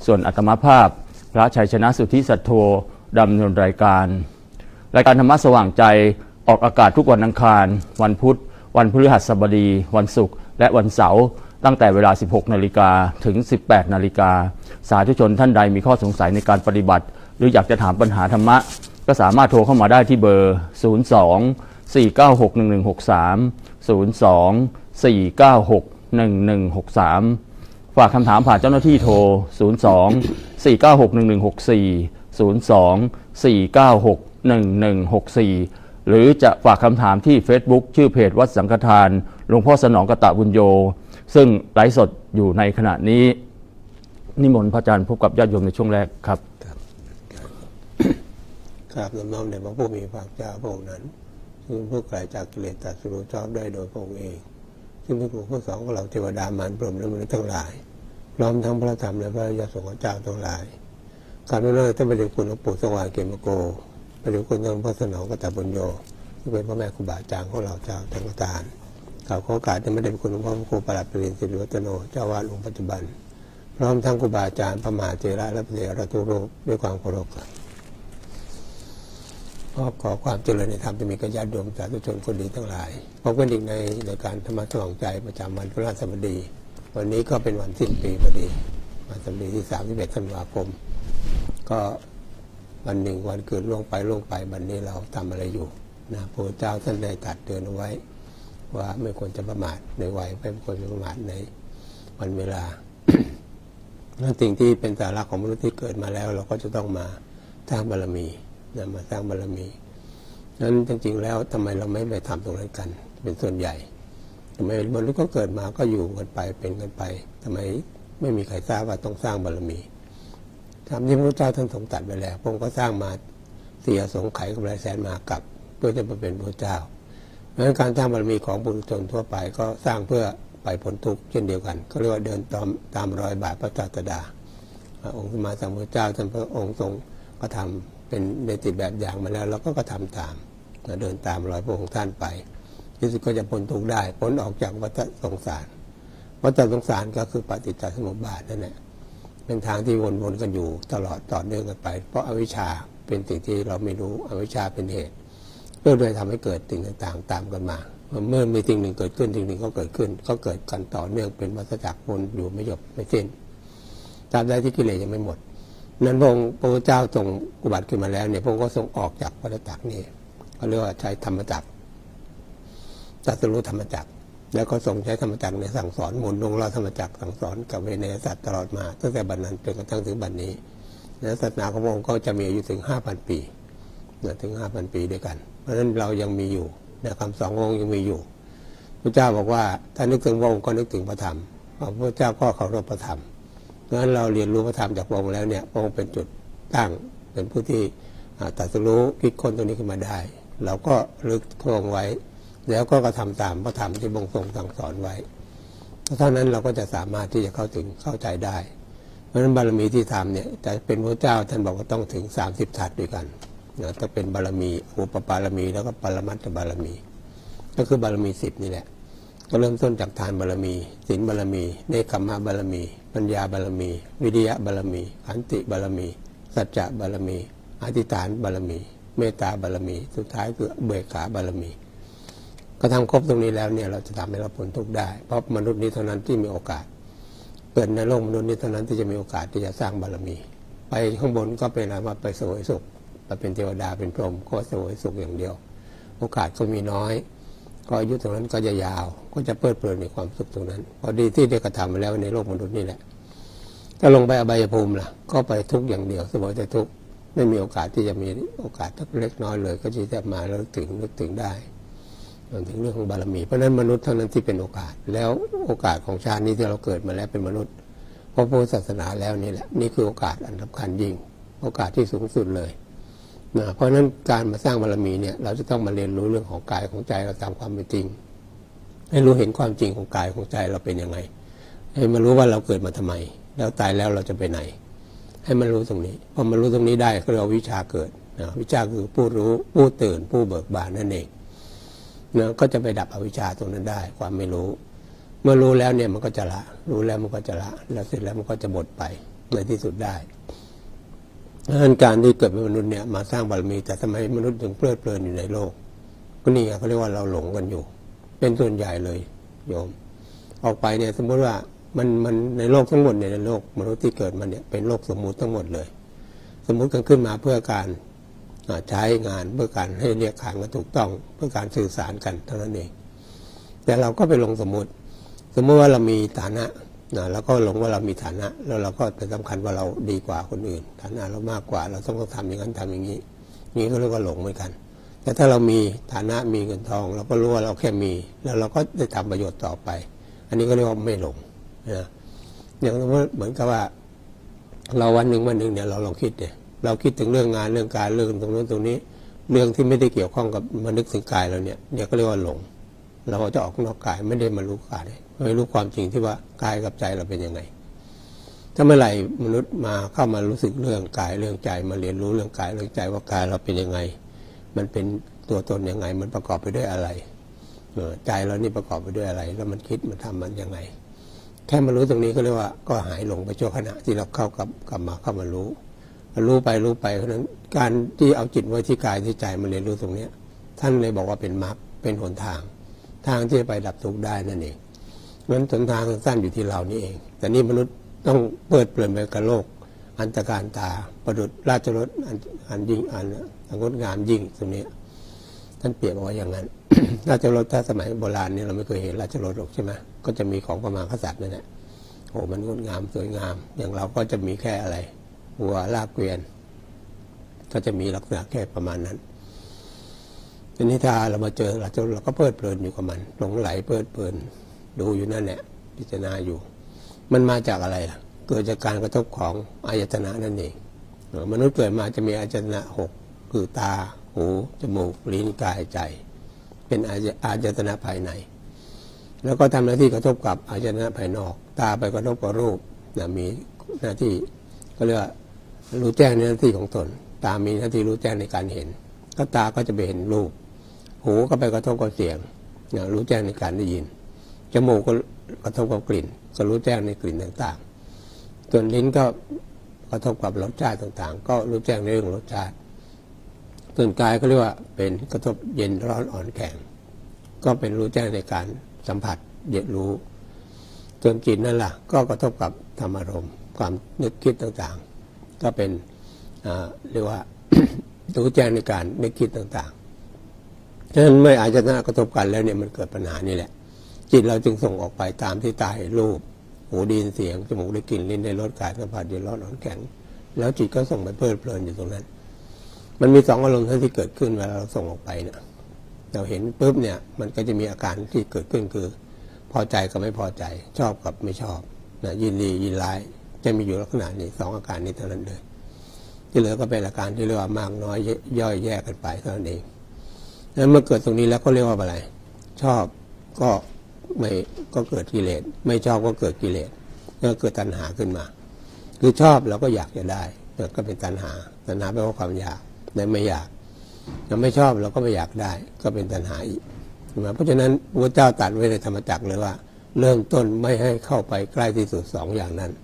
ส่วนอาตมาภาพพระชัยชนะสุทธิสัทโธดำเนินรายการธรรมะสว่างใจออกอากาศทุกวันอังคารวันพุธวันพฤหัสบดีวันศุกร์และวันเสาร์ตั้งแต่เวลา 16 นาฬิกาถึง 18 นาฬิกาสาธุชนท่านใดมีข้อสงสัยในการปฏิบัติหรืออยากจะถามปัญหาธรรมะก็สามารถโทรเข้ามาได้ที่เบอร์ 02-496-1163 ฝากคำถามผ่านเจ้าหน้าที่โทร 02-496-1164 หรือจะฝากคำถามที่ Facebook ชื่อเพจวัดสังฆทานหลวงพ่อสนองกตบุญโยซึ่งไลฟ์สดอยู่ในขณะนี้นิมนต์พระอาจารย์พบกับญาติโยมในช่วงแรกครับครับน้อมแด่พระผู้มีพระภาคเจ้าพระองค์นั้นซึ่งผู้ไกลจากกิเลสตรัสรู้ชอบได้โดยพระองค์เองซึ่งเป็นผู้ผู้สอนของเราเทวดามารพรหมและมนุษย์ทั้งหลายพร้อมทั้งพระธรรมและพระอริยสงฆ์เจ้าทั้งหลายการนั้นท่านประเดชคุณหลวงปู่สว่างเกมโกประเดชคุณหลวงพ่อสนองกตบุญโยที่เป็นพ่อแม่ครูบาอาจารย์ของเราเจ้าทั้งประการกล่าวขอโอกาสที่ไม่ได้เป็นคุณหลวงพ่อครูประหลัดประเรียนศิริวัฒโนเจ้าวาดองค์ปัจจุบันพร้อมทั้งครูบาอาจารย์พระมหาเถระและพระเถระทุกรูปด้วยความเคารพขอความเจริญในธรรมจะมีกัญญาติโยมสาธุชนคนดีทั้งหลายพบกันอีกในรายการธรรมะสว่างใจประจำวันพฤหัสบดีวันนี้ก็เป็นวันสิ้นปีพอดีวันสิ้นปีที่31 ธันวาคมก็วันหนึ่งวันเกิดล่วงไปวันนี้เราทำอะไรอยู่นะพระเจ้าท่านได้ตรัสเตือนเอาไว้ว่าไม่ควรจะประมาทในวัยไม่ควรจะประมาทในวันเวลา นั่นสิ่งที่เป็นสาระของมนุษย์ที่เกิดมาแล้วเราก็จะต้องมาสร้างบารมีมาสร้างบารมีนั้นจริงๆแล้วทำไมเราไม่ไปทำตรงนั้นกันเป็นส่วนใหญ่ทำไมมนุษย์ก็เกิดมาก็อยู่กันไปเป็นกันไปทำไมไม่มีใครทราบว่าต้องสร้างบารมีทำที่พระเจ้าท่านทรงตรัสไปแล้วพระองค์ก็สร้างมาเสียสงไขกำไรแสนมากับเพื่อจะมาเป็นพระเจ้าเพราะฉะนั้นการสร้างบารมีของบุรุษชนทั่วไปก็สร้างเพื่อไปพ้นทุกข์เช่นเดียวกันก็เรียกว่าเดินตามรอยบาทพระศาสดาองค์สมมาสัมพุทธเจ้าท่านพระองค์ทรงก็ทำเป็นในติดแบบอย่างมาแล้วเราก็ทำตามเดินตามรอยพระองค์ท่านไปที่สุดก็จะพ้นทุกข์ได้พ้นออกจากวัฏสงสารวัฏสงสารก็คือปฏิจจสมุปบาทนั่นแหละเป็นทางที่วนๆกันอยู่ตลอดต่อเนื่องกันไปเพราะอวิชชาเป็นสิ่งที่เราไม่รู้อวิชชาเป็นเหตุก็เลยทำให้เกิดสิ่งต่างๆตามกันมาเมื่อมีสิ่งหนึ่งเกิดขึ้นสิ่งหนึ่งก็เกิดขึ้นก็เกิดกันต่อเนื่องเป็นวัฏจักรวนอยู่ไม่จบไม่สิ้นตราบใดที่กิเลสยังไม่หมดนั้นพระพุทธเจ้าทรงอุบัติขึ้นมาแล้วเนี่ยพระองค์ก็ทรงออกจากวัฏจักรนี่เขาเรียกว่าใช้ธรรมจักรตรัสรู้ธรรมจักรแล้วก็ทรงใช้ธรรมจักรในสั่งสอนหมุนวงล้อธรรมจักรสั่งสอนกับเวนยสัตว์ตลอดมาตั้งแต่บัดนั้นจนกระทั่งถึงบัดนี้และศาสนาของพระองค์ก็จะมีอายุถึง 5,000 ปีถึง 5,000 ปีด้วยกันเพราะฉะนั้นเรายังมีอยู่คำสอนขององค์ยังมีอยู่พระเจ้าบอกว่าถ้านึกถึงพระองค์ก็นึกถึงพระธรรมพระเจ้าก็เคารพพระธรรมเพราะฉะนั้นเราเรียนรู้พระธรรมจากพระองค์แล้วเนี่ยพระองค์เป็นจุดตั้งเป็นผู้ที่ตรัสรู้คิดค้นตัวนี้ขึ้นมาได้เราก็ลึกพระองค์ไว้แล้วก็กระทำตามพระธรรมที่พระองค์ทรงสั่งสอนไว้เท่านั้นเราก็จะสามารถที่จะเข้าใจได้เพราะฉะนั้นบารมีที่ทำเนี่ยจะเป็นพระเจ้าท่านบอกว่าต้องถึง30 ทัศด้วยกันถ้าเป็นบารมีอุปปารมีแล้วก็ปรมัตถบารมีก็คือบารมี10นี่แหละก็เริ่มต้นจากทานบารมีศีลบารมีเนกขัมมะบารมีปัญญาบารมีวิริยะบารมีขันติบารมีสัจจะบารมีอธิษฐานบารมีเมตตาบารมีสุดท้ายคือเบิกขาบารมีก็ทำครบตรงนี้แล้วเนี่ยเราจะทำให้เราพ้นทุกข์ได้เพราะมนุษย์นี้เท่านั้นที่มีโอกาสเกิดในโลกมนุษย์นี้เท่านั้นที่จะมีโอกาสที่จะสร้างบารมีไปข้างบนก็เป็นอะไรว่าไปเสวยสุขไปเป็นเทวดาเป็นพรหมก็เสวยสุขอย่างเดียวโอกาสก็มีน้อยก็อายุตรงนั้นก็จะยาวก็จะเพลิดเพลินในความสุขตรงนั้นพอดีที่ได้กระทำมาแล้วในโลกมนุษย์นี่แหละถ้าลงไปอบายภูมิล่ะก็ไปทุกข์อย่างเดียวเสวยแต่ทุกข์ไม่มีโอกาสที่จะมีโอกาสเล็กน้อยเลยก็จะมาแล้วนึกถึงได้ถึงเรื่องของบารมีเพราะนั้นมนุษย์เท่านั้นที่เป็นโอกาสแล้วโอกาสของชาตินี้ที่เราเกิดมาแล้วเป็นมนุษย์เพราะพุทธศาสนาแล้วนี่แหละนี่คือโอกาสอันสำคัญยิ่งโอกาสที่สูงสุดเลยเพราะฉะนั้นการมาสร้างบารมีเนี่ยเราจะต้องมาเรียนรู้เรื่องของกายของใจเราตามความเป็นจริงให้รู้เห็นความจริงของกายของใจเราเป็นยังไงให้มารู้ว่าเราเกิดมาทำไมแล้วตายแล้วเราจะไปไหนให้มันรู้ตรงนี้พอมารู้ตรงนี้ได้ก็เรียกว่าวิชาเกิดวิชาคือผู้รู้ผู้ตื่นผู้เบิกบานนั่นเองก็จะไปดับอวิชชาตรงนั้นได้ความไม่รู้เมื่อรู้แล้วเนี่ยมันก็จะละรู้แล้วมันก็จะละแล้วเสร็จแล้วมันก็จะหมดไปในที่สุดได้ดังนั้นการที่เกิดเป็นมนุษย์เนี่ยมาสร้างบารมีแต่ทำไมมนุษย์ถึงเพลิดเพลินอยู่ในโลกก็นี่ไงเขาเรียกว่าเราหลงกันอยู่เป็นส่วนใหญ่เลยโยมออกไปเนี่ยสมมติว่ามันในโลกทั้งหมดเนี่ยในโลกมนุษย์ที่เกิดมาเนี่ยเป็นโลกสมมุติทั้งหมดเลยสมมุติกันขึ้นมาเพื่อการใช้งานเพื่อการให้เรียกขานกันถูกต้องเพื่อการสื่อสารกันเท่านั้นเองแต่เราก็ไปลงสมมติว่าเรามีฐานะแล้วก็หลงว่าเรามีฐานะแล้วเราก็ไปสำคัญว่าเราดีกว่าคนอื่นฐานะเรามากกว่าเราต้องทำอย่างนั้นทำอย่างนี้นี่ก็เรียกว่าหลงเหมือนกันแต่ถ้าเรามีฐานะมีเงินทองเราก็รู้ว่าเราแค่มีแล้วเราก็ได้ทำประโยชน์ต่อไปอันนี้ก็เรียกว่าไม่หลงนะอย่างเหมือนกับว่าเราวันหนึ่งเนี่ยเราลองคิดเนี่ยเราคิดถึงเรื่องงานเรื่องการเรื่องตรงนู้นตรงนี้เรื่องที่ไม่ได้เกี่ยวข้องกับมานึกถึงกายเราเนี่ยก็เรียกว่าหลงเราจะออกนอกกายไม่ได้มารู้กายไม่รู้ความจริงที่ว่ากายกับใจเราเป็นยังไงถ้าเมื่อไหร่มนุษย์มาเข้ามารู้สึกเรื่องกายเรื่องใจมาเรียนรู้เรื่องกายเรื่องใจว่ากายเราเป็นยังไงมันเป็นตัวตนยังไงมันประกอบไปด้วยอะไรใจเรานี่ประกอบไปด้วยอะไรแล้วมันคิดมันทำมันยังไงแค่มารู้ตรงนี้ก็เรียกว่าก็หายหลงไปชั่วขณะที่เราเข้ามารู้ไปเพราะนั้นการที่เอาจิตไว้ที่กายที่ใจมาเรียนรู้ตรงนี้ท่านเลยบอกว่าเป็นมรรคเป็นหนทางที่จะไปดับทุกข์ได้นั่นเองงั้นหนทางสั้นอยู่ที่เรานี่เองแต่นี่มนุษย์ต้องเปิดเปลี่ยนไปกับโลกอันตรการตาประดุจราชรสอันยิ่งอันงดงามยิ่งตรงนี้ท่านเปรียบเอาไว้อย่างนั้น ราชรสถ้าสมัยโบราณเนี่ยเราไม่เคยเห็นราชรสหรอกใช่ไหมก็จะมีของประมาณกษัตริย์นั่นแหละโอ้มันงดงามสวยงามอย่างเราก็จะมีแค่อะไรวัวลากเกวียนก็จะมีลักษณะแค่ประมาณนั้นทีนี้ถ้าเรามาเจอราชรสเราก็เพลิดเพลินอยู่กับมันหลงไหลเพลิดเพลินดูอยู่นั่นแหละพิจารณาอยู่มันมาจากอะไรล่ะเกิดจากการกระทบของอายตนะนั่นเองมนุษย์เกิดมาจะมีอายตนะ6คือตาหูจมูกลิ้นกายใจเป็นอายตนะภายในแล้วก็ทำหน้าที่กระทบกับอายตนะภายนอกตาไปกระทบกับรูปมีหน้าที่ก็เรียกว่ารู้แจ้งในหน้าที่ของตนตามีหน้าที่รู้แจ้งในการเห็นก็ตาก็จะไปเห็นรูปหูก็ไปกระทบกับเสียงรู้แจ้งในการได้ยินจมูกก็กระทบกับกลิ่นก็รู้แจ้งในกลิ่นต่างๆส่วนลิ้นก็กระทบกับรสชาติต่างๆก็รู้แจ้งในเรื่องรสชาติส่วนกายก็เรียกว่าเป็นกระทบเย็นร้อนอ่อนแข็งก็เป็นรู้แจ้งในการสัมผัสเย็นรู้ส่วนจิตนั่นล่ะก็กระทบกับธรรมารมณ์ความนึกคิดต่างๆก็เป็นเรียกว่า รู้แจ้งในการนึกคิดต่างๆฉะนั้นเมื่ออายตนะกระทบกันแล้วเนี่ยมันเกิดปัญหานี่แหละจิตเราจึงส่งออกไปตามที่ตาเห็นรูปหูได้ยินเสียงจมูกได้กลิ่นลิ้นได้รสกายสัมผัสเย็นร้อนอ่อนแข็งแล้วจิตก็ส่งไปเพลิดเพลินอยู่ตรงนั้นมันมี2อารมณ์ที่เกิดขึ้นเวลาเราส่งออกไปเนี่ยเราเห็นปุ๊บเนี่ยมันก็จะมีอาการที่เกิดขึ้นคือพอใจกับไม่พอใจชอบกับไม่ชอบยินดียินร้ายจะมีอยู่ลักษณะนี้2อาการนี้เท่านั้นเลยที่เหลือก็เป็นอาการที่เรียกว่ามากน้อยย่อยแยกกันไปเท่านั้นเองแล้วเมื่อเกิดตรงนี้แล้วก็เรียกว่าอะไรชอบก็ไม่ก็เกิดกิเลสไม่ชอบก็เกิดกิเลสก็เกิดตัณหาขึ้นมาคือชอบเราก็อยากจะได้ก็เป็นตัณหาแปลว่าความอยากแต่ไม่อยากเราไม่ชอบเราก็ไม่อยากได้ก็เป็นตัณหาอีกเพราะฉะนั้นพระเจ้าตรัสไว้ในธรรมจักรเลยว่าเริ่มต้นไม่ให้เข้าไปใกล้ที่สุด2อย่างนั้น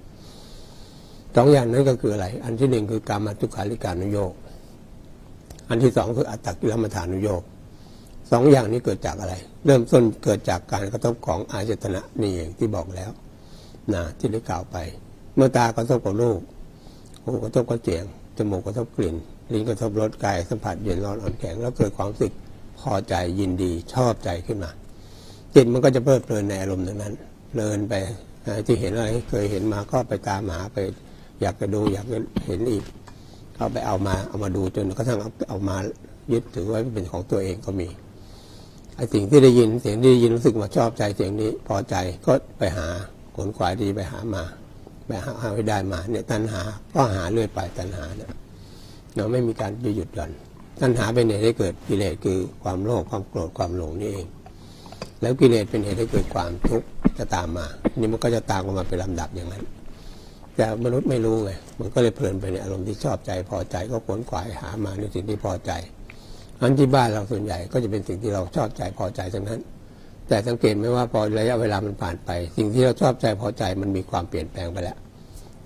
2อย่างนั้นก็คืออะไรอันที่1คือกามทุกขาริการุโยคอันที่2คืออัตตกิลมัฏฐานุโยค2อย่างนี้เกิดจากอะไรเริ่มต้นเกิดจากการกระทบของอายตนะนี่เองที่บอกแล้วที่ได้กล่าวไปเมื่อตากระทบกับรูปหูกระทบกับเสียงจมูกกระทบกลิ่นลิ้นกระทบรสกายสัมผัสเย็นร้อนอ่อนแข็งแล้วเกิดความรู้สึกพอใจยินดีชอบใจขึ้นมาจิตมันก็จะเพลิดเพลินในอารมณ์นั้นเพลินไปที่เห็นอะไรเคยเห็นมาก็ไปตามหาไปอยากจะดูอยากจะเห็นอีกเข้าไปเอามาดูจนกระทั่งเอามายึดถือไว้เป็นของตัวเองก็มีไอ้สิ่งที่ได้ยินเสียงที่ได้ยินรู้สึกว่าชอบใจเสียงนี้พอใจก็ไปหาขนขวายดีไปหามาไปหาให้ได้มาเนี่ยตัณหาก็หาเรื่อยไปตัณหาเนี่ยเราไม่มีการหยุดหย่อนตัณหาเป็นเหตุให้เกิดกิเลสคือความโลภความโกรธความหลงนี่เองแล้วกิเลสเป็นเหตุให้เกิดความทุกข์จะตามมานี่มันก็จะตามมาเป็นลำดับอย่างนั้นแต่มนุษย์ไม่รู้ไงมันก็เลยเพลินไปในอารมณ์ที่ชอบใจพอใจก็ขวนขวายหามาในสิ่งที่พอใจอันที่บ้านเราส่วนใหญ่ก็จะเป็นสิ่งที่เราชอบใจพอใจทั้งนั้นแต่สังเกตไหมว่าพอระยะเวลามันผ่านไปสิ่งที่เราชอบใจพอใจมันมีความเปลี่ยนแปลงไปแล้ว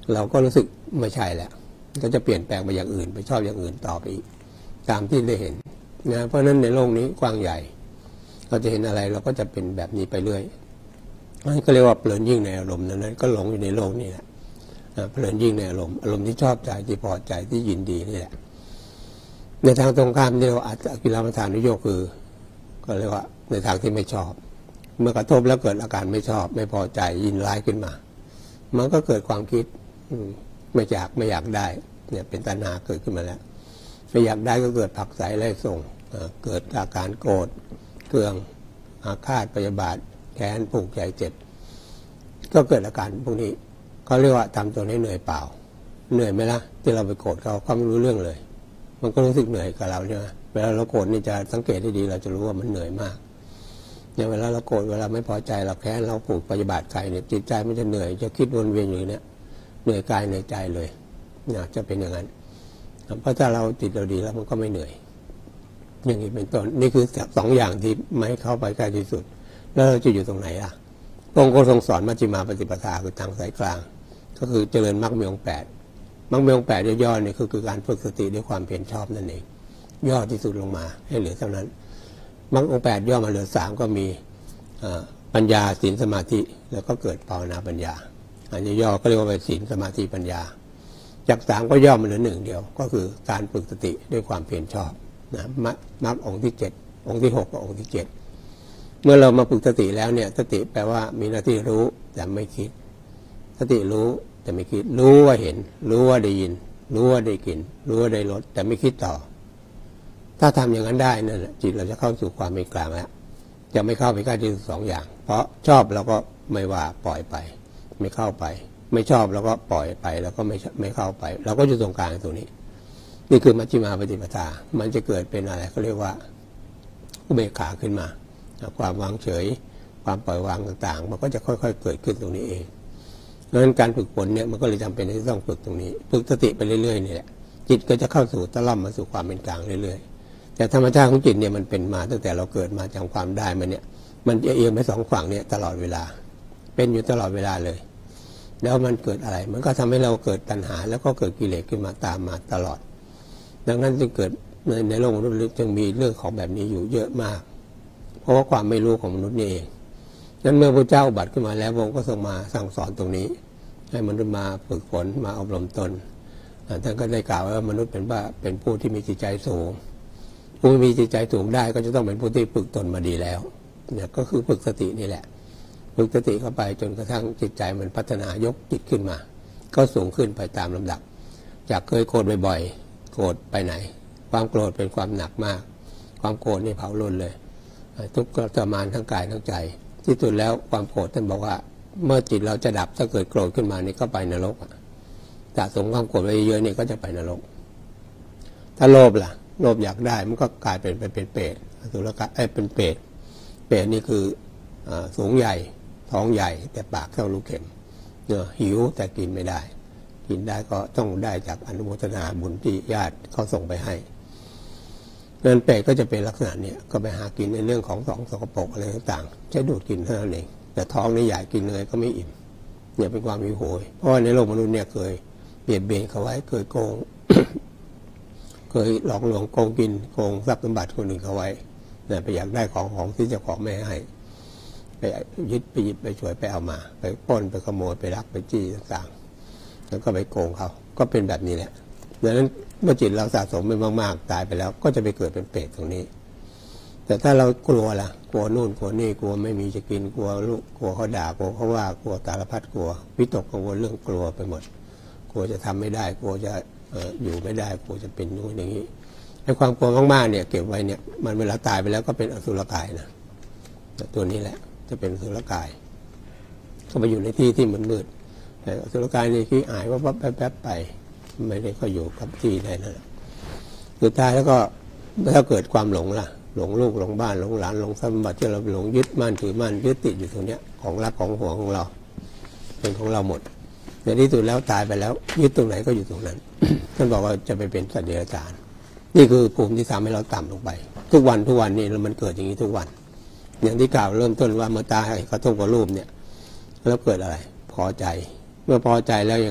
เราก็รู้สึกไม่ใช่แล้วก็จะเปลี่ยนแปลงไปอย่างอื่นไปชอบอย่างอื่นต่อไปอีกตามที่ได้เห็นนะเพราะฉะนั้นในโลกนี้กว้างใหญ่เราจะเห็นอะไรเราก็จะเป็นแบบนี้ไปเรื่อยนั่นก็เรียกว่าเพลินยิ่งในอารมณ์นั้นก็หลงอยู่ในโลกนี่แหละเพลินยิ่งในอารมณ์ที่ชอบใจที่พอใจที่ยินดีนี่แหละในทางตรงข้ามที่เราอาจจะกิลมัฏฐานุโยคคือก็เรียกว่าในทางที่ไม่ชอบเมื่อกระทบแล้วเกิดอาการไม่ชอบไม่พอใจยินร้ายขึ้นมามันก็เกิดความคิดไม่อยากได้เนี่ยเป็นตัณหาเกิดขึ้นมาแล้วไม่อยากได้ก็เกิดผักใสไล่ส่งเกิดอาการโกรธเคืองอาฆาตพยาบาทแค้นผูกใจเจ็บก็เกิดอาการพวกนี้เขาเรียกว่าทำตัวให้เหนื่อยเปล่าเหนื่อยไหมล่ะที่เราไปโกรธเขาไม่รู้เรื่องเลยมันก็รู้สึกเหนื่อยกับเราใช่ไหมเวลาเราโกรธนี่จะสังเกตได้ดีเราจะรู้ว่ามันเหนื่อยมากอย่างเวลาเราโกรธเวลาไม่พอใจเราแค้นเราผูกพยาบาทใครเนี่ยจิตใจมันจะเหนื่อยจะคิดวนเวียนอยู่เนี่ยเหนื่อยกายเหนื่อยใจเลยจะเป็นอย่างนั้นเพราะถ้าเราจิตเราดีแล้วมันก็ไม่เหนื่อยอย่างนี้เป็นต้นนี่คือสองอย่างที่ไม่ให้เข้าไปใกล้ที่สุดแล้วเราจะอยู่ตรงไหนล่ะพระองค์ก็ทรงสอนมัชฌิมาปฏิปทาคือทางสายกลางก็คือเจริญมรรคมีองค์8มรรคมีองค์8ย่อๆเนี่ยคือการฝึกสติด้วยความเพียรชอบนั่นเองย่อที่สุดลงมาให้เหลือเท่านั้นมรรคองค์8ย่อมาเหลือ3ก็มีปัญญาศีลสมาธิแล้วก็เกิดภาวนาปัญญาอันนี้ย่อก็เรียกว่าเป็นศีลสมาธิปัญญาจาก3ก็ย่อมาเหลือ1เดียวก็คือการฝึกสติด้วยความเพียรชอบนะมรรคองค์ที่7องค์ที่6กับองค์ที่7เมื่อเรามาฝึกสติแล้วเนี่ยสติแปลว่ามีหน้าที่รู้แต่ไม่คิดสติรู้แต่ไม่คิดรู้ว่าเห็นรู้ว่าได้ยินรู้ว่าได้กลิ่นรู้ว่าได้รสแต่ไม่คิดต่อถ้าทำอย่างนั้นได้นั่นแหละจิตเราจะเข้าสู่ความเป็นกลางแล้วจะไม่เข้าไปใกล้ที่สองอย่างเพราะชอบเราก็ไม่ว่าปล่อยไปไม่เข้าไปไม่ชอบเราก็ปล่อยไปแล้วก็ไม่เข้าไปเราก็อยู่ตรงกลางตรงนี้นี่คือมัชฌิมาปฏิปทามันจะเกิดเป็นอะไรเขาเรียกว่าอุเบกขาขึ้นมาความวางเฉยความปล่อยวางต่างๆมันก็จะค่อยๆเกิดขึ้นตรงนี้เองดังนั้นการฝึกฝนเนี่ยมันก็เลยจำเป็นที่ต้องฝึกตรงนี้ฝึกสติไปเรื่อยๆนี่แหละจิตก็จะเข้าสู่ตะล่อมมาสู่ความเป็นกลางเรื่อยๆแต่ธรรมชาติของจิตเนี่ยมันเป็นมาตั้งแต่เราเกิดมาจำความได้มันเนี่ยมันจะเอียงไปสองฝั่งเนี่ยตลอดเวลาเป็นอยู่ตลอดเวลาเลยแล้วมันเกิดอะไรมันก็ทำให้เราเกิดตัณหาแล้วก็เกิดกิเลสขึ้นมาตามมาตลอดดังนั้นจึงเกิดในโลกมนุษย์จึงมีเรื่องของแบบนี้อยู่เยอะมากเพราะว่าความไม่รู้ของมนุษย์นี่เองนั้นเมื่อพระเจ้าอุบัติขึ้นมาแล้วพระองค์ก็ทรงมาสั่งสอนตรงนี้ให้มนุษย์มาฝึกฝนมาอบรมตนท่านก็ได้กล่าวว่ามนุษย์เป็นผู้ที่มีจิตใจสูงผู้มีจิตใจสูงได้ก็จะต้องเป็นผู้ที่ฝึกตนมาดีแล้วเนี่ยก็คือฝึกสตินี่แหละฝึกสติเข้าไปจนกระทั่งจิตใจมันพัฒนายกจิตขึ้นมาก็สูงขึ้นไปตามลำดับจากเคยโกรธบ่อยๆโกรธไปไหนความโกรธเป็นความหนักมากความโกรธนี่เผาล้นเลยทุกข์ทรมานทั้งกายทั้งใจที่สุดแล้วความโกรธท่านบอกว่าเมื่อจิตเราจะดับถ้าเกิดโกรธขึ้นมานี่ก็ไปนรกสะสมความโกรธไว้เยอะนี่ก็จะไปนรกถ้าโลภล่ะโลภอยากได้มันก็กลายเป็นเปรตอสุรกายเป็นเปรตนี่คือสูงใหญ่ท้องใหญ่แต่ปากเท่าลูกเข็มหิวแต่กินไม่ได้กินได้ก็ต้องได้จากอนุโมทนาบุญที่ญาติเขาส่งไปให้เงินเปรตก็จะเป็นลักษณะนี้ก็ไปหากินในเรื่องของสกปรกอะไรต่างๆใช้ดูดกินเท่านั้นเองแต่ท้องนี่ใหญ่กินเลยก็ไม่อิ่มเนี่ยเป็นความหิวโหยเพราะในโลกมนุษย์เนี่ยเคยเบียดเบียนเขาไว้เคยโกง เคยหลอกลวงโกงกินโกงทรัพย์สมบัติคนอื่นเขาไว้เนี่ยไปอยากได้ของที่เจ้าของไม่ให้ไปยึดไปหยิบไปช่วยไปเอามาไปปล้นไปขโมยไปลักไปจี้ต่างๆแล้วก็ไปโกงเขาก็เป็นแบบนี้แหละดังนั้นเมื่อจิตเราสะสมไปมากๆตายไปแล้วก็จะไปเกิดเป็นเปรตตรงนี้แต่ถ้าเรากลัวล่ะกลัวนู่นกลัวนี่กลัวไม่มีจะกินกลัวลูกกลัวเขาด่ากลัวเขาว่ากลัวสารพัดกลัววิตกกังวลเรื่องกลัวไปหมดกลัวจะทำไม่ได้กลัวจะอยู่ไม่ได้กลัวจะเป็นนู่นอย่างนี้ไอ้ความกลัวมากๆเนี่ยเก็บไว้เนี่ยมันเวลาตายไปแล้วก็เป็นอสุรกายนะตัวนี้แหละจะเป็นอสุรกายก็ไปอยู่ในที่ที่มันมืดแต่อสุรกายนี่ขี้อายว่าแป๊บๆไปไม่ได้ก็อยู่กับที่ได้นั่นแหละสุดท้ายแล้วก็ถ้าเกิดความหลงล่ะหลงลูกหลงบ้านหลงหลานหลงสมบัติที่เราหลงยึดมั่นถือมั่นยึดติดอยู่ตรงเนี้ยของรักของหวงของเราเป็นของเราหมดในที่สุดแล้วตายไปแล้วยึดตรงไหนก็อยู่ตรงนั้น ท่านบอกว่าจะไปเป็นสัตว์เดรัจฉานนี่คือภูมิที่ทำให้เราต่ำลงไปทุกวันนี่มันเกิดอย่างนี้ทุกวันอย่างที่กล่าวเริ่มต้นว่าเมื่อตากระทบกับรูปเนี่ยแล้วเกิดอะไรพอใจเมื่อพอใจแล้วยังไง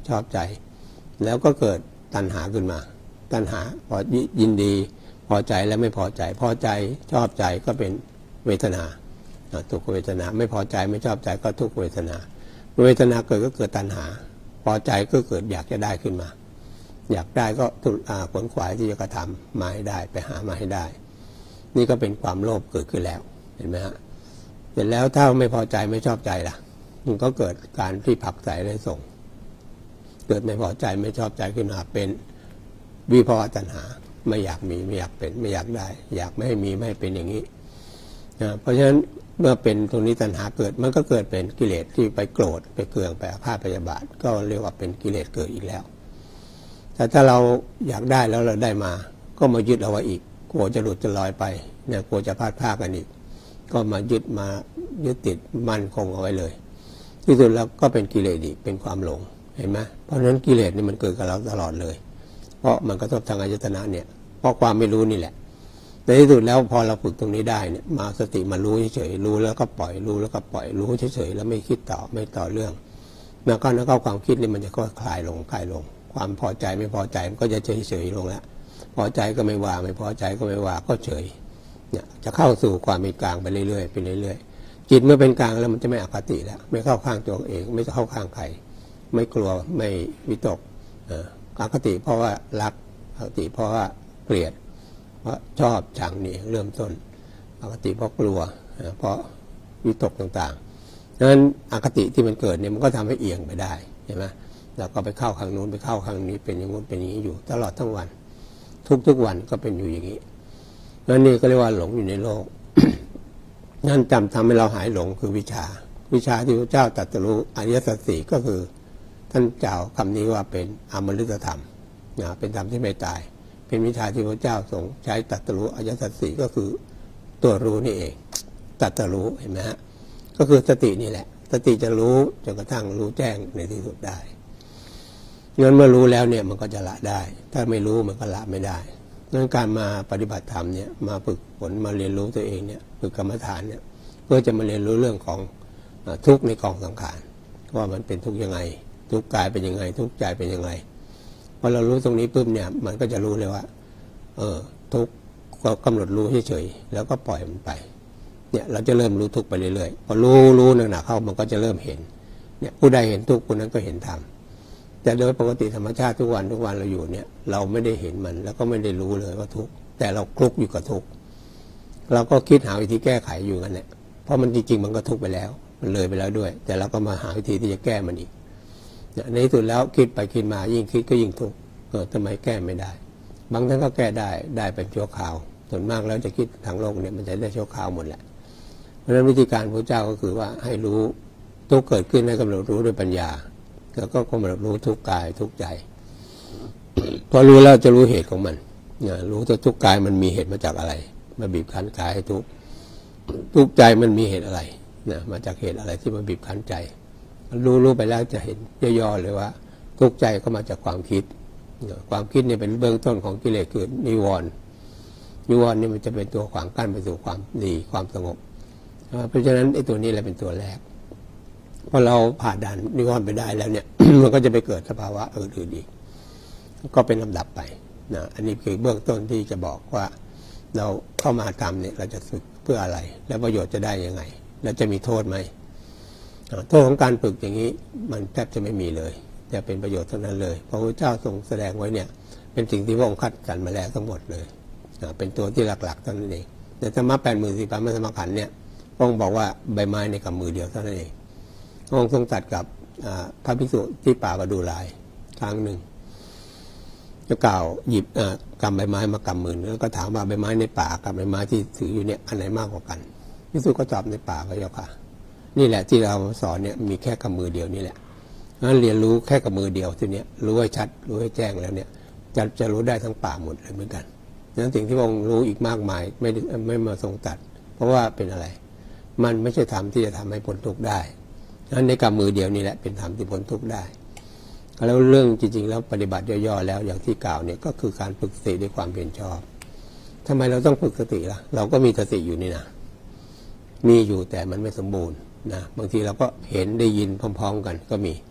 ชอบใจแล้วก็เกิดตัณหาขึ้นมาตัณหาพอยินดีพอใจและไม่พอใจพอใจชอบใจก็เป็นเวทนาทุกขเวทนาไม่พอใจไม่ชอบใจก็ทุกขเวทนาเวทนาเกิดก็เกิดตัณหาพอใจก็เกิดอยากจะได้ขึ้นมาอยากได้ก็ขวนขวายที่จะกระทำมาให้ได้ไปหามาให้ได้นี่ก็เป็นความโลภเกิดขึ้นแล้วเห็นไหมฮะเสร็จแล้วถ้าไม่พอใจไม่ชอบใจล่ะมันก็เกิดการที่ผลักไสและส่งเกิดไม่พอใจไม่ชอบใจขึ้นมาเป็นวิภวตัณหาไม่อยากมีไม่อยากเป็นไม่อยากได้อยากไม่ให้มีไม่ให้เป็นอย่างนี้เพราะฉะนั้นเมื่อเป็นตรงนี้ตัณหาเกิดมันก็เกิดเป็นกิเลสที่ไปโกรธไปเคืองไปอาฆาตพยาบาทก็เรียกว่าเป็นกิเลสเกิดอีกแล้วแต่ถ้าเราอยากได้แล้วเราได้มาก็มายึดเอาไว้อีกกลัวจะหลุดจะลอยไปเนี่ยกลัวจะพลาดพลาดกันอีกก็มายึดติดมั่นคงเอาไว้เลยที่สุดแล้วก็เป็นกิเลสอีกเป็นความหลงเห็นไหมเพราะฉะนั้นกิเลสนี่มันเกิดกับเราตลอดเลยเพราะมันกระทบทางอายตนะเนี่ยเพราะความไม่รู้นี่แหละในที่สุดแล้วพอเราฝึกตรงนี้ได้เนี่ยมาสติมารู้เฉยๆรู้แล้วก็ปล่อยรู้แล้วก็ปล่อยรู้เฉยๆแล้วไม่คิดต่อไม่ต่อเรื่องแล้วก็ความคิดนี่มันจะก็คลายลงความพอใจไม่พอใจมันก็จะเฉยๆลงแล้วพอใจก็ไม่ว่าไม่พอใจก็ไม่ว่าก็เฉยเนี่ยจะเข้าสู่ความเป็นกลางไปเรื่อยๆไปเรื่อยๆจิตเมื่อเป็นกลางแล้วมันจะไม่อคติแล้วไม่เข้าข้างตัวเองไม่เข้าข้างใครไม่กลัวไม่วิตกอคติเพราะว่ารักอคติเพราะว่าเกลียดเพราะชอบชังนี่เริ่มต้นอคติเพราะกลัวเพราะวิตกต่างๆดังนั้นอคติที่มันเกิดเนี่ยมันก็ทำให้เอียงไปได้ใช่ไหมแล้วก็ไปเข้าข้างนู้นไปเข้าข้างนี้เป็นอย่างนู้นเป็นอย่างนี้อยู่ตลอดทั้งวันทุกวันก็เป็นอยู่อย่างนี้นั่นนี่ก็เรียกว่าหลงอยู่ในโลก นั่นทำให้เราหายหลงคือวิชาที่พระเจ้าตรัสรู้อริยสัจสี่ก็คือท่านกล่าวคำนี้ว่าเป็นอมฤตธรรมเป็นธรรมที่ไม่ตายเป็นวิชาที่พระเจ้าทรงใช้ตรัสรู้อริยสัจสี่ก็คือตัวรู้นี่เองตรัสรู้เห็นไหมฮะก็คือสตินี่แหละสติจะรู้จนกระทั่งรู้แจ้งในที่สุดได้งั้นเมื่อรู้แล้วเนี่ยมันก็จะละได้ถ้าไม่รู้มันก็ละไม่ได้งั้นการมาปฏิบัติธรรมเนี่ยมาฝึกฝนมาเรียนรู้ตัวเองเนี่ยฝึกกรรมฐานเนี่ยเพื่อจะมาเรียนรู้เรื่องของทุกข์ในกองสังขารว่ามันเป็นทุกข์ยังไงทุกข์กายเป็นยังไงทุกข์ใจเป็นยังไงพอเรารู้ตรงนี้ปุ๊บเนี่ยมันก็จะรู้เลยว่าทุกข์ก็กำหนดรู้เฉยๆแล้วก็ปล่อยมันไปเนี่ยเราจะเริ่มรู้ทุกข์ไปเรื่อยๆพอรู้หนักๆเข้ามันก็จะเริ่มเห็นเนี่ยผู้ใดเห็นทุกข์คนนั้นก็เห็นธรรมแต่โดยปกติธรรมชาติทุกวันเราอยู่เนี่ยเราไม่ได้เห็นมันแล้วก็ไม่ได้รู้เลยว่าทุกข์แต่เราคลุกอยู่กับทุกข์เราก็คิดหาวิธีแก้ไขอยู่กันเนี่ยเพราะมันจริงๆมันก็ทุกข์ไปแล้วมันเลยไปแล้วด้วยแต่เราก็มาหาวิธีที่จะแก้มันอีกในที่สุดแล้วคิดไปคิดมายิ่งคิดก็ยิ่งทุกข์ทำไมแก้ไม่ได้บางท่านก็แก้ได้เป็นชั่วคราวส่วนมากแล้วจะคิดทางโลกเนี่ยมันจะได้ชั่วคราวหมดแหละเพราะฉะนั้นวิธีการพระเจ้าก็คือว่าให้รู้ทุกข์เกิดขึ้นให้กำหนดรู้ด้วยปัญญาแล้วก็กำหนดรู้ทุกกายทุกใจพอรู้แล้วจะรู้เหตุของมันรู้ว่าทุกกายมันมีเหตุมาจากอะไรมาบีบคั้นกายให้ทุกใจมันมีเหตุอะไรมาจากเหตุอะไรที่มาบีบคั้นใจรู้ไปแล้วจะเห็นย่อๆเลยว่าทุกใจก็มาจากความคิดเนี่ยเป็นเบื้องต้นของกิเลสคือนิวรณ์นี่มันจะเป็นตัวขวางกั้นไปสู่ความดีความสงบเพราะฉะนั้นไอ้ตัวนี้แหละเป็นตัวแรกพอเราผ่านด่านนิวรณ์ไปได้แล้วเนี่ย มันก็จะไปเกิดสภาวะอื่นอีกก็เป็นลำดับไปอันนี้คือเบื้องต้นที่จะบอกว่าเราเข้ามาทำเนี่ยเราจะฝึกเพื่ออะไรแล้วประโยชน์จะได้ยังไงแล้วจะมีโทษไหมโทษของการฝึกอย่างนี้มันแทบจะไม่มีเลยจะเป็นประโยชน์เท่านั้นเลยเพราะพระเจ้าทรงแสดงไว้เนี่ยเป็นสิ่งที่พระองค์คัดสรรมาแล้วทั้งหมดเลยเป็นตัวที่หลักๆเท่านั้นเองในธรรมะ 84,000 พระสมขันธ์เนี่ยพระองค์บอกว่าใบไม้ในกำมือเดียวเท่านั้นเองพระองค์ทรงตรัสกับพระภิกษุที่ป่าประดูลายครั้งหนึ่งจะกล่าวหยิบกำใบไม้มากำมือแล้วก็ถามว่าใบไม้ในป่ากับใบไม้ที่ถืออยู่เนี่ยอันไหนมากกว่ากันภิกษุก็ตอบในป่าพระเจ้าค่ะนี่แหละที่เราสอนเนี่ยมีแค่กำมือเดียวนี่แหละงั้นเรียนรู้แค่กำมือเดียวทีเนี้ยรู้ให้ชัดรู้ให้แจ้งแล้วเนี่ยจะรู้ได้ทั้งป่าหมดเลยเหมือนกันนั้นสิ่งที่พระองค์รู้อีกมากมายไม่มาทรงตัดเพราะว่าเป็นอะไรมันไม่ใช่ธรรมที่จะทำให้พ้นทุกข์ได้นั้นในกำมือเดียวนี่แหละเป็นธรรมที่พ้นทุกข์ได้แล้วเรื่องจริงๆแล้วปฏิบัติย่อๆแล้วอย่างที่กล่าวเนี่ยก็คือการฝึกสติด้วยความเพียรชอบทำไมเราต้องฝึกสติล่ะเราก็มีสติอยู่นี่นะมีอยู่แต่มันไม่สมบูรณ์นะบางทีเราก็เห็นได้ยินพร้อมๆกันก็มีข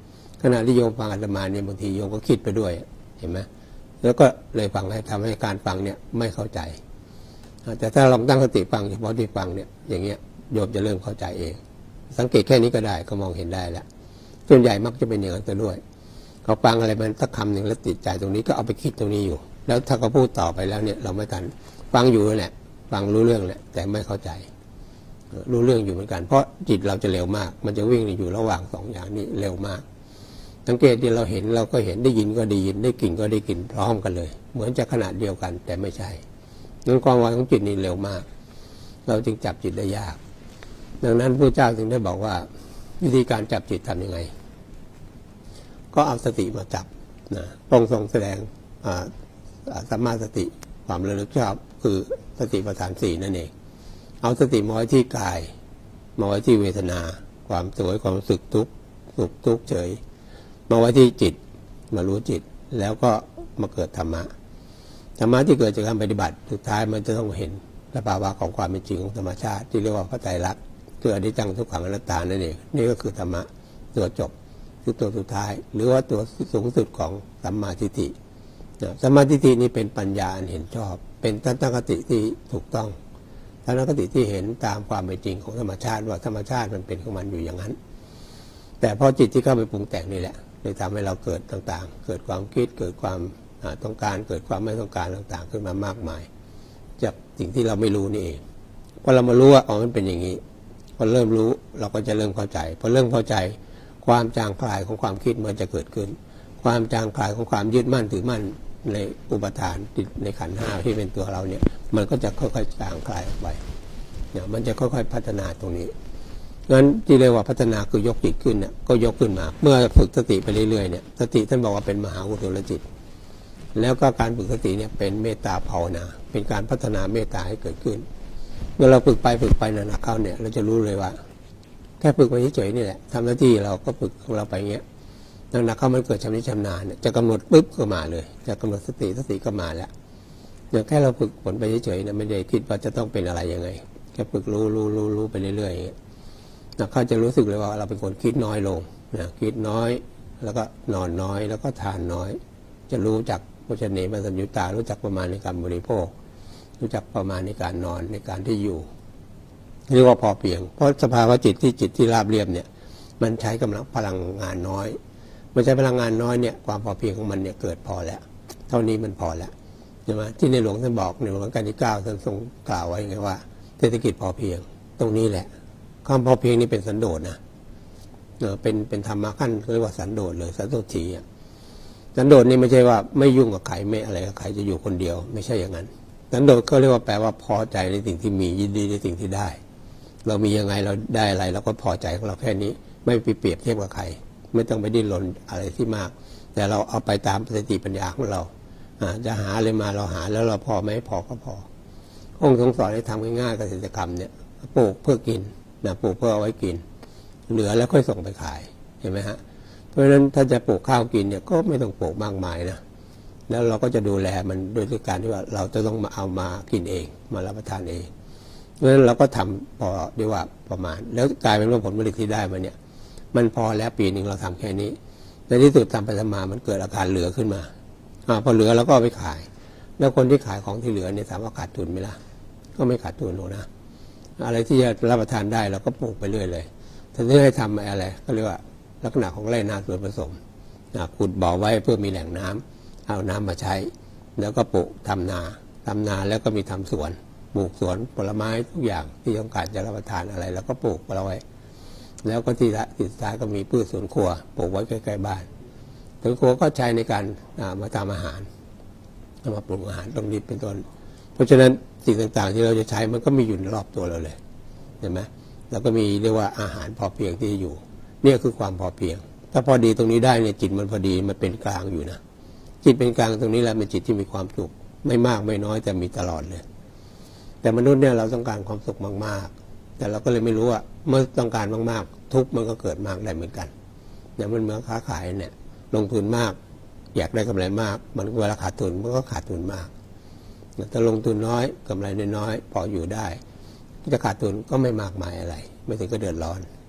ขณะที่โยมฟังอาตมาเนี่ยบางทีโยมก็คิดไปด้วยเห็นไหมแล้วก็เลยฟังให้ทำให้การฟังเนี่ยไม่เข้าใจแต่ถ้าลองตั้งสติฟังเฉพาะที่ฟังเนี่ยอย่างเงี้ยโยมจะเริ่มเข้าใจเองสังเกตแค่นี้ก็ได้ก็มองเห็นได้แล้วส่วนใหญ่มักจะเป็นอย่างนั้นด้วยเขาฟังอะไรมันสักคำหนึ่งแล้วติดใจตรงนี้ก็เอาไปคิดตรงนี้อยู่แล้วถ้าเขาพูดต่อไปแล้วเนี่ยเราไม่ทันฟังอยู่แหละฟังรู้เรื่องแหละแต่ไม่เข้าใจรู้เรื่องอยู่เหมือนกันเพราะจิตเราจะเร็วมากมันจะวิ่งอยู่ระหว่างสองอย่างนี้เร็วมากสังเกตที่เราเห็นเราก็เห็นได้ยินก็ได้ยินได้กลิ่นก็ได้กลิ่นพร้อมกันเลยเหมือนจะขนาดเดียวกันแต่ไม่ใช่นั้นความไวของจิตนี่เร็วมากเราจึงจับจิตได้ยากดังนั้นพระเจ้าจึงได้บอกว่าวิธีการจับจิตทำยังไงก็เอาสติมาจับนะพระองค์ทรงแสดงสัมมาสติความระลึกชอบคือสติปัฏฐาน4นั่นเองเอาสติมาไว้ที่กายมาไว้ที่เวทนาความสวยความรู้สึกทุกข์สุขทุกข์เฉยมาไว้ที่จิตมารู้จิตแล้วก็มาเกิดธรรมะที่เกิดจากการปฏิบัติสุดท้ายมันจะต้องเห็นสภาวะของความเป็นจริงของธรรมชาติที่เรียกว่าพระไตรลักษณ์คืออนิจจังทุกขังอนัตตานั่นเองนี่ก็คือธรรมะตัวจบคือตัวสุดท้ายหรือว่าตัวสูงสุดของสัมมาทิฏฐิสัมมาทิฏฐินี้เป็นปัญญาอันเห็นชอบเป็นทัศนคติที่ถูกต้องทัศนคติที่เห็นตามความเป็นจริงของธรรมชาติว่าธรรมชาติมันเป็นของมันอยู่อย่างนั้นแต่พอจิตที่เข้าไปปรุงแต่งนี่แหละเลยทำให้เราเกิดต่างๆเกิดความคิดเกิดความต้องการเกิดความไม่ต้องการต่างๆขึ้นมามากมายจากสิ่งที่เราไม่รู้นี่เองพอเรามารู้ว่าอ๋อมันเป็นอย่างนี้พอเริ่มรู้เราก็จะเริ่มเข้าใจพอเริ่มเข้าใจความจางคลายของความคิดมันจะเกิดขึ้นความจางคลายของความยึดมั่นถือมั่นในอุปทานในขันธ์5ที่เป็นตัวเราเนี่ยมันก็จะค่อยๆจางคลายออกไปเนี่ยมันจะค่อยๆพัฒนาตรงนี้งั้นที่เรียกว่าพัฒนาคือยกจิตขึ้นเนี่ยก็ยกขึ้นมาเมื่อฝึกสติไปเรื่อยๆเนี่ยสติท่านบอกว่าเป็นมหากุศลจิตแล้วก็การฝึกสติเนี่ยเป็นเมตตาภาวนาเป็นการพัฒนาเมตตาให้เกิดขึ้นเมื่อเราฝึกไปนานๆเข้าเนี่ยเราจะรู้เลยว่าแค่ฝึกไปเฉยๆนี่แหละทำหน้าที่เราก็ฝึกของเราไปเงี้ยนานๆเข้ามันเกิดชำนิชำนาญเนี่ยจะกำหนดปุ๊บก็มาเลยจะกำหนดสติก็มาแล้วอย่างแค่เราฝึกผลไปเฉยๆเนี่ยไม่ได้คิดว่าจะต้องเป็นอะไรยังไงแค่ฝึกรู้ไปเรื่อยๆอย่างเงี้ยเขาจะรู้สึกเลยว่าเราเป็นคนคิดน้อยลงนะคิดน้อยแล้วก็นอนน้อยแล้วก็ทานน้อยจะรู้จักโภชเนมัสสัญญุตารู้จักประมาณในการบริโภครู้จักประมาณในการนอนในการที่อยู่เรียกว่าพอเพียงเพราะสภาวะจิตที่ราบเรียบเนี่ยมันใช้กำลังพลังงานน้อยมันใช้พลังงานน้อยเนี่ยความพอเพียงของมันเนี่ยเกิดพอแล้วเท่านี้มันพอแล้วใช่ไหมที่ในหลวงท่านบอกในหลวงรัชกาลที่9ท่านทรงกล่าวไว้ไงว่าเศรษฐกิจพอเพียงตรงนี้แหละความพอเพียงนี่เป็นสันโดษนะเป็นธรรมะขั้นเรียกว่าสันโดษเลยสันโดษถีสันโดษนี่ไม่ใช่ว่าไม่ยุ่งกับใครไม่อะไรกับใครจะอยู่คนเดียวไม่ใช่อย่างนั้นสันโดษก็เรียกว่าแปลว่าพอใจในสิ่งที่มียินดีในสิ่งที่ได้เรามียังไงเราได้อะไรเราก็พอใจของเราแค่นี้ไม่ไปเปรียบเทียบกับใครไม่ต้องไปดิ้นรนอะไรที่มากแต่เราเอาไปตามสติปัญญาของเราจะหาอะไรมาเราหาแล้วเราพอไหมพอก็พอองค์ทรงสอนให้ทำง่ายๆเกษตรกรรมเนี่ยปลูกเพื่อกินนะปลูกเพื่อเอาไว้กินเหลือแล้วค่อยส่งไปขายเห็นไหมฮะเพราะฉะนั้นถ้าจะปลูกข้าวกินเนี่ยก็ไม่ต้องปลูกมากมายนะแล้วเราก็จะดูแลมันโดยการที่ว่าเราจะต้องมาเอามากินเองมารับประทานเองเพราะฉะนั้นเราก็ทำพอดีว่าประมาณแล้วกลายเป็นว่าผลผลิตที่ได้มาเนี่ยมันพอแล้วปีหนึ่งเราทำแค่นี้ในที่สุดทำไปทำมามันเกิดอาการเหลือขึ้นมาพอเหลือเราก็เอาไปขายแล้วคนที่ขายของที่เหลือเนี่ยถามว่าขาดทุนไหมล่ะก็ไม่ขาดทุนหรอกนะอะไรที่จะรับประทานได้เราก็ปลูกไปเรื่อยเลยถ้าจะให้ทำอะไรก็เรียกว่าลักษณะของไร่นาสวนผสมขุดบ่อไว้เพื่อมีแหล่งน้ำเอาน้ำมาใช้แล้วก็ปลูกทำนาแล้วก็มีทำสวนปลูกสวนผลไม้ทุกอย่างที่ต้องการจะรับประทานอะไรแล้วก็ปลูกเอาไว้แล้วก็ที่สุดท้ายก็มีพืชสวนครัวปลูกไว้ใกล้ๆบ้านสวนครัวก็ใช้ในการมาทำอาหารมาปรุงอาหารตรงนี้เป็นต้นเพราะฉะนั้นสิ่งต่างๆที่เราจะใช้มันก็มีอยู่รอบตัวเราเลยเห็นไหมแล้วก็มีเรียกว่าอาหารพอเพียงที่อยู่เนี่ยคือความพอเพียงถ้าพอดีตรงนี้ได้เนี่ยจิตมันพอดีมันเป็นกลางอยู่นะจิตเป็นกลางตรงนี้แหละเป็นจิตที่มีความสุขไม่มากไม่น้อยแต่มีตลอดเลยแต่มนุษย์เนี่ยเราต้องการความสุขมากๆแต่เราก็เลยไม่รู้ว่าเมื่อต้องการมากๆทุกข์มันก็เกิดมากได้เหมือนกันอย่างมันเหมือนค้าขายเนี่ยลงทุนมากอยากได้กำไรมากมันเวลาขาดทุนมันก็ขาดทุนมากถ้าลงทุนน้อยกำไรน้อยพออยู่ได้จะขาดทุนก็ไม่มากมายอะไรไม่ถึงก็เดือดร้อน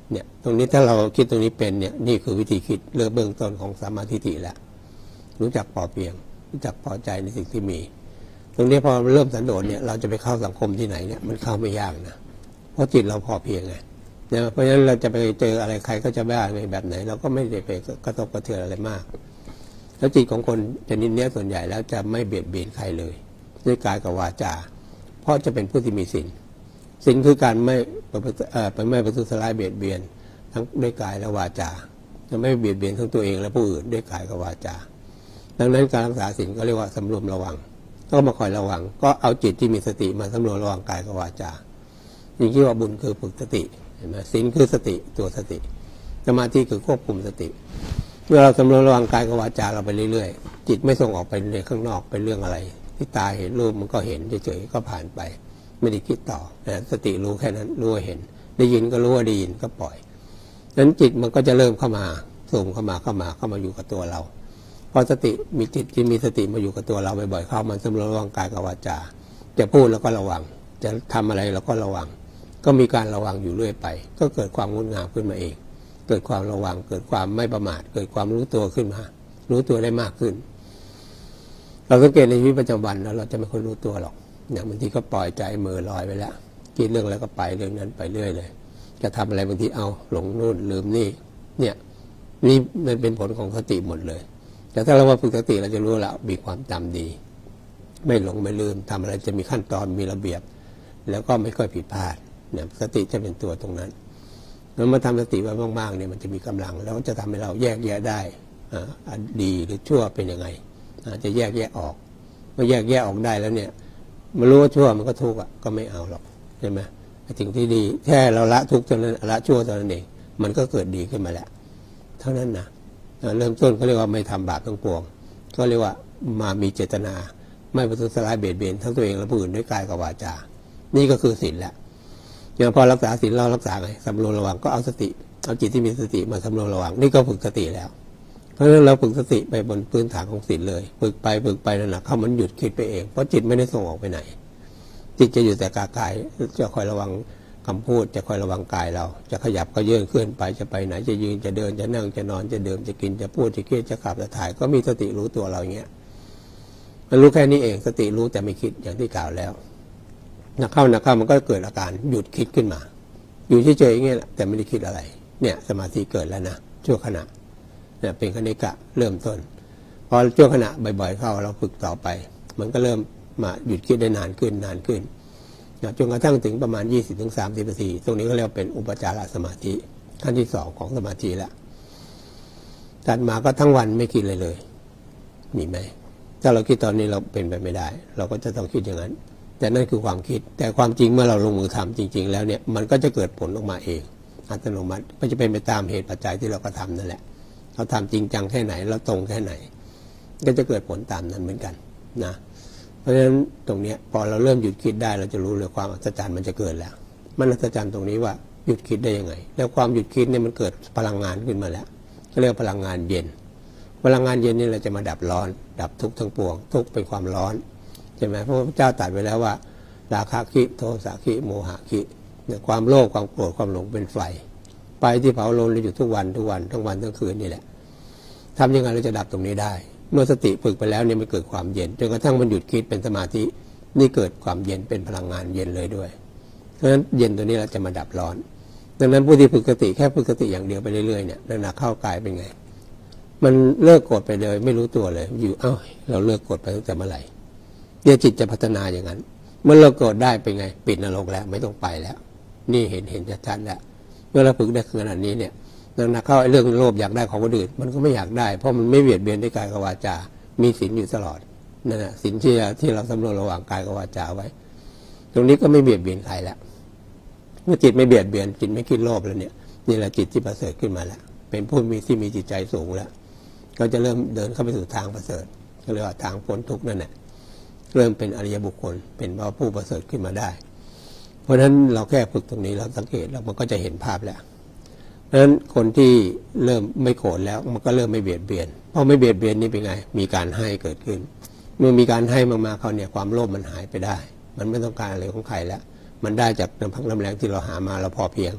เนี่ยตรงนี้ถ้าเราคิดตรงนี้เป็นเนี่ยนี่คือวิธีคิดเริ่มเบื้องต้นของสัมมาทิฏฐิแล้วรู้จักพอเพียงรู้จักพอใจในสิ่งที่มีตรงนี้พอเริ่มสันโดษเนี่ยเราจะไปเข้าสังคมที่ไหนเนี่ยมันเข้าไม่ยากนะเพราะจิตเราพอเพียงไงนะเพราะฉะนั้นเราจะไปเจออะไรใครก็จะบ้าในแบบไหนเราก็ไม่ได้ไปกระทบกระเทือนอะไรมากแล้วจิตของคนชนิดนี้ส่วนใหญ่แล้วจะไม่เบียดเบียนใครเลยด้วยกายกับวาจาเพราะจะเป็นผู้ที่มีศีลศีลคือการไม่ประทุษร้ายเบียดเบียนทั้งด้วยกายและวาจาจะไม่เบียดเบียนทั้งตัวเองและผู้อื่นด้วยกายกับวาจาดังนั้นการรักษาศีลก็เรียกว่าสำรวมระวังก็มาคอยระวังก็เอาจิตที่มีสติมาสำรวมระวังกายกับวาจาอย่างที่ว่าบุญคือฝึกสติเห็นไหมศีลคือสติตัวสติสมาธิคือควบคุมสติเมื่อเราสำรวมระวังกายกับวาจาเราไปเรื่อยๆจิตไม่ส่งออกไปในข้างนอกเป็นเรื่องอะไรที่ตาเห็นรูปมันก็เห็นเฉยๆก็ผ่านไปไม่ได้คิดต่อสติรู้แค่นั้นรู้ว่าเห็นได้ยินก็รู้ว่าได้ยินก็ปล่อยนั้นจิตมันก็จะเริ่มเข้ามาส่งเข้ามาอยู่กับตัวเราพอสติมีจิตที่มีสติมาอยู่กับตัวเราบ่อยๆเข้ามันสำรวมระวังกายกับวาจาจะพูดแล้วก็ระวังจะทำอะไรเราก็ระวังก็มีการระวังอยู่เรื่อยไปก็เกิดความงดงามขึ้นมาเองเกิดความระวังเกิดความไม่ประมาทเกิดความรู้ตัวขึ้นมารู้ตัวได้มากขึ้นเราสังเกตในชีวิตประจำวันแล้วเราจะไม่ค่อยรู้ตัวหรอกเนี่ยบางทีก็ปล่อยใจมือลอยไปแล้วคิดเรื่องแล้วก็ไปเรื่องนั้นไปเรื่อยเลยจะทำอะไรบางทีเอาหลงนู่นลืมนี่เนี่ยนี่มันเป็นผลของสติหมดเลยแต่ถ้าเราว่าฝึกสติเราจะรู้แล้วมีความจำดีไม่หลงไม่ลืมทำอะไรจะมีขั้นตอนมีระเบียบแล้วก็ไม่ค่อยผิดพลาดเนี่ยสติจะเป็นตัวตรงนั้นแล้วมาทำสติไว้มากๆเนี่ยมันจะมีกำลังแล้วจะทำให้เราแยกแยะได้ดีหรือชั่วเป็นยังไงจะแยกแยะออกเมื่อแยกแยะออกได้แล้วเนี่ยมันรู้ว่าชั่วมันก็ทุกข์ก็ไม่เอาหรอกใช่ไหมสิ่งที่ดีแค่เราละทุกข์เท่านั้นละชั่วเท่านั้นเองมันก็เกิดดีขึ้นมาแล้วเท่านั้นนะเริ่มต้นเขาเรียกว่าไม่ทำบาปทั้งปวงก็เรียกว่ามามีเจตนาไม่ประทุษร้ายเบียดเบียนทั้งตัวเองและผู้อื่นด้วยกายกับวาจานี่ก็คือศีลแล้วอย่างพอรักษาศีลเรารักษาไงสำรวมระวังก็เอาสติเอาจิตที่มีสติมาสำรวมระวังนี่ก็ฝึกสติแล้วเพราะฉะนั้นเราฝึกสติไปบนพื้นฐานของศีลเลยฝึกไปนั่นแหละเข้ามันหยุดคิดไปเองเพราะจิตไม่ได้ส่งออกไปไหนจิตจะอยู่แต่กายจะคอยระวังคำพูดจะคอยระวังกายเราจะขยับก็เยื่นเคลื่อนไปจะไปไหนจะยืนจะเดินจะนั่งจะนอนจะเดินจะกินจะพูดจะคิดจะขับจะถ่ายก็มีสติรู้ตัวเราอย่างเงี้ยมันรู้แค่นี้เองสติรู้แต่ไม่คิดอย่างที่กล่าวแล้วนักเข้ามันก็เกิดอาการหยุดคิดขึ้นมาอยู่เฉยๆอย่างเงี้ยแต่ไม่ได้คิดอะไรเนี่ยสมาธิเกิดแล้วนะชั่วขณะเนี่ยเป็นคณิกะเริ่มต้นพอชั่วขณะบ่อยๆเข้าเราฝึกต่อไปมันก็เริ่มมาหยุดคิดได้นานขึ้นจนกระทั่งถึงประมาณ 20-30 นาทีตรงนี้ก็เรียกเป็นอุปจารสมาธิขั้นที่2ของสมาธิแล้วถัดมาก็ทั้งวันไม่คิดเลยมีไหมถ้าเราคิดตอนนี้เราเป็นไปไม่ได้เราก็จะต้องคิดอย่างนั้นแต่นั่นคือความคิดแต่ความจริงเมื่อเราลงมือทำจริงๆแล้วเนี่ยมันก็จะเกิดผลออกมาเองอัตโนมัติก็จะเป็นไปตามเหตุปัจจัยที่เรากระทำนั่นแหละเราทำจริงจังแค่ไหนเราตรงแค่ไหนก็จะเกิดผลตามนั้นเหมือนกันนะเพราะฉะนั้นตรงนี้พอเราเริ่มหยุดคิดได้เราจะรู้เลยความอัศจรรย์มันจะเกิดแล้วมันอัศจรรย์ตรงนี้ว่าหยุดคิดได้ยังไงแล้วความหยุดคิดเนี่ยมันเกิดพลังงานขึ้นมาแล้วก็เรียกพลังงานเย็นพลังงานเย็นนี่เราจะมาดับร้อนดับทุกข์ทั้งปวงทุกข์เป็นความร้อนใช่ไหมเพราะพระเจ้าตรัสไว้แล้วว่าราคะคิโทสะคิโมหะคิเนี่ยความโลภความโกรธความหลงเป็นไฟที่เผาลนเราอยู่ทุกวันทั้งวันทั้งคืนนี่แหละทำยังไงเราจะดับตรงนี้ได้เมื่อสติฝึกไปแล้วเนี่ยมันเกิดความเย็นจนกระทั่งมันหยุดคิดเป็นสมาธินี่เกิดความเย็นเป็นพลังงานเย็นเลยด้วยเพราะฉะนั้นเย็นตัวนี้เราจะมาดับร้อนดังนั้นผู้ที่ฝึกสติแค่ฝึกสติอย่างเดียวไปเรื่อยๆเนี่ยหนักเข้ากายเป็นไงมันเลิกโกรธไปเลยไม่รู้ตัวเลยอยู่เราเลิกโกรธไปตั้งแต่เมื่อไหร่เนี่ยจิตจะพัฒนาอย่างนั้นเมื่อเลิกโกรธได้เป็นไงปิดนรกแล้วไม่ต้องไปแล้วนี่เห็นชัดๆแล้วเมื่อเราฝึกได้ขนาดนี้เนี่ยนักเข้าเรื่องโลภอยากได้ของคนอื่นมันก็ไม่อยากได้เพราะมันไม่เบียดเบียนด้วยกายกับวาจามีศีลอยู่ตลอดนั่นแหละศีลที่เราสำรวมระหว่างกายกับวาจาไว้ตรงนี้ก็ไม่เบียดเบียนใครแล้วเมื่อจิตไม่เบียดเบียนจิตไม่คิดโลภแล้วเนี่ยนี่แหละจิตที่ประเสริฐขึ้นมาแล้วเป็นผู้ที่มีจิตใจสูงแล้วก็จะเริ่มเดินเข้าไปสู่ทางประเสริฐก็เรียกว่าทางพ้นทุกข์นั่นแหละเริ่มเป็นอริยบุคคลเป็นผู้ประเสริฐขึ้นมาได้เพราะฉะนั้นเราแค่ฝึกตรงนี้เราสังเกตแล้วมันก็จะเห็นภาพแล้วเพราะฉะนั้นคนที่เริ่มไม่โกรธแล้วมันก็เริ่มไม่เบียดเบียนพอไม่เบียดเบียนนี่เป็นไงมีการให้เกิดขึ้นเมื่อมีการให้มากๆเขาเนี่ยความโลภมันหายไปได้มันไม่ต้องการอะไรของใครแล้วมันได้จากน้ำพักน้ำแรงที่เราหามาเราพอเพียง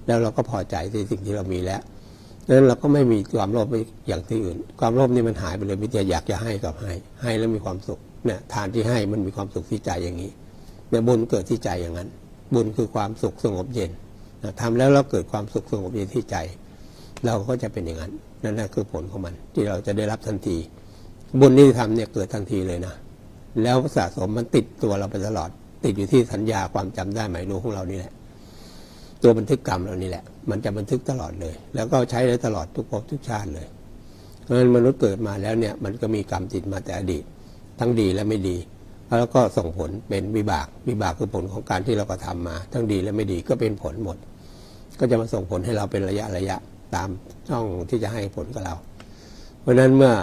แล้วเราก็พอใจในสิ่งที่เรามีแล้วดังนั้นเราก็ไม่มีความโลภอย่างที่อื่นความโลภนี่มันหายไปเลยมิแต่อยากจะให้กับให้แล้วมีความสุขเนี่ยทานที่ให้มันมีความสุขที่ใจอย่างนี้เนี่ยบุญเกิดที่ใจอย่างนั้นบุญคือความสุขสงบเย็นทำแล้วเราเกิดความสุขสงบเย็นที่ใจเราก็จะเป็นอย่างนั้นนั่นคือผลของมันที่เราจะได้รับทันทีบุญที่ทำเนี่ยเกิดทันทีเลยนะแล้วสะสมมันติดตัวเราไปตลอดติดอยู่ที่สัญญาความจำได้หมายรู้ของเรานี่แหละตัวบันทึกกรรมเรานี่แหละมันจะบันทึกตลอดเลยแล้วก็ใช้ได้ตลอดทุกภพทุกชาติเลยเพราะฉะนั้นมนุษย์เกิดมาแล้วเนี่ยมันก็มีกรรมติดมาแต่อดีตทั้งดีและไม่ดีแล้วก็ส่งผลเป็นวิบากคือผลของการที่เรากระทำมาทั้งดีและไม่ดีก็เป็นผลหมดก็จะมาส่งผลให้เราเป็นระยะตามช่องที่จะให้ผลกับเราเพราะฉะนั้นเมื่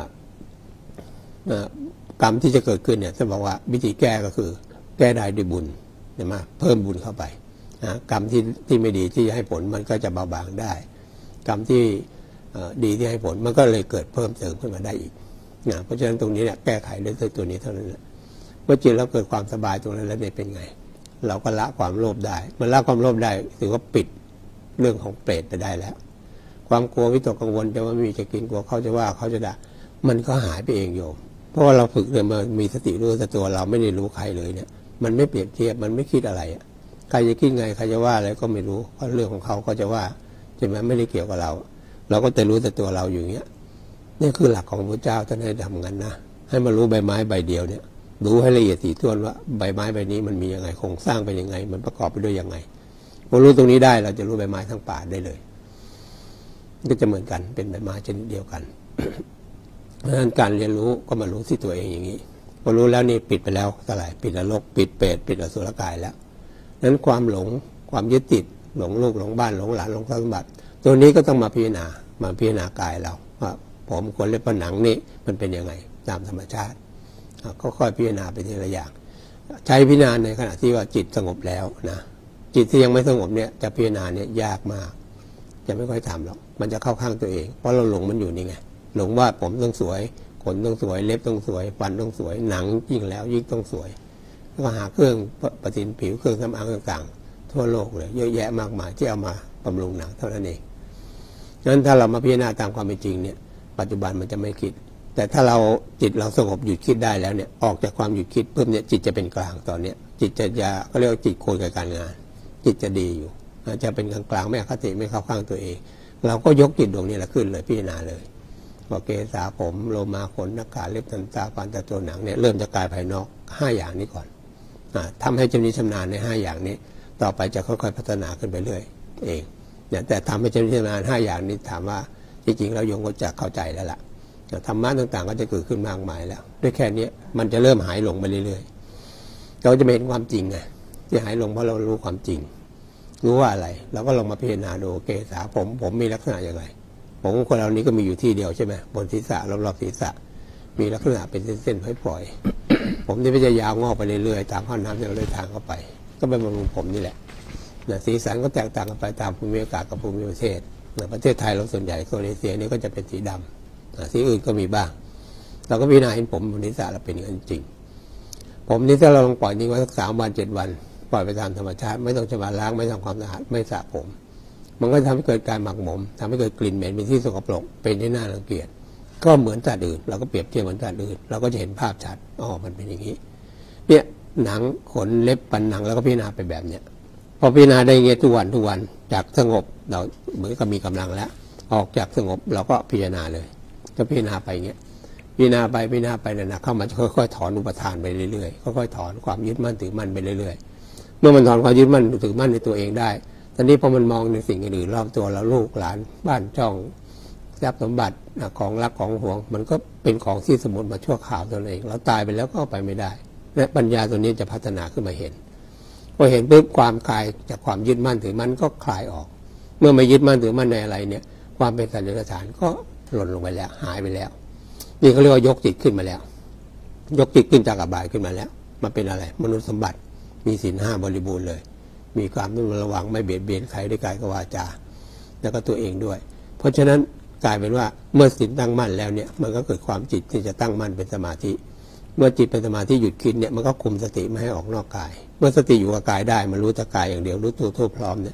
อกรรมที่จะเกิดขึ้นเนี่ยจะบอกว่าวิธีแก้ก็คือแก้ได้ด้วยบุญใช่ไหมเพิ่มบุญเข้าไปกรรมที่ไม่ดีที่ให้ผลมันก็จะเบาบางได้กรรมที่ดีที่ให้ผลมันก็เลยเกิดเพิ่มเติมขึ้นมาได้อีกเพราะฉะนั้นตรงนี้เนี่ยแก้ไขด้วยตัวนี้เท่านั้นแหละเมื่อจิตเราเกิดความสบายตรงนั้นแล้วเนี่ยเป็นไงเราก็ละความโลภได้มันละความโลภได้ถือว่าปิดเรื่องของเปรตไปได้แล้วความกลัววิตกกังวลจะว่าไม่มีจะกินกลัวเขาจะว่าเขาจะด่ามันก็หายไปเองโยมเพราะว่าเราฝึกเนี่ยมามีสติรู้แต่ตัวเราไม่ได้รู้ใครเลยเนี่ยมันไม่เปรียบเทียบมันไม่คิดอะไรใครจะคิดไงใครจะว่าอะไรก็ไม่รู้เพราะเรื่องของเขาก็จะว่าใช่ไหมไม่ได้เกี่ยวกับเราเราก็จะรู้แต่ตัวเราอยู่อย่างเงี้ยนี่คือหลักของพระเจ้าท่านให้ทำงั้นนะให้มารู้ใบไม้ใบเดียวเนี่ยรู้ให้ละเอียดถี่ถ้วนว่าใบไม้ใบนี้มันมียังไงโครงสร้างเป็นยังไงมันประกอบไปด้วยยังไงพอรู้ตรงนี้ได้เราจะรู้ใบไม้ทั้งป่าได้เลยก็จะเหมือนกันเป็นใบไม้ชนิดเดียวกัน เพราะฉะนั้นการเรียนรู้ก็มารู้ที่ตัวเองอย่างนี้พอรู้แล้วนี่ปิดไปแล้วเท่าไหร่ปิดนรกปิดเปรตปิดอสุรกายแล้วนั้นความหลงความยึดติดหลงลูกหลงบ้านหลงหลานหลงทรัพย์สมบัติตัวนี้ก็ต้องมาพิจารณากายเราว่าผมขนเล็บฝันหนังนี่มันเป็นยังไงตามธรรมชาติก็ค่อยพิจารณาไปทีละอย่างใช้พิจารณาในขณะที่ว่าจิตสงบแล้วนะจิตที่ยังไม่สงบเนี่ยจะพิจารณาเนี่ยยากมากจะไม่ค่อยทำหรอกมันจะเข้าข้างตัวเองเพราะเราหลงมันอยู่นี่ไงหลงว่าผมต้องสวยขนต้องสวยเล็บต้องสวยฟันต้องสวยหนังยิ่งแล้วยิ่งต้องสวยก็หาเครื่องประทินผิวเครื่องสำอางต่างๆทั่วโลกเลยเยอะแยะมากมายที่เอามาบำรุงหนังเท่านั้นเองงั้นถ้าเรามาพิจารณาตามความเป็นจริงเนี่ยปัจจุบันมันจะไม่คิดแต่ถ้าเราจิตเราสงบหยุดคิดได้แล้วเนี่ยออกจากความหยุดคิดเพิ่มเนี่ยจิตจะเป็นกลางตอนเนี้ยจิตจะก็เรียกว่าจิตโคกับการงานจิตจะดีอยู่จะเป็นกลางๆไม่อคติไม่เข้าข้างตัวเองเราก็ยกจิตดวงนี้แหละขึ้นเลยพิจารณาเลยว่าเกศาผมโลมาขนนักขาเล็บตันตาฟันตาตัวหนังเนี่ยเริ่มจากกายภายนอก5อย่างนี้ก่อนทำให้ชำนาญใน5อย่างนี้ต่อไปจะค่อยๆพัฒนาขึ้นไปเรื่อยเองเนี่ยแต่ทำให้ชำนาญ5อย่างนี้ถามว่าจริงๆเราโยมก็จะเข้าใจแล้วล่ะธรรมะต่างๆก็จะเกิดขึ้นมากมายแล้วด้วยแค่นี้มันจะเริ่มหายหลงไปเรื่อยๆเราจะเห็นความจริงไงที่หายหลงเพราะเรารู้ความจริงรู้ว่าอะไรเราก็ลองมาพิจารณาดูเกศาผมมีลักษณะอย่างไรผมคนเรานี้ก็มีอยู่ที่เดียวใช่ไหมบนศีรษะรอบๆศีรษะมีลักษณะเป็นเส้นๆพลอยๆผมนี่ไม่จะยาวงอกไปเรื่อยๆตามข้อน้ำที่เราเดินทางเข้าไปก็เป็นบำรุงผมนี่แหละสีสันก็แตกต่างกันไปตามภูมิอากาศกับภูมิประเทศประเทศไทยเราส่วนใหญ่โซนเอเชียนี่ก็จะเป็นสีดำสีอื่นก็มีบ้างเราก็พิจารณาเห็นผมบนศีรษะเราเป็นอย่างนั้นจริงผมนี่ถ้าเราลองปล่อยทิ้งไว้สัก3 วัน 7 วันปล่อยไปตามธรรมชาติไม่ต้องชำระล้างไม่ทำความสะอาดไม่สระผมมันก็ทำให้เกิดการหมักหมมทำให้เกิดกลิ่นเหม็นเป็นที่สกปรกเป็นที่น่ารังเกียจก็เหมือนสัตว์อื่นเราก็เปรียบเทียบเหมือนสัตว์อื่นเราก็จะเห็นภาพชัดมันเป็นอย่างนี้เนี่ยหนังขนเล็บปันหนังแล้วก็พิจารณาไปแบบเนี้ยพอพิจารณาได้เงี้ยทุกวันจากสงบเราเหมือนกับมีกำลังแล้วออกจากสงบเราก็พิจารณาเลยก็พิจารณาไปเงี้ยพิจารณาไปนะเข้ามาค่อยๆถอนอุปทานไปเรื่อยๆค่อยๆถอนความยึดมั่นถือมั่นไปเรื่อยๆเมื่อมันถอนความยึดมั่นถือมั่นในตัวเองได้ตอนนี้พอมันมองในสิ่งอื่นรอบตัวเราลูกหลานบ้านช่องทรัพย์สมบัติของรักของหวงมันก็เป็นของที่สมมติมาชั่วคราวตัวเองเราตายไปแล้วก็ไปไม่ได้และปัญญาตัวนี้จะพัฒนาขึ้นมาเห็นพอเห็นปุ๊บความคลายจากความยึดมั่นถือมั่นก็คลายออกเมื่อไม่ยึดมั่นถือมั่นในอะไรเนี่ยความเป็นสัจจะฐานก็หล่นลงไปแล้วหายไปแล้วนี่เขาเรียกว่ายกจิตขึ้นมาแล้วยกจิตขึ้นจากอบายขึ้นมาแล้วมาเป็นอะไรมนุษย์สมบัติมีศีล5บริบูรณ์เลยมีความต้องระวังไม่เบียดเบียนใครด้วยกายกับวาจาแล้วก็ตัวเองด้วยเพราะฉะนั้นกลายเป็นว่าเมื่อศีลตั้งมั่นแล้วเนี่ยมันก็เกิดความจิตที่จะตั้งมั่นเป็นสมาธิเมื่อจิตเป็นสมาธิหยุดคิดเนี่ยมันก็คุมสติไม่ให้ออกนอกกายเมื่อสติอยู่กับกายได้มันรู้แต่กายอย่างเดียวรู้ตัวทั่วพร้อมเนี่ย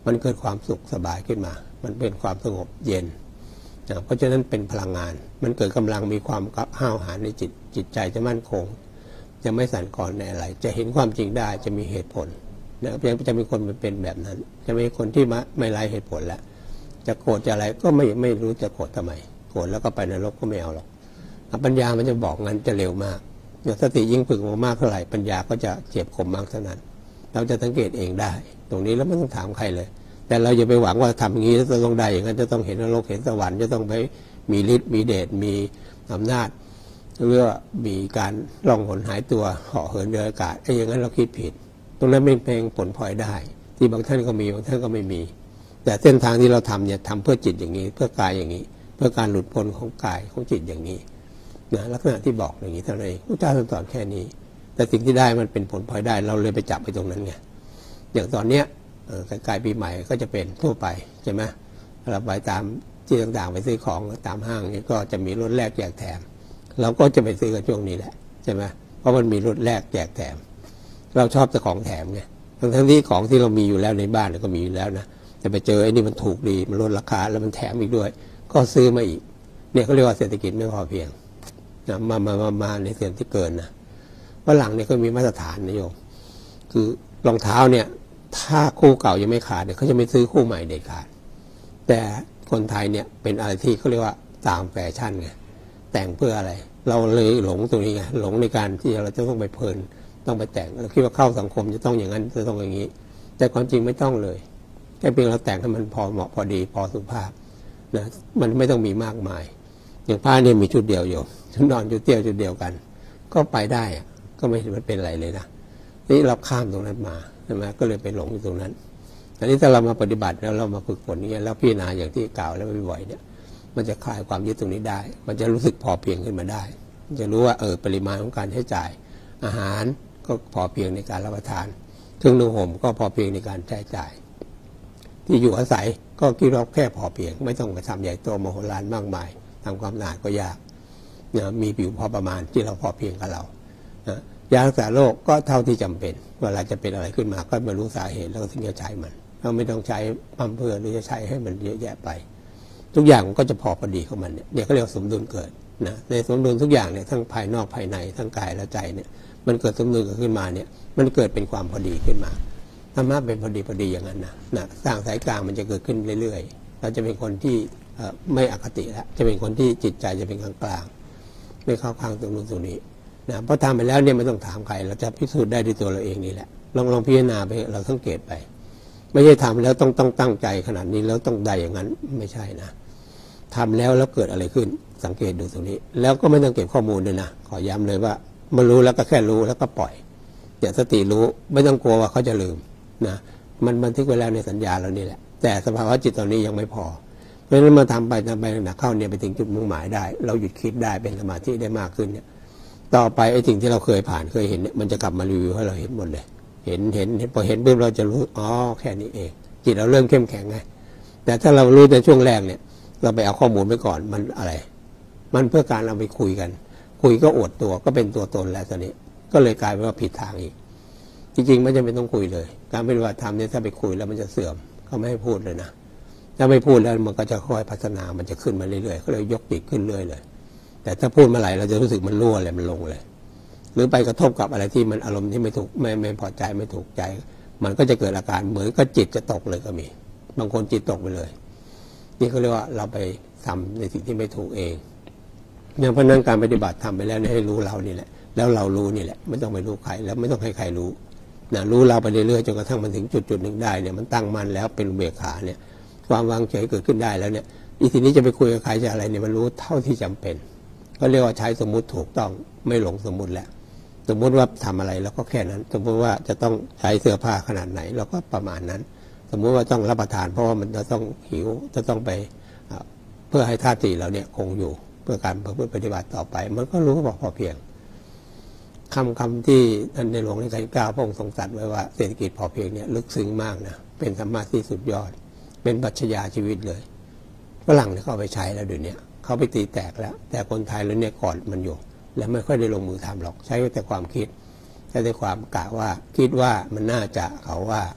มันเกิดความสุขสบายขึ้นมามันเป็นความสงบเย็นเพราะฉะนั้นเป็นพลังงานมันเกิดกำลังมีความห้าวหาญในจิตใจจะมั่นคงจะไม่สั่นคลอนในอะไรจะเห็นความจริงได้จะมีเหตุผลนะจะมีคนเป็นแบบนั้นจะมีคนที่ไม่ไร้เหตุผลแล้วจะโกรธจะอะไรก็ไม่รู้จะโกรธทำไมโกรธแล้วก็ไปนรกก็ไม่เอาหรอกปัญญามันจะบอกงั้นจะเร็วมากสติยิ่งฝึกมากเท่าไหร่ปัญญาก็จะเฉียบคมมากเท่านั้นเราจะสังเกตเองได้ตรงนี้แล้วไม่ต้องถามใครเลยแต่เราอย่าไปหวังว่าทำอย่างนี้แล้วจะต้องได้อย่างนั้นจะต้องเห็นนรกเห็นสวรรค์จะต้องไปมีฤทธิ์มีเดชมีอำนาจหรือว่ามีการล่องหนหายตัวเหาะเหินเดินอากาศไอ้อย่างนั้นเราคิดผิดตรงนั้นเป็นเพลงผลพลอยได้ที่บางท่านก็มีบางท่านก็ไม่มีแต่เส้นทางที่เราทำเนี่ยทำเพื่อจิตอย่างนี้เพื่อกายอย่างนี้เพื่อการหลุดพ้นของกายของจิตอย่างนี้นะลักษณะที่บอกอย่างนี้เท่านั้นเองพระเจ้าสอนแค่นี้แต่สิ่งที่ได้มันเป็นผลพลอยได้เราเลยไปจับไปตรงนั้นไงอย่างตอนเนี้ยใกล้ปีใหม่ก็จะเป็นทั่วไปใช่ไหมเราไปตามที่ต่างๆไปซื้อของตามห้างนี่ก็จะมีรถแลกแจกแถมเราก็จะไปซื้อกันช่วงนี้แหละใช่ไหมเพราะมันมีรถแลกแจกแถมเราชอบแต่ของแถมไงทั้งที่ของที่เรามีอยู่แล้วในบ้านก็มีอยู่แล้วนะแต่ไปเจอไอ้นี่มันถูกดีมันลดราคาแล้วมันแถมอีกด้วยก็ซื้อมาอีกเนี่ยเขาเรียกว่าเศรษฐกิจไม่พอเพียงนะมาในส่วนที่เกินนะฝรั่งเนี่ยก็มีมาตรฐานนะโยมคือรองเท้าเนี่ยถ้าคู่เก่ายังไม่ขาดเนี่ยเขาจะไม่ซื้อคู่ใหม่เด็ดขาดแต่คนไทยเนี่ยเป็นอะไรที่เขาเรียกว่าตามแฟชั่นไงแต่งเพื่ออะไรเราเลยหลงตรงนี้ไงหลงในการที่เราจะต้องไปเพลินต้องไปแต่งเราคิดว่าเข้าสังคมจะต้องอย่างนั้นจะต้องอย่างนี้แต่ความจริงไม่ต้องเลยแค่เพียงเราแต่งให้มันพอเหมาะพอดีพอสุภาพนะมันไม่ต้องมีมากมายอย่างผ้าเนี่ยมีชุดเดียวอยู่ชุดนอนชุดเตี้ยวชุดเดียวกันก็ไปได้ก็ไม่เห็นมันเป็นอะไรเลยนะนี่เราข้ามตรงนั้นมาใช่ไหมก็เลยไปหลงอยู่ตรงนั้นอันนี้ถ้าเรามาปฏิบัติแล้วเรามาฝึกฝนนี้แล้วพิจารณาอย่างที่กล่าวแล้วบ่อยๆเนี่ยมันจะคลายความยึดตรงนี้ได้มันจะรู้สึกพอเพียงขึ้นมาได้มันจะรู้ว่าปริมาณของการใช้จ่ายอาหารก็พอเพียงในการรับประทานเครื่องนุ่งห่มก็พอเพียงในการใช้จ่ายที่อยู่อาศัยก็คิดว่าแค่พอเพียงไม่ต้องไปทำใหญ่โตมโหฬารมากมายทำความสะอาดก็ยากนะมีผิวพอประมาณที่เราพอเพียงกับเรานะยารักษาโรคก็เท่าที่จำเป็นเวลาจะเป็นอะไรขึ้นมาก็มารู้สาเหตุแล้วก็ถึงจะใช้มันเราไม่ต้องใช้ปั๊มเพื่อหรือจะใช้ให้มันเยอะแยะไปทุกอย่างมันก็จะพอดีของมันเนี่ยเขาเรียกสมดุลเกิดนะในสมดุลทุกอย่างเนี่ยทั้งภายนอกภายในทั้งกายและใจเนี่ยมันเกิดสมดุลขึ้นมาเนี่ยมันเกิดเป็นความพอดีขึ้นมาธรรมะเป็นพอดีอย่างนั้นนะสร้างสายกลางมันจะเกิดขึ้นเรื่อยๆเราจะเป็นคนที่ไม่อคติแล้วจะเป็นคนที่จิตใจจะเป็นกลางๆไม่เข้าข้างตรงนู้นตรงนี้นะเพราะทำไปแล้วเนี่ยไม่ต้องถามใครเราจะพิสูจน์ได้ด้วยตัวเราเองนี่แหละลองพิจารณาไปเราสังเกตไปไม่ใช่ทำแล้วต้องตั้งใจขนาดนี้แล้วต้องได้อย่างนั้นไม่ใช่นะทำแล้วเกิดอะไรขึ้นสังเกตดูตรงนี้แล้วก็ไม่ต้องเก็บข้อมูลด้วยนะขอย้ำเลยว่ามันรู้แล้วก็แค่รู้แล้วก็ปล่อยอย่าสติรู้ไม่ต้องกลัวว่าเขาจะลืมนะมันบันทึกไว้แล้วในสัญญาเรานี่แหละแต่สภาวะจิตตอนนี้ยังไม่พอเพราะฉะนั้นมาทำไปหนักเข้าเนี่ยไปถึงจุดมุ่งหมายได้เราหยุดคิดได้เป็นสมาธิได้มากขึ้นเนี่ยต่อไปไอ้สิ่งที่เราเคยผ่านเคยเห็นเนี่ยมันจะกลับมารีวิวให้เราเห็นหมดเลยเห็นพอเห็นปุ๊บเราจะรู้อ๋อแค่นี้เองจิตเราเริ่มเข้มแข็งไงแต่ถ้าเรารู้ในช่วงแรกเนี่ยเราไปเอาข้อมูลไปก่อนมันอะไรมันเพื่อการเราไปคุยกันคุยก็อวดตัวก็เป็นตัวตนแล้วตอนนี้ก็เลยกลายเป็นว่าผิดทางอีกจริงๆไม่จำเป็นต้องคุยเลยการปฏิบัติธรรมเนี่ยถ้าไปคุยแล้วมันจะเสื่อมเขาไม่ให้พูดเลยนะถ้าไม่พูดแล้วมันก็จะค่อยพัฒนามันจะขึ้นมาเรื่อยๆก็เลยยกจิตขึ้นเรื่อยเลยแต่ถ้าพูดเมื่อไหร่เราจะรู้สึกมันรั่วเลยมันลงเลยหรือไปกระทบกับอะไรที่มันอารมณ์ที่ไม่ถูกไม่พอใจไม่ถูกใจมันก็จะเกิดอาการเหมือนกับจิตจะตกเลยก็มีบางคนจิตตกไปเลยนี่เขาเรียกว่าเราไปทำในสิ่งที่ไม่ถูกเองอย่างเพราะนั้นการปฏิบัติทำไปแล้วให้รู้เรานี่แหละแล้วเรารู้นี่แหละไม่ต้องไปรู้ใครแล้วไม่ต้องให้ใครรู้นะรู้เราไปเรื่อยๆจนกระทั่งมันถึงจุดหนึ่งได้เนี่ยมันตั้งมั่นแล้วเป็นอุเบกขาเนี่ยความวางเฉยเกิดขึ้นได้แล้วเนี่ยอีทีนี้จะไปคุยกับใครจะอะไรเนี่ยมันรู้เท่าที่จำเป็นก็เรียกว่าใช้สมมุติถูกต้องไม่หลงสมมุติแล้วสมมุติว่าทำอะไรแล้วก็แค่นั้นสมมติว่าจะต้องใช้เสื้อผ้าขนาดไหนเราก็ประมาณนั้นสมมุติว่าต้องรับประทานเพราะว่ามันจะต้องหิวจะต้องไปเพื่อให้ธาตุเราเนี่ยคงอยู่เพื่อการปฏิบัติต่อไปมันก็รู้ว่าพอเพียงคำที่ท่านในหลวงรัชกาลที่ 9พระองค์ทรงตรัสไว้ว่าเศรษฐกิจพอเพียงเนี่ยลึกซึ้งมากนะเป็นธรรมะที่สุดยอดเป็นปรัชญาชีวิตเลยฝรั่งเนี่ยเขาเอาไปใช้แล้วเดี๋ยวนี้เขาไปตีแตกแล้วแต่คนไทยแล้วเนี่ยก่อนมันอยู่และไม่ค่อยได้ลงมือทำหรอกใช้แต่ความคิดใช้แต่ความกะว่าคิดว่ามันน่าจะเขาว่า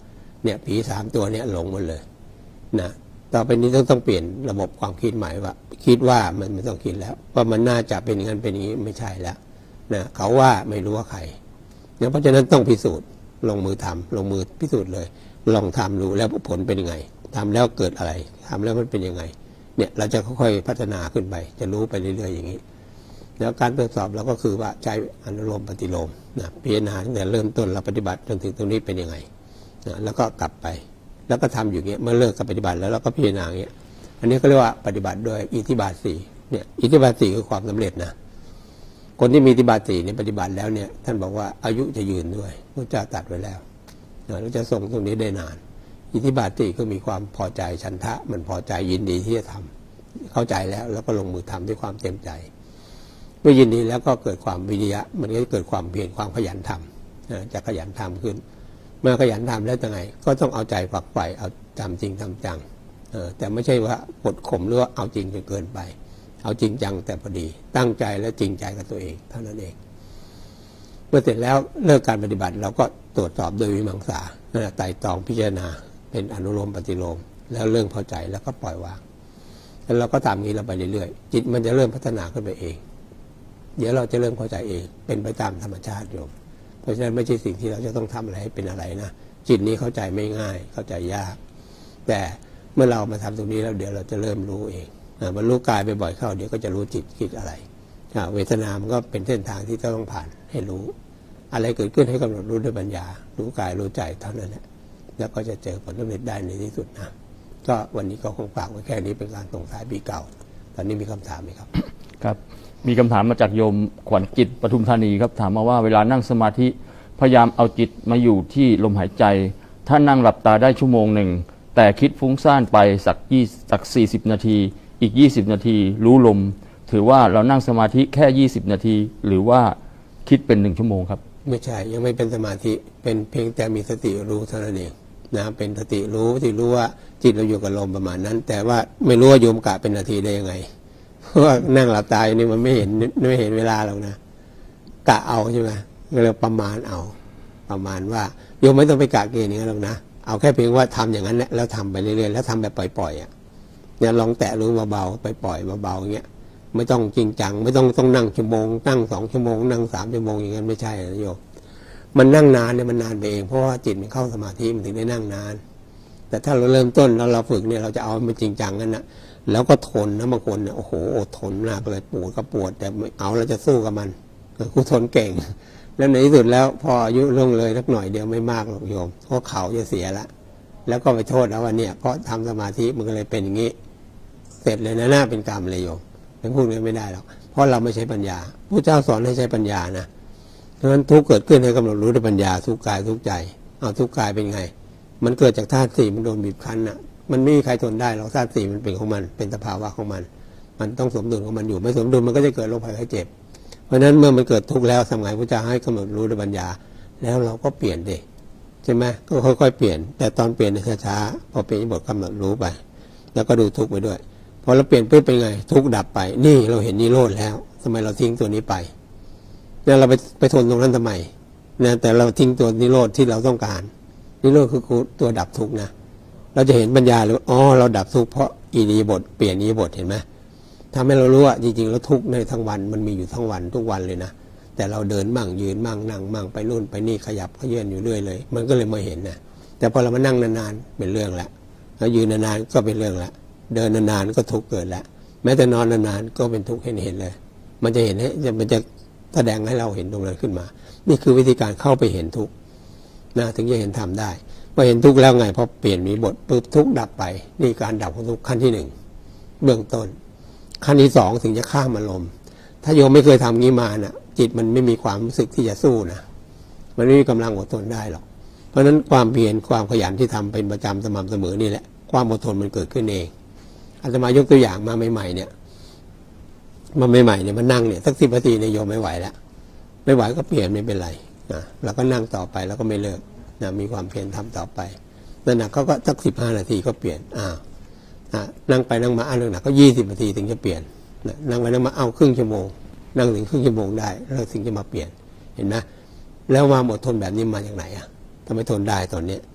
เนี่ยผี3 ตัวเนี่ยหลงหมดเลยนะต่อไปนี้ต้องเปลี่ยนระบบความคิดใหม่ว่าคิดว่ามันไม่ต้องคิดแล้วว่ามันน่าจะเป็นอย่างนั้นเป็นอย่างนี้ไม่ใช่แล้วนะเขาว่าไม่รู้ว่าใครเพราะฉะนั้นต้องพิสูจน์ลงมือทำลงมือพิสูจน์เลยลองทำดูแล้วผลเป็นยังไงทำแล้วเกิดอะไรทำแล้วมันเป็นยังไงเนี่ยเราจะค่อยๆพัฒนาขึ้นไปจะรู้ไปเรื่อยๆอย่างนี้แล้วการตรวจสอบเราก็คือว่าใช้อนุโลมปฏิโลมนะพิจารณาตั้งแต่เริ่มต้นเราปฏิบัติจนถึงตรงนี้เป็นยังไงนะแล้วก็กลับไปแล้วก็ทำอยู่เงี้ยเมื่อเลิกกับปฏิบัติแล้วเราก็พิจารณาเงี้ยอันนี้ก็เรียกว่าปฏิบัติโดยอิทธิบาท 4เนี่ยอิทธิบาท 4คือความสำเร็จนะคนที่มีอิทธิบาท 4เนี่ยปฏิบัติแล้วเนี่ยท่านบอกว่าอายุจะยืนด้วยพระเจ้าตรัสไว้แล้วเราจะทรงตรงนี้ได้นานอิทธิบาท 4ก็มีความพอใจฉันทะมันพอใจยินดีที่จะทำเข้าใจแล้วก็ลงมือทำด้วยความเต็มใจเมื่อยินดีแล้วก็เกิดความวิริยะมันก็เกิดความเพียรความขยันทำจะขยันทำขึ้นเมื่อขยันทำแล้วยังไงก็ต้องเอาใจฝักใฝ่เอาทำจริงทำจังแต่ไม่ใช่ว่ากดข่มหรือว่าเอาจริงจนเกินไปเอาจริงจังแต่พอดีตั้งใจและจริงใจกับตัวเองเท่านั้นเองเมื่อเสร็จแล้วเลิกการปฏิบัติเราก็ตรวจสอบโดยวิมังสาไต่ตรองพิจารณาเป็นอนุโลมปฏิโลมแล้วเรื่องพอใจแล้วก็ปล่อยวางแล้วเราก็ทำนี้เราไปเรื่อยๆจิตมันจะเริ่มพัฒนาขึ้นไปเองเดี๋ยวเราจะเริ่มเข้าใจเองเป็นไปตามธรรมชาติโยมเพราะฉะนั้นไม่ใช่สิ่งที่เราจะต้องทำอะไรให้เป็นอะไรนะจิตนี้เข้าใจไม่ง่ายเข้าใจยากแต่เมื่อเรามาทำตรงนี้แล้วเดี๋ยวเราจะเริ่มรู้เองมันรู้กายไปบ่อยเข้าเดี๋ยวก็จะรู้จิตคิดอะไรเวทนามันก็เป็นเส้นทางที่ต้องผ่านให้รู้อะไรเกิดขึ้นให้กำหนดรู้ด้วยปัญญารู้กายรู้ใจเท่านั้นแหละแล้วก็จะเจอผลสำเร็จได้ในที่สุดนะก็วันนี้ก็คงฝากไว้แค่นี้เป็นการส่งท้ายปีเก่าตอนนี้มีคำถามไหมครับครับมีคำถามมาจากโยมขวัญจิตปทุมธานีครับถามมาว่าเวลานั่งสมาธิพยายามเอาจิตมาอยู่ที่ลมหายใจถ้านั่งหลับตาได้ชั่วโมงหนึ่งแต่คิดฟุ้งซ่านไปสัก40 นาทีอีก20 นาทีรู้ลมถือว่าเรานั่งสมาธิแค่20 นาทีหรือว่าคิดเป็น1 ชั่วโมงครับไม่ใช่ยังไม่เป็นสมาธิเป็นเพียงแต่มีสติรู้เท่านั้นเองนะเป็นสติรู้ที่รู้ว่าจิตเราอยู่กับลมประมาณนั้นแต่ว่าไม่รู้ว่าโยมกะเป็นนาทีได้ยังไงเพราะว่านั่งหลับตาอยู่นี่มันไม่เห็นเวลาหรอกนะกะเอาใช่ไหมก็เลยประมาณเอาประมาณว่าโยมไม่ต้องไปกะเกณฑ์อย่างนั้นหรอกนะเอาแค่เพียงว่าทำอย่างนั้นแล้วทำไปเรื่อยๆแล้วทำแบบปล่อยๆเนี่ยลองแตะรู้เบาๆไปปล่อยเบาๆอย่างเงี้ยไม่ต้องจริงจังไม่ต้องนั่งชั่วโมงนั่ง2 ชั่วโมงนั่ง3 ชั่วโมงอย่างนั้นไม่ใช่นะโยมมันนั่งนานเนี่ยมันนานไปเองเพราะว่าจิตมันเข้าสมาธิมันถึงได้นั่งนานแต่ถ้าเราเริ่มต้นแล้วเราฝึกเนี่ยเราจะเอามันจริงจังกันนะแล้วก็ทนนะบางคนเนี่ยโอ้โหอดทนมากเลยปวดก็ปวดแต่เอาเราจะสู้กับมันกูทนเก่งแล้วในที่สุดแล้วพออายุล่วงเลยสักหน่อยเดียวไม่มากหรอกโยมเพราะเขาจะเสียละแล้วก็ไปโทษแล้วว่าเนี่ยเพราะทำสมาธิมันก็เลยเป็นอย่างนี้เสร็จเลยนะหน้าเป็นกรรมเลยโยมเป็นพูดไม่ได้หรอกเพราะเราไม่ใช้ปัญญาพระเจ้าสอนให้ใช้ปัญญานะเพราะฉะนั้นทุกเกิดขึ้นให้กำหนดรู้ด้วยปัญญาทุกกายทุกใจเอาทุกกายเป็นไงมันเกิดจากธาตุ4มันโดนบีบคั้นน่ะมันไม่มีใครทนได้หรอกธาตุ4มันเป็นของมันเป็นสภาวะของมันต้องสมดุลของมันอยู่ไม่สมดุลมันก็จะเกิดโรคภัยไข้เจ็บเพราะฉะนั้นเมื่อมันเกิดทุกข์แล้วทำไงพระเจ้าให้กำหนดรู้ด้วยปัญญาแล้วเราก็เปลี่ยนดิใช่ไหมก็ค่อยๆเปลี่ยนแต่ตอนเปลี่ยนช้าๆพอเปลี่ยนบทกำหนดรู้ไปแล้วก็ดูทุกข์ไปด้วยพอเราเปลี่ยนปุ๊บเป็นไงทุกข์ดับไปนี่เราเห็นนิโรธแล้วทำไมเราทิ้งตัวนี้ไปเนี่ยเราไปทนตรงนั้นทำไมนะแต่เราทิ้งตัวนิโรธที่เราต้องการนิโรธคือตัวดับทุกข์นะเราจะเห็นปัญญาเลยอ๋อเราดับทุกข์เพราะอิริยาบถเปลี่ยนอิริยาบถเห็นไหมทำให้เรารู้ว่าจริงๆแล้วทุกข์ในทั้งวันมันมีอยู่ทั้งวันทุกวันเลยนะแต่เราเดินมั่งยืนมั่งนั่งมั่งไปนู่นไปนี่ขยับเขยื้อนอยู่เรื่อยเลยมันก็เลยมาเห็นนะแต่พอเรามานั่งนานๆเป็นเรื่องละแล้วยืนนานๆก็เป็นเรื่องละเดินนานๆก็ทุกข์เกิดละแม้แต่นอนนานๆก็เป็นทุกข์เห็นเลยมันจะเห็นมันจะแสดงให้เราเห็นตรงนั้นขึ้นมานี่คือวิธีการเข้าไปเห็นทุกข์นะถึงจะเห็นทำได้พอเห็นทุกข์แล้วไงพอเปลี่ยนมีบทปุ๊บทุกข์ดับไปนี่การดับของทุกข์ขั้นที่1เบื้องต้นขั้นที่2ถึงจะข้ามอารมณ์ถ้าโยมไม่เคยทำงี้มานะจิตมันไม่มีความรู้สึกที่จะสู้นะมันไม่มีกำลังอดทนได้หรอกเพราะฉะนั้นความเพียรความขยันที่ทำเป็นประจำสม่ำเสมอนี่แหละความอดทนมันเกิดขึ้นเองอาจจะมายกตัวอย่างมาใหม่ๆเนี่ยมันนั่งเนี่ยสัก10 นาทีเนี่ยโยมไม่ไหวแล้วไม่ไหวก็เปลี่ยนไม่เป็นไรนะเราก็นั่งต่อไปแล้วก็ไม่เลิกนะมีความเพียรทำต่อไปนั่นนะเขาก็สัก15 นาทีก็เปลี่ยนนั่งไปนั่งมาเรื่องหนักก็20 นาทีถึงจะเปลี่ยนนั่งไปนั่งมาครึ่งชั่วโมงนั่งถึงครึ่งชั่วโมงได้แล้วถึงจะมาเปลี่ยนเห็นไหมแล้วความอดทนแบบนี้มาจากไหนทำไมทนได้ตอนนี้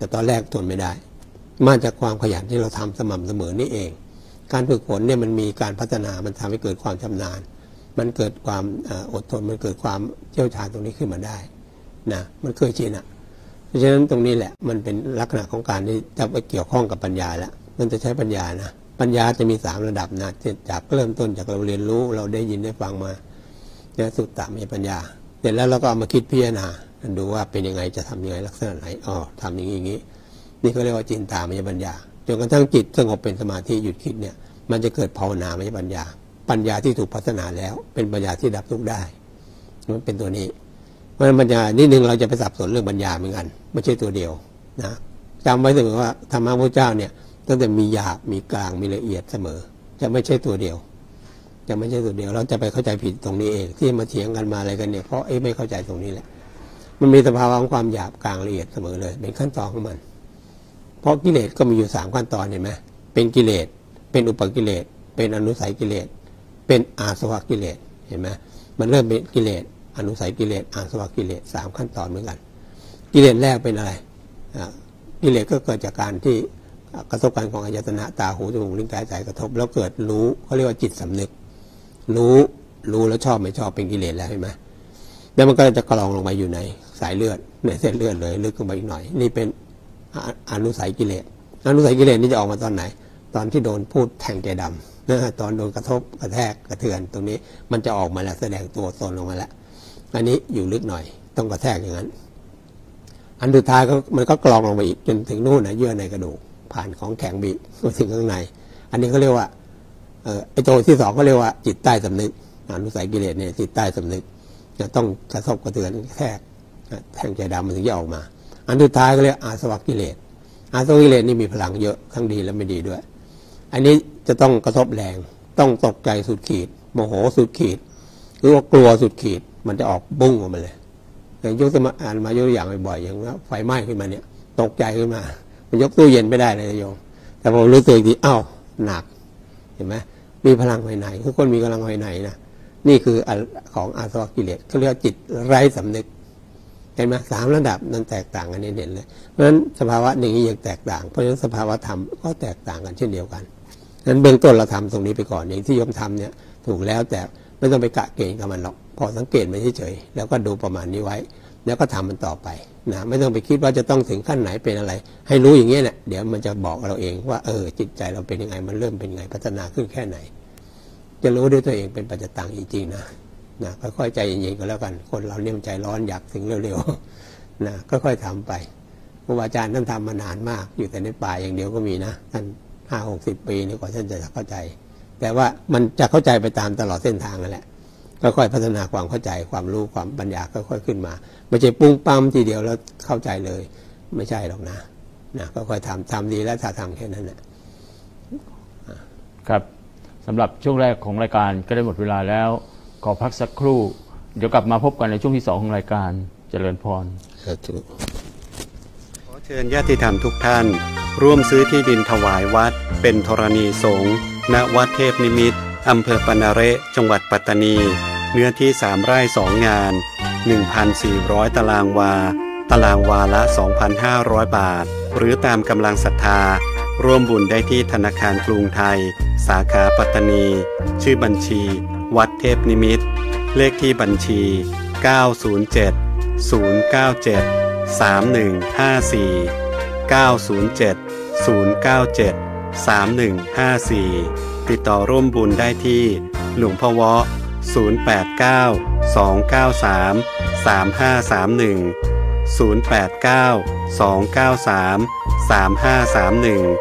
แต่ตอนแรกทนไม่ได้มาจากความขยันที่เราทำสม่ำเสมอนี่เองการฝึกฝนเนี่ยมันมีการพัฒนามันทำให้เกิดความชำนาญมันเกิดความอดทนมันเกิดความเชี่ยวชาญตรงนี้ขึ้นมาได้นะมันเคยชินเพราะฉะนั้นตรงนี้แหละมันเป็นลักษณะของการที่จะไปเกี่ยวข้องกับปัญญาแล้วมันจะใช้ปัญญานะปัญญาจะมี3ระดับนะจากเริ่มต้นจากเราเรียนรู้เราได้ยินได้ฟังมาเนี่ยสุตตะมีปัญญาเสร็จแล้วเราก็เอามาคิดพิจารณาดูว่าเป็นยังไงจะทำยังไงลักษณะไหนทำอย่างนี้นี่ก็เรียกว่าจินตามยปัญญาจนกระทั่งจิตสงบเป็นสมาธิหยุดคิดเนี่ยมันจะเกิดภาวนามยปัญญาปัญญาที่ถูกพัฒนาแล้วเป็นปัญญาที่ดับทุกข์ได้มันเป็นตัวนี้เพราะฉะนั้นปัญญานิดนึงเราจะไปสับสนเรื่องปัญญาเหมือนกันไม่ใช่ตัวเดียวนะจำไว้เสมอว่าธรรมะพระเจ้าเนี่ยตั้งแต่มีหยาบมีกลางมีละเอียดเสมอจะไม่ใช่ตัวเดียวจะไม่ใช่ตัวเดียวเราจะไปเข้าใจผิดตรงนี้เองที่มาเถียงกันมาอะไรกันเนี่ยเพราะไม่เข้าใจตรงนี้แหละมันมีสภาวะของความหยาบกลางละเอียดเสมอเลยเป็นขั้นตอนของมันเพราะกิเลสก็มีอยู่3ขั้นตอนเห็นไหมเป็นกิเลสเป็นอุปกิเลสเป็นอนุสัยกิเลสเป็นอาสวะกิเลสเห็นไหมมันเริ่มเป็นกิเลสอนุสัยกิเลสอาสวะกิเลส3ขั้นตอนเหมือนกันกิเลสแรกเป็นอะไรกิเลสก็เกิดจากการที่กระทบกันของอายตนะตาหูจมูกลิ้นกายใจกระทบแล้วเกิดรู้เขาเรียกว่าจิตสำนึกรู้แล้วชอบไม่ชอบเป็นกิเลสแล้วเห็นไหมแล้วมันก็จะกรองลงไปอยู่ในสายเลือดในเส้นเลือดเลยลึกลงไปอีกหน่อยนี่เป็นอนุสัยกิเลสอนุสัยกิเลสนี่จะออกมาตอนไหนตอนที่โดนพูดแทงใจดำนะตอนโดนกระทบกระแทกกระเทือนตรงนี้มันจะออกมาแล้วแสดงตัวตนลงมาแล้วอันนี้อยู่ลึกหน่อยต้องกระแทกอย่างนั้นอันสุดท้ายมันก็กรองลงไปอีกจนถึงนู่นนะเยื่อในกระดูกผ่านของแข็งบีบมาถึงข้างในอันนี้เขาเรียกว่าไอ้ตัวที่2ก็เรียกว่าจิตใต้สำนึกอนุสัยกิเลสเนี่ยจิตใต้สำนึกจะต้องกระทบกระเทือนแทงใจดำมันถึงจะออกมาอันสุดท้ายก็เรียกอาสวะกิเลสอาสวะกิเลสนี่มีพลังเยอะทั้งดีและไม่ดีด้วยอันนี้จะต้องกระทบแรงต้องตกใจสุดขีดโมโหสุดขีดหรือว่ากลัวสุดขีดมันจะออกบุ้งออกมาเลยอย่างยกตัวอย่างบ่อยๆอย่างว่าไฟไหม้ขึ้นมาเนี่ยตกใจขึ้นมามันยกตู้เย็นไม่ได้เลยโยมแต่พอรู้ตัวดีหนักเห็นไหมมีพลังภายในทุกคนมีกำลังภายในนะนี่คือของอาสวะกิเลสเขาเรียกว่าจิตไร้สำนึกเห็นไหม3ระดับนั้นแตกต่างกันเด่นเลยเพราะฉะนั้นสภาวะอย่างนี้ยังแตกต่างเพราะฉะนั้นสภาวะธรรมก็แตกต่างกันเช่นเดียวกันนั้นเบื้องต้นเราทำตรงนี้ไปก่อนอย่างที่โยมทำเนี่ยถูกแล้วแต่ไม่ต้องไปกะเกณฑ์กับมันหรอกพอสังเกตมันเฉยๆแล้วก็ดูประมาณนี้ไว้แล้วก็ทำมันต่อไปนะไม่ต้องไปคิดว่าจะต้องถึงขั้นไหนเป็นอะไรให้รู้อย่างนี้แหละเดี๋ยวมันจะบอกเราเองว่าจิตใจเราเป็นยังไงมันเริ่มเป็นยังไงพัฒนาขึ้นแค่ไหนจะรู้ด้วยตัวเองเป็นปัจจตังจริงๆนะค่อยๆใจเย็นๆก็แล้วกันคนเราเนี่ยใจร้อนอยากถึงเร็วๆนะค่อยๆทำไปครูบาอาจารย์ท่านทำมานานมากอยู่แต่ในป่าอย่างเดียวก็มีนะท่าน50-60 ปีนี่กว่าท่านจะเข้าใจแต่ว่ามันจะเข้าใจไปตามตลอดเส้นทางนั่นแหละค่อยๆพัฒนาความเข้าใจความรู้ความปัญญาค่อยๆขึ้นมาไม่ใช่ปุ้งปั้มทีเดียวแล้วเข้าใจเลยไม่ใช่หรอกนะค่อยๆทำดีแล้วถ้าทำแค่นั้นนะครับสำหรับช่วงแรกของรายการก็ได้หมดเวลาแล้วขอพักสักครู่เดี๋ยวกลับมาพบกันในช่วงที่2ของรายการเจริญพรขอเชิญญาติธรรมทุกท่านร่วมซื้อที่ดินถวายวัดเป็นธรณีสงฆ์ณวัดเทพนิมิตรอำเภอปนาเระจังหวัดปัตตานีเนื้อที่3 ไร่ 2 งาน 1,400 ตารางวาตารางวาละ 2,500 บาทหรือตามกำลังศรัทธาร่วมบุญได้ที่ธนาคารกรุงไทยสาขาปัตตานีชื่อบัญชีวัดเทพนิมิตรเลขที่บัญชี907 097 3154 907 097 3154ติดต่อร่วมบุญได้ที่หลวงพ่อวอ089 293 3531 089 293 3531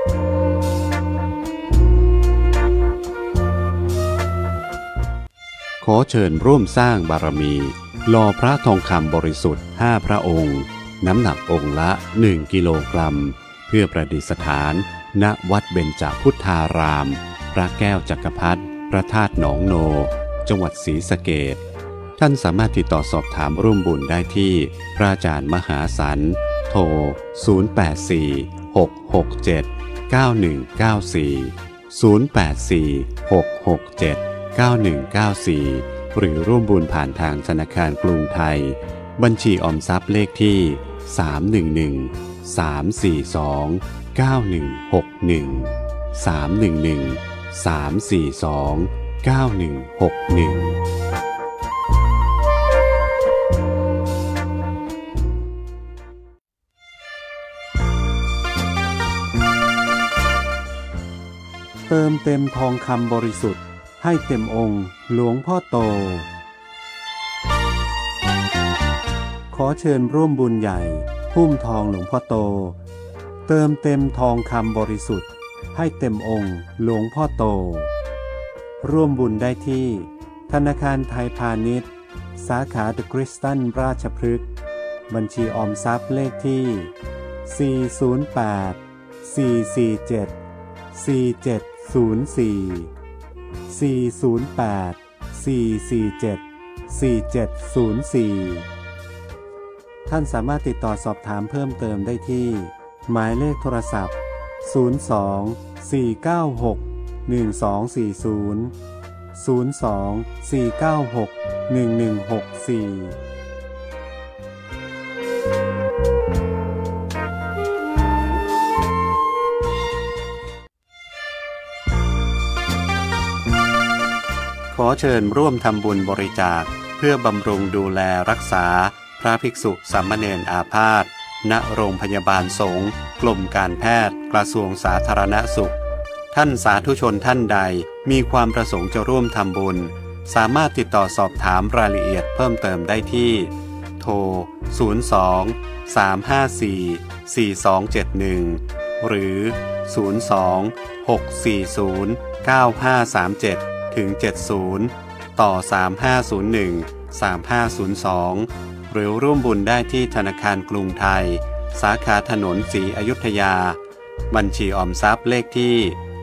ขอเชิญร่วมสร้างบารมีหล่อพระทองคำบริสุทธิ์5 พระองค์น้ำหนักองค์ละ1 กิโลกรัมเพื่อประดิษฐานณวัดเบญจพุทธารามพระแก้วจักรพรรดิพระธาตุหนองโนจังหวัดศรีสะเกษท่านสามารถติดต่อสอบถามร่วมบุญได้ที่พระอาจารย์มหาสันโทร084 667 9194 084 667 9194หรือร่วมบุญผ่านทางธนาคารกรุงไทยบัญชีออมทรัพย์เลขที่311 เติมเต็มทองคำบริสุทธิ์ให้เต็มองค์หลวงพ่อโตขอเชิญร่วมบุญใหญ่หุ้มทองหลวงพ่อโตเติมเต็มทองคำบริสุทธิ์ให้เต็มองค์หลวงพ่อโตร่วมบุญได้ที่ธนาคารไทยพาณิชย์สาขาเดอะคริสตันราชพฤกษ์บัญชีออมทรัพย์เลขที่408-447-4704 ท่านสามารถติดต่อสอบถามเพิ่มเติมได้ที่หมายเลขโทรศัพท์02-496-1164 ขอเชิญร่วมทำบุญบริจาคเพื่อบำรุงดูแลรักษาพระภิกษุสามเณรอาพาธณโรงพยาบาลสงฆ์กรมการแพทย์กระทรวงสาธารณสุขท่านสาธุชนท่านใดมีความประสงค์จะร่วมทำบุญสามารถติดต่อสอบถามรายละเอียดเพิ่มเติมได้ที่โทร02-354-4271หรือ02-640-9537-70ต่อ3501-3502หรือร่วมบุญได้ที่ธนาคารกรุงไทยสาขาถนนศรีอยุธยาบัญชีออมทรัพย์เลขที่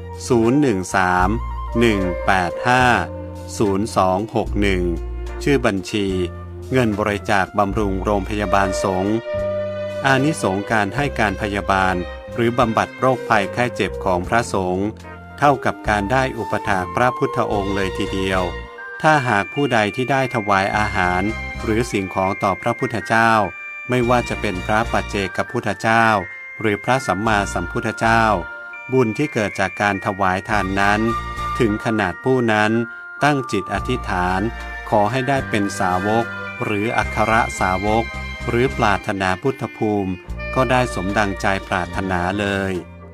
013-185-0261ชื่อบัญชีเงินบริจาคบำรุงโรงพยาบาลสงฆ์อานิสงส์การให้การพยาบาลหรือบำบัดโรคภัยไข้เจ็บของพระสงฆ์เท่ากับการได้อุปถากพระพุทธองค์เลยทีเดียวถ้าหากผู้ใดที่ได้ถวายอาหารหรือสิ่งของต่อพระพุทธเจ้าไม่ว่าจะเป็นพระปัจเจกพุทธเจ้าหรือพระสัมมาสัมพุทธเจ้าบุญที่เกิดจากการถวายทานนั้นถึงขนาดผู้นั้นตั้งจิตอธิษฐานขอให้ได้เป็นสาวกหรืออัครสาวกหรือปรารถนาพุทธภูมิก็ได้สมดังใจปรารถนาเลย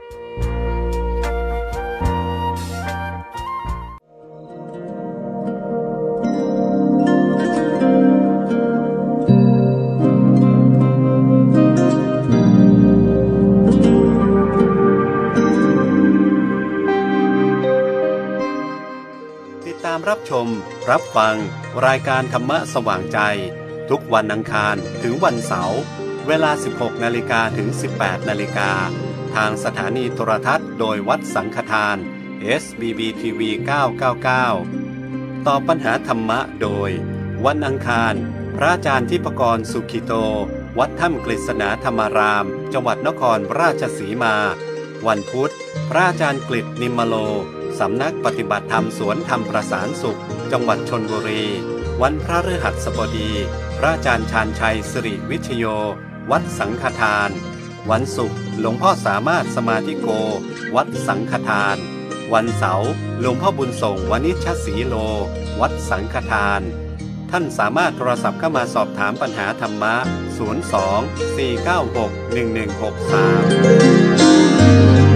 รับชมรับฟังรายการธรรมะสว่างใจทุกวันอังคารถึงวันเสาร์เวลา 16 นาฬิกาถึง 18 นาฬิกาทางสถานีโทรทัศน์โดยวัดสังฆทาน SBB-TV 999ตอบปัญหาธรรมะโดยวันอังคารพระอาจารย์ทิพกรสุขิโตวัดถ้ำกฤษณาธรรมารามจังหวัดนครราชสีมาวันพุธพระอาจารย์กฤษนิมมโลสำนักปฏิบัติธรรมสวนธรรมประสานสุขจังหวัดชลบุรีวันพฤหัสบดีพระอาจารย์ชาญชัยสิริวิชโยวัดสังฆทานวันศุกร์หลวงพ่อสามารถสมาธิโกวัดสังฆทานวันเสาร์หลวงพ่อบุญส่งวณิชศรีโลวัดสังฆทานท่านสามารถโทรศัพท์เข้ามาสอบถามปัญหาธรรมะ02-496-1163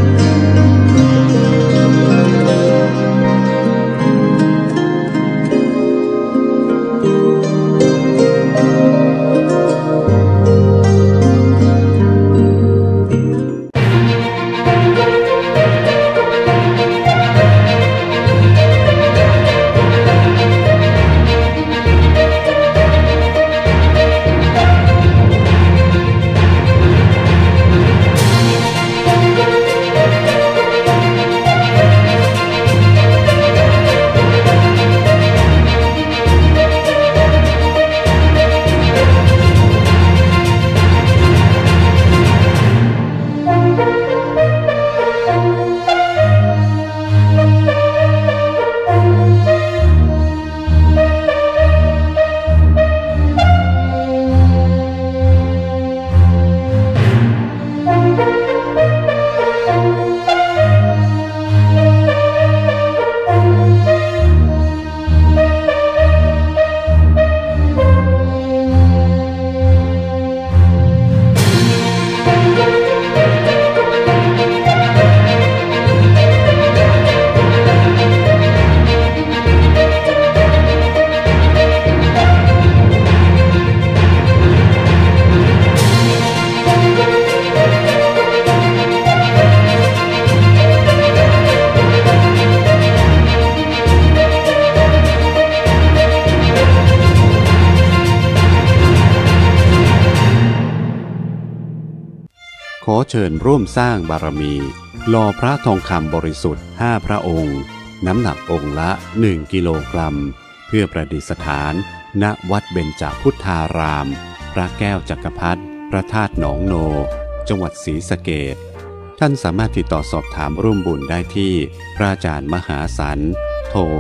ขอเชิญร่วมสร้างบารมีหล่อพระทองคำบริสุทธิ์5พระองค์น้ำหนักองค์ละ1กิโลกรัมเพื่อประดิษฐานณวัดเบญจพุทธารามพระแก้วจักรพรรดิพระธาตุหนองโนจังหวัดศรีสะเกษท่านสามารถติดต่อสอบถามร่วมบุญได้ที่พระอาจารย์มหาสันโทร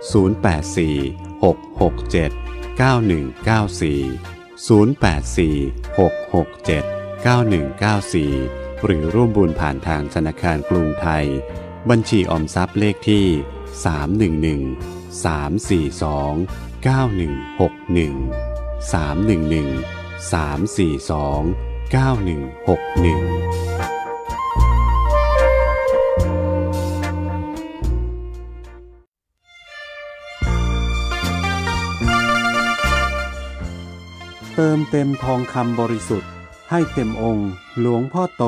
0846679194 หรือร่วมบุญผ่านทางธนาคารกรุงไทยบัญชีออมทรัพย์เลขที่311-342-9161 เติมเต็มทองคำบริสุทธิ์ให้เต็มองค์หลวงพ่อโต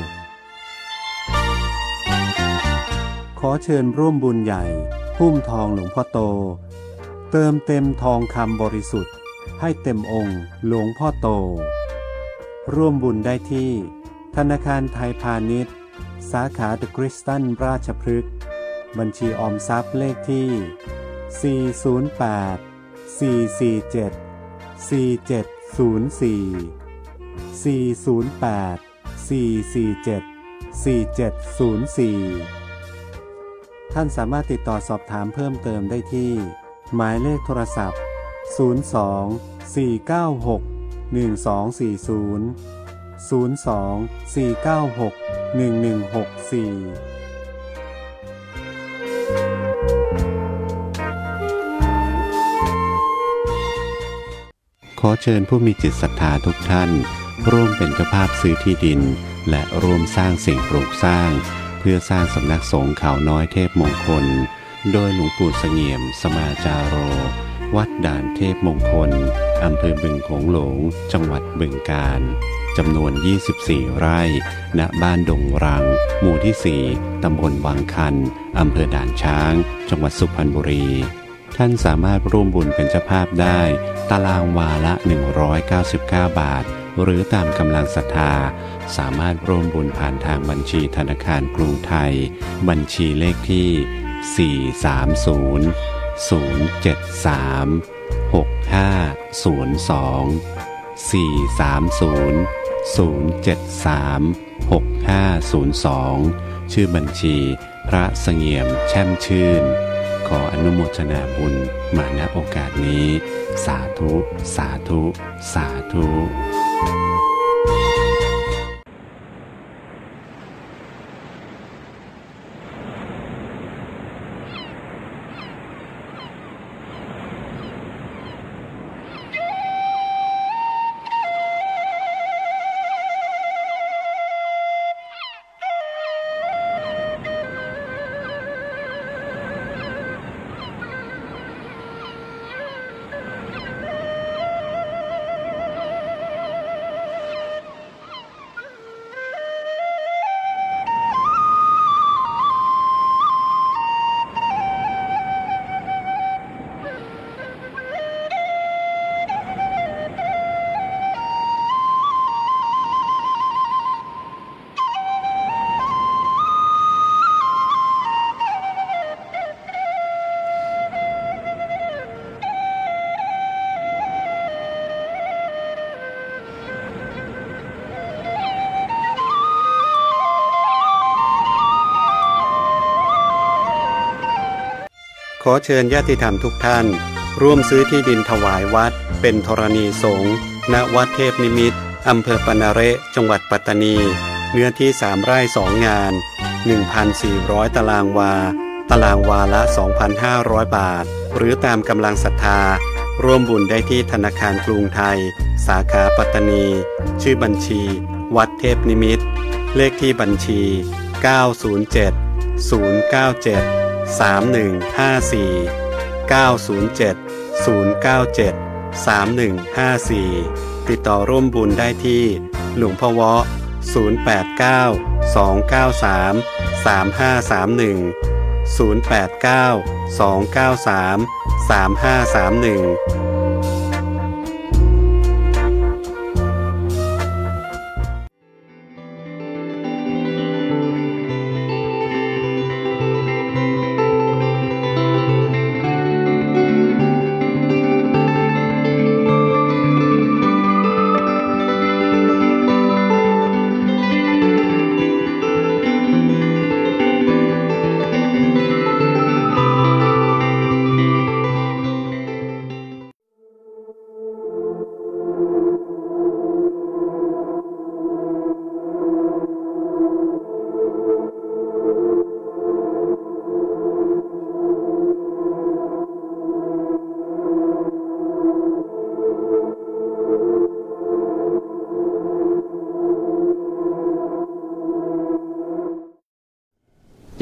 ขอเชิญร่วมบุญใหญ่หุ้มทองหลวงพ่อโตเติมเต็มทองคำบริสุทธิ์ให้เต็มองค์หลวงพ่อโตร่วมบุญได้ที่ธนาคารไทยพาณิชย์สาขาเดอะคริสตันราชพฤกษ์บัญชีออมทรัพย์เลขที่408-447-4704 ท่านสามารถติดต่อสอบถามเพิ่มเติมได้ที่หมายเลขโทรศัพท์02-496-1240 02-496-1164 ขอเชิญผู้มีจิตศรัทธาทุกท่านร่วมเป็นเจ้าภาพซื้อที่ดินและร่วมสร้างสิ่งปลูกสร้างเพื่อสร้างสำนักสงฆ์เขาน้อยเทพมงคลโดยหลวงปู่เสงี่ยมสมาจาโรวัดด่านเทพมงคลอำเภอบึงโขงหลงจังหวัดบึงกาฬจำนวน24ไร่ณบ้านดงรังหมู่ที่4ตำบลวังคันอำเภอด่านช้างจังหวัดสุพรรณบุรีท่านสามารถร่วมบุญเป็นเจ้าภาพได้ตารางวาละ199 บาทหรือตามกำลังศรัทธาสามารถร่วมบุญผ่านทางบัญชีธนาคารกรุงไทยบัญชีเลขที่430-073-6502 ชื่อบัญชีพระเสงี่ยมแช่มชื่นขออนุโมทนาบุญมาณโอกาสนี้สาธุสาธุสาธุขอเชิญญาติธรรมทุกท่านร่วมซื้อที่ดินถวายวัดเป็นธรณีสงฆ์ณวัดเทพนิมิตรอำเภอปนาเระจังหวัดปัตตานีเนื้อที่3 ไร่ 2 งาน 1,400 ตารางวาตารางวาละ 2,500 บาทหรือตามกำลังศรัทธาร่วมบุญได้ที่ธนาคารกรุงไทยสาขาปัตตานีชื่อบัญชีวัดเทพนิมิตรเลขที่บัญชี907-097-3154 ติดต่อร่วมบุญได้ที่หลวงพ่อเวาะ089-293-3531 089-293-3531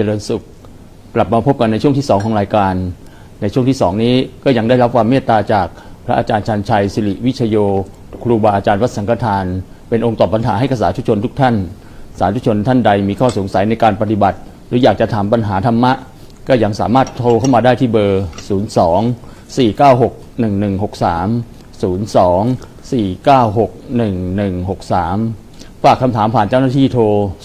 ริญสุขกลับมาพบกันในช่วงที่2ของรายการในช่วงที่2นี้ก็ยังได้รับความเมตตาจากพระอาจารย์ชันชัยสิริวิชโยครูบาอาจารย์วัดสังฆทานเป็นองค์ตอบปัญหาให้กับสาธุชนทุกท่านสาธุชนท่านใดมีข้อสงสัยในการปฏิบัติหรืออยากจะถามปัญหาธรรมะก็ยังสามารถโทรเข้ามาได้ที่เบอร์ 02-496-1163 ฝากคำถามผ่านเจ้าหน้าที่โทร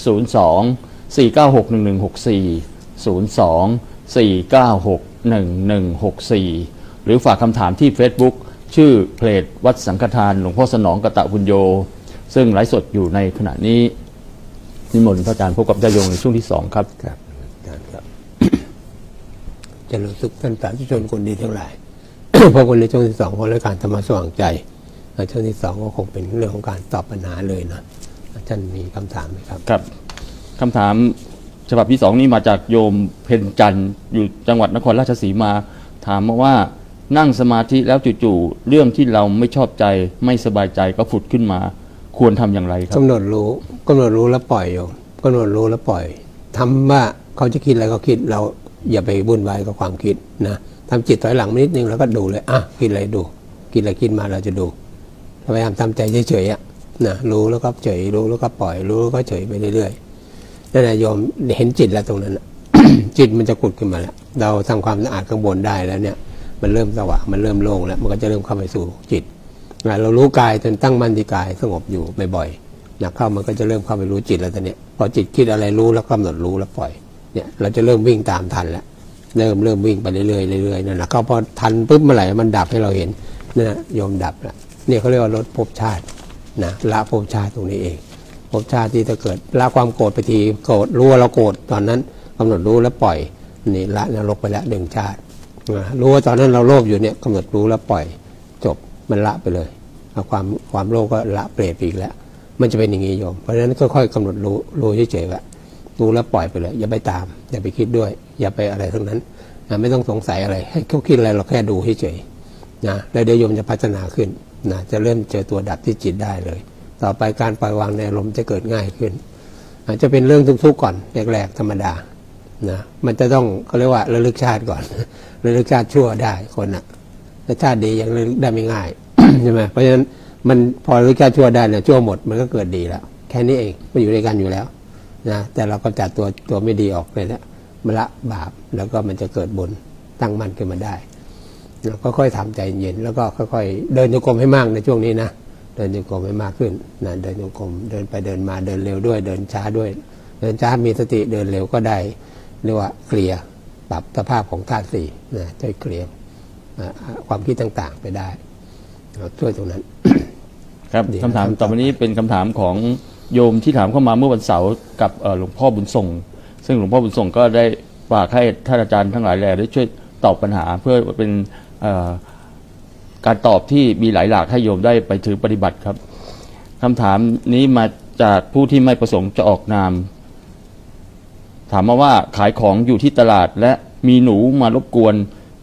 02-496-1164 หรือฝากคำถามที่ Facebook ชื่อเพจวัดสังฆทานหลวงพ่อสนองกตปุญโญซึ่งไลฟ์สดอยู่ในขณะนี้นิมนต์พระอาจารย์พบกับญาติโยมในช่วงที่2ครับครับอาจารย์ครับ จะรู้สึกท่านสาธุชนคนดีทั้งหลาย พบกันในช่วงที่2ของรายการธรรมะสว่างใจช่วงที่2ก็คงเป็นเรื่องของการตอบปัญหาเลยนะท่านมีคำถามไหมครับครับคำถามฉบับที่2นี้มาจากโยมเพ็ญจันทร์อยู่จังหวัดนครราชสีมาถามมาว่านั่งสมาธิแล้วจู่ๆเรื่องที่เราไม่ชอบใจไม่สบายใจก็ผุดขึ้นมาควรทำอย่างไรครับกำหนดรู้แล้วปล่อยโยมกำหนดรู้แล้วปล่อยทำว่าเขาจะคิดอะไรก็คิดเราอย่าไปวุ่นวายกับความคิดนะทำจิตถอยหลังนิดนึงแล้วก็ดูเลยคิดอะไรดูคิดอะไรคิดมาเราจะดูพยายามทำใจเฉยๆนะรู้แล้วก็เฉยรู้แล้วก็ปล่อยรู้แล้วก็เฉยไปเรื่อยๆนั่นแหละโยมเห็นจิตแล้วตรงนั้น จิตมันจะขุดขึ้นมาแล้วเราทำความสะอาดข้างบนได้แล้วเนี่ยมันเริ่มสว่างมันเริ่มโล่งแล้วมันก็จะเริ่มเข้าไปสู่จิตเรารู้กายจนตั้งมั่นที่กายสงบอยู่บ่อยๆนะเข้ามันก็จะเริ่มเข้าไปรู้จิตแล้วตอนนี้พอจิตคิดอะไรรู้แล้วกำหนดรู้แล้วปล่อยเนี่ยเราจะเริ่มวิ่งตามทันแล้วเริ่มวิ่งไปเรื่อยๆเรื่อยๆนั่นแหละเขาพอทันปุ๊บเมื่อไหร่มันดับให้เราเห็นนั่นแหละโยมดับแล้วเนี่ยเขาเรียกว่าลดภพชาตินะละภพชาติตรงนี้เองภพชาติที่ถ้าเกิดละความโกรธไปทีโกรธรู้ว่าเราโกรธตอนนั้นกำหนดรู้แล้วปล่อยนี่ละนรกไปแล้ว1 ชาติรู้ว่าตอนนั้นเราโลภอยู่เนี่ยกำหนดรู้แล้วปล่อยจบมันละไปเลยความโลภก็ละเปรตอีกแล้วมันจะเป็นอย่างนี้โยมเพราะฉะนั้นค่อยๆกำหนดรู้เฉยๆว่ารู้แล้วปล่อยไปเลยอย่าไปตามอย่าไปคิดด้วยอย่าไปอะไรทั้งนั้นไม่ต้องสงสัยอะไรให้เขาคิดอะไรเราแค่ดูเฉยๆนะแล้วเดี๋ยวโยมจะพัฒนาขึ้นนะจะเริ่มเจอตัวดับที่จิตได้เลยต่อไปการปล่อยวางในอารมณ์จะเกิดง่ายขึ้นอาจจะเป็นเรื่องทุกข์ก่อนแรกๆธรรมดานะมันจะต้องเขาเรียกว่าระลึกชาติก่อนระลึกชาติชั่วได้คนน่ะแต่ชาติดียังระลึกได้ไม่ง่าย ใช่ไหมเพราะฉะนั้นมันพอระลึกชาติชั่วได้เนี่ยชั่วหมดมันก็เกิดดีแล้วแค่นี้เองมันอยู่ด้วยกันอยู่แล้วนะแต่เราก็จัดตัวไม่ดีออกเลยนะมันละบาปแล้วก็มันจะเกิดบุญตั้งมั่นขึ้นมาได้แล้วก็ค่อยทำใจเย็นแล้วก็ค่อยๆเดินโยกมให้มากในช่วงนี้นะเดินโยกมให้มากขึ้นนะเดินโยกมเดินไปเดินมาเดินเร็วด้วยเดินช้าด้วยเดินช้ามีสติเดินเร็วก็ได้เรียกว่าเคลียร์ปรับสภาพของธาตุสี่นะช่วยเคลียร์ความคิดต่างๆไปได้ช่วยตรงนั้นครับคำถามต่อไปนี้เป็นคำถามของโยมที่ถามเข้ามาเมื่อวันเสาร์กับหลวงพ่อบุญส่งซึ่งหลวงพ่อบุญส่งก็ได้ฝากให้ท่านอาจารย์ทั้งหลายแหล่ได้ช่วยตอบปัญหาเพื่อเป็นการตอบที่มีหลายหลากให้โยมได้ไปถือปฏิบัติครับคำถามนี้มาจากผู้ที่ไม่ประสงค์จะออกนามถามมาว่าขายของอยู่ที่ตลาดและมีหนูมารบกวน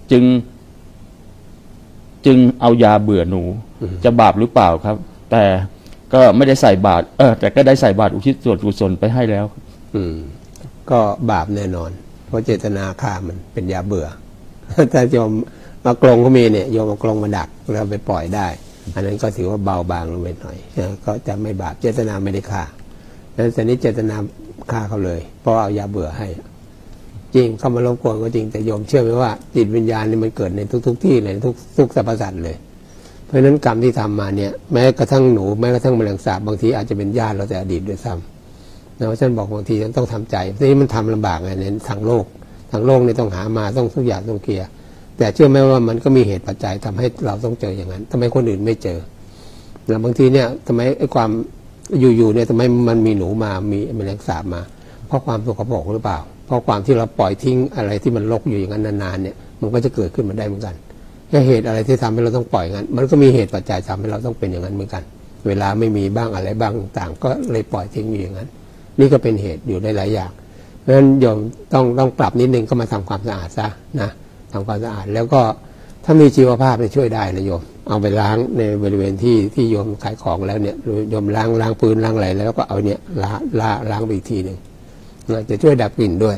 จึงเอายาเบื่อหนูจะบาปหรือเปล่าครับแต่ก็ไม่ได้ใส่บาตรแต่ก็ได้ใส่บาตรอุทิศส่วนกุศลไปให้แล้วก็บาปแน่นอนเพราะเจตนาฆ่ามันเป็นยาเบื่อถ้าโยมมากรงก็มีเนี่ยโยมมากรงมาดักแล้วไปปล่อยได้อันนั้นก็ถือว่าเบาบางลงไปหน่อยก็จะไม่บาปเจตนาไม่ได้ฆ่าแล้วแต่นี้เจตนาฆ่าเขาเลยเพราะเอายาเบื่อให้จริงเข้ามารบกวนก็จริงแต่โยมเชื่อไหมว่าจิตวิญญาณนี่มันเกิดในทุกที่เลยทุกสรรพสัตว์เลยเพราะฉะนั้นกรรมที่ทำมาเนี่ยแม้กระทั่งหนูแม้กระทั่งแมลงสาบบางทีอาจจะเป็นญาติเราแต่อดีตด้วยซ้ำนะว่าฉันบอกบางทีฉันต้องทำใจทีนี้มันทำลำบากไงในทางโลกนี่ต้องหามาต้องทุกอย่างต้องเคลียร์แต่เชื่อไหมว่ามันก็มีเหตุปัจจัยทำให้เราต้องเจออย่างนั้นทำไมคนอื่นไม่เจอแล้วบางทีเนี่ยทำไมไอ้ความอยู่เนี่ยทำไมมันมีหนูมามีแมลงสาบมาเพราะความสกปรกหรือเปล่าเพราะความที่เราปล่อยทิ้งอะไรที่มันรกอยู่อย่างนั้นนานๆเนี่ยมันก็จะเกิดขึ้นมาได้เหมือนกันเหตุอะไรที่ทำให้เราต้องปล่อยงั้นมันก็มีเหตุปัจจัยทำให้เราต้องเป็นอย่างนั้นเหมือนกันเวลาไม่มีบ้างอะไรบ้างต่างก็เลยปล่อยทิ้งอยู่อย่างนั้นนี่ก็เป็นเหตุอยู่ได้หลายอย่างเพราะฉะนั้นโยมต้องปรับนิดนึงก็มาทำความสะอาดซะนะทำความสะอาดแล้วก็ถ้ามีชีวภาพจะช่วยได้นะโยมเอาไปล้างในบริเวณที่โยมขายของแล้วเนี่ยโยมล้างปืนล้างอะไรแล้วก็เอาเนี่ยล้างไปอีกทีหนึ่งจะช่วยดับกลิ่นด้วย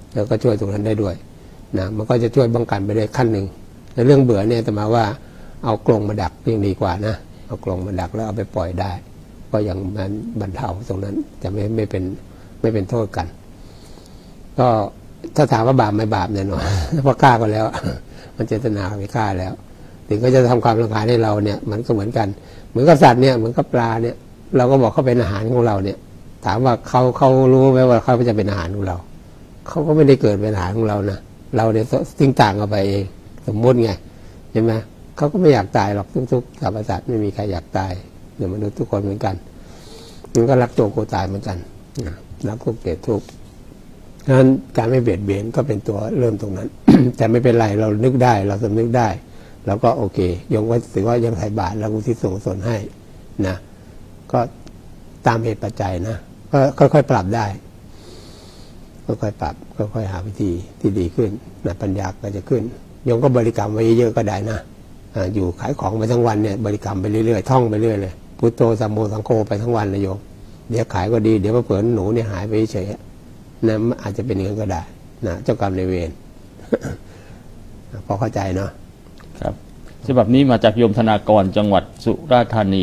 แล้วก็ช่วยตรงนั้นได้ด้วยนะมันก็จะช่วยป้องกันไปได้ขั้นหนึ่งในเรื่องเบื่อเนี่ยแต่มาว่าเอากรงมาดักยังดีกว่านะเอากรงมาดักแล้วเอาไปปล่อยได้ก็อย่างมันบรรเทาตรงนั้นจะไม่เป็นโทษกันก็ถ้าถามว่าบาปไม่บาปแน่นอนเพราะฆ่าก็แล้วมันเจตนาไปฆ่าแล้วถึงก็จะทำความรำคาญให้เราเนี่ยมันก็เหมือนกันเหมือนกับสัตว์เนี่ยเหมือนกับปลาเนี่ยเราก็บอกเขาเป็นอาหารของเราเนี่ยถามว่าเขารู้ไหมว่าเขาจะเป็นอาหารของเราเขาก็ไม่ได้เกิดเป็นอาหารของเรานะเราเนี่ยทิ้งต่างกันไปเองสมมติไงเห็นไหมเขาก็ไม่อยากตายหรอกทุกสรรพสัตว์ไม่มีใครอยากตายเดี๋ยวมนุษย์ทุกคนเหมือนกันมันก็รักโจโกตายเหมือนกันรักทุกเกลียดทุกดังนั้นการไม่เบียดเบียนก็เป็นตัวเริ่มตรงนั้น แต่ไม่เป็นไรเรานึกได้เราสำนึกได้เราก็โอเคยงว่าถือว่ายังใส่บาตรแล้วอุทิศส่วนให้นะก็ตามเหตุปัจจัยนะก็ค่อยๆปรับได้ค่อยๆปรับค่อยๆหาวิธีที่ดีขึ้นนะปัญญาก็จะขึ้นยงก็บริกรรมไว้เยอะก็ได้นะอยู่ขายของไปทั้งวันเนี่ยบริกรรมไปเรื่อยๆท่องไปเรื่อยเลยพุทโธสัมโฆสังโฆไปทั้งวันเลยโยมเดี๋ยวขายก็ดีเดี๋ยวเผื่อหนูเนี่ยหายไปเฉยนะอาจจะเป็นอย่างนั้นก็ได้นะเจ้ากรรมนายเวร พอเข้าใจเนาะครับฉบับนี้มาจากโยมธนากรจังหวัดสุราษฎร์ธานี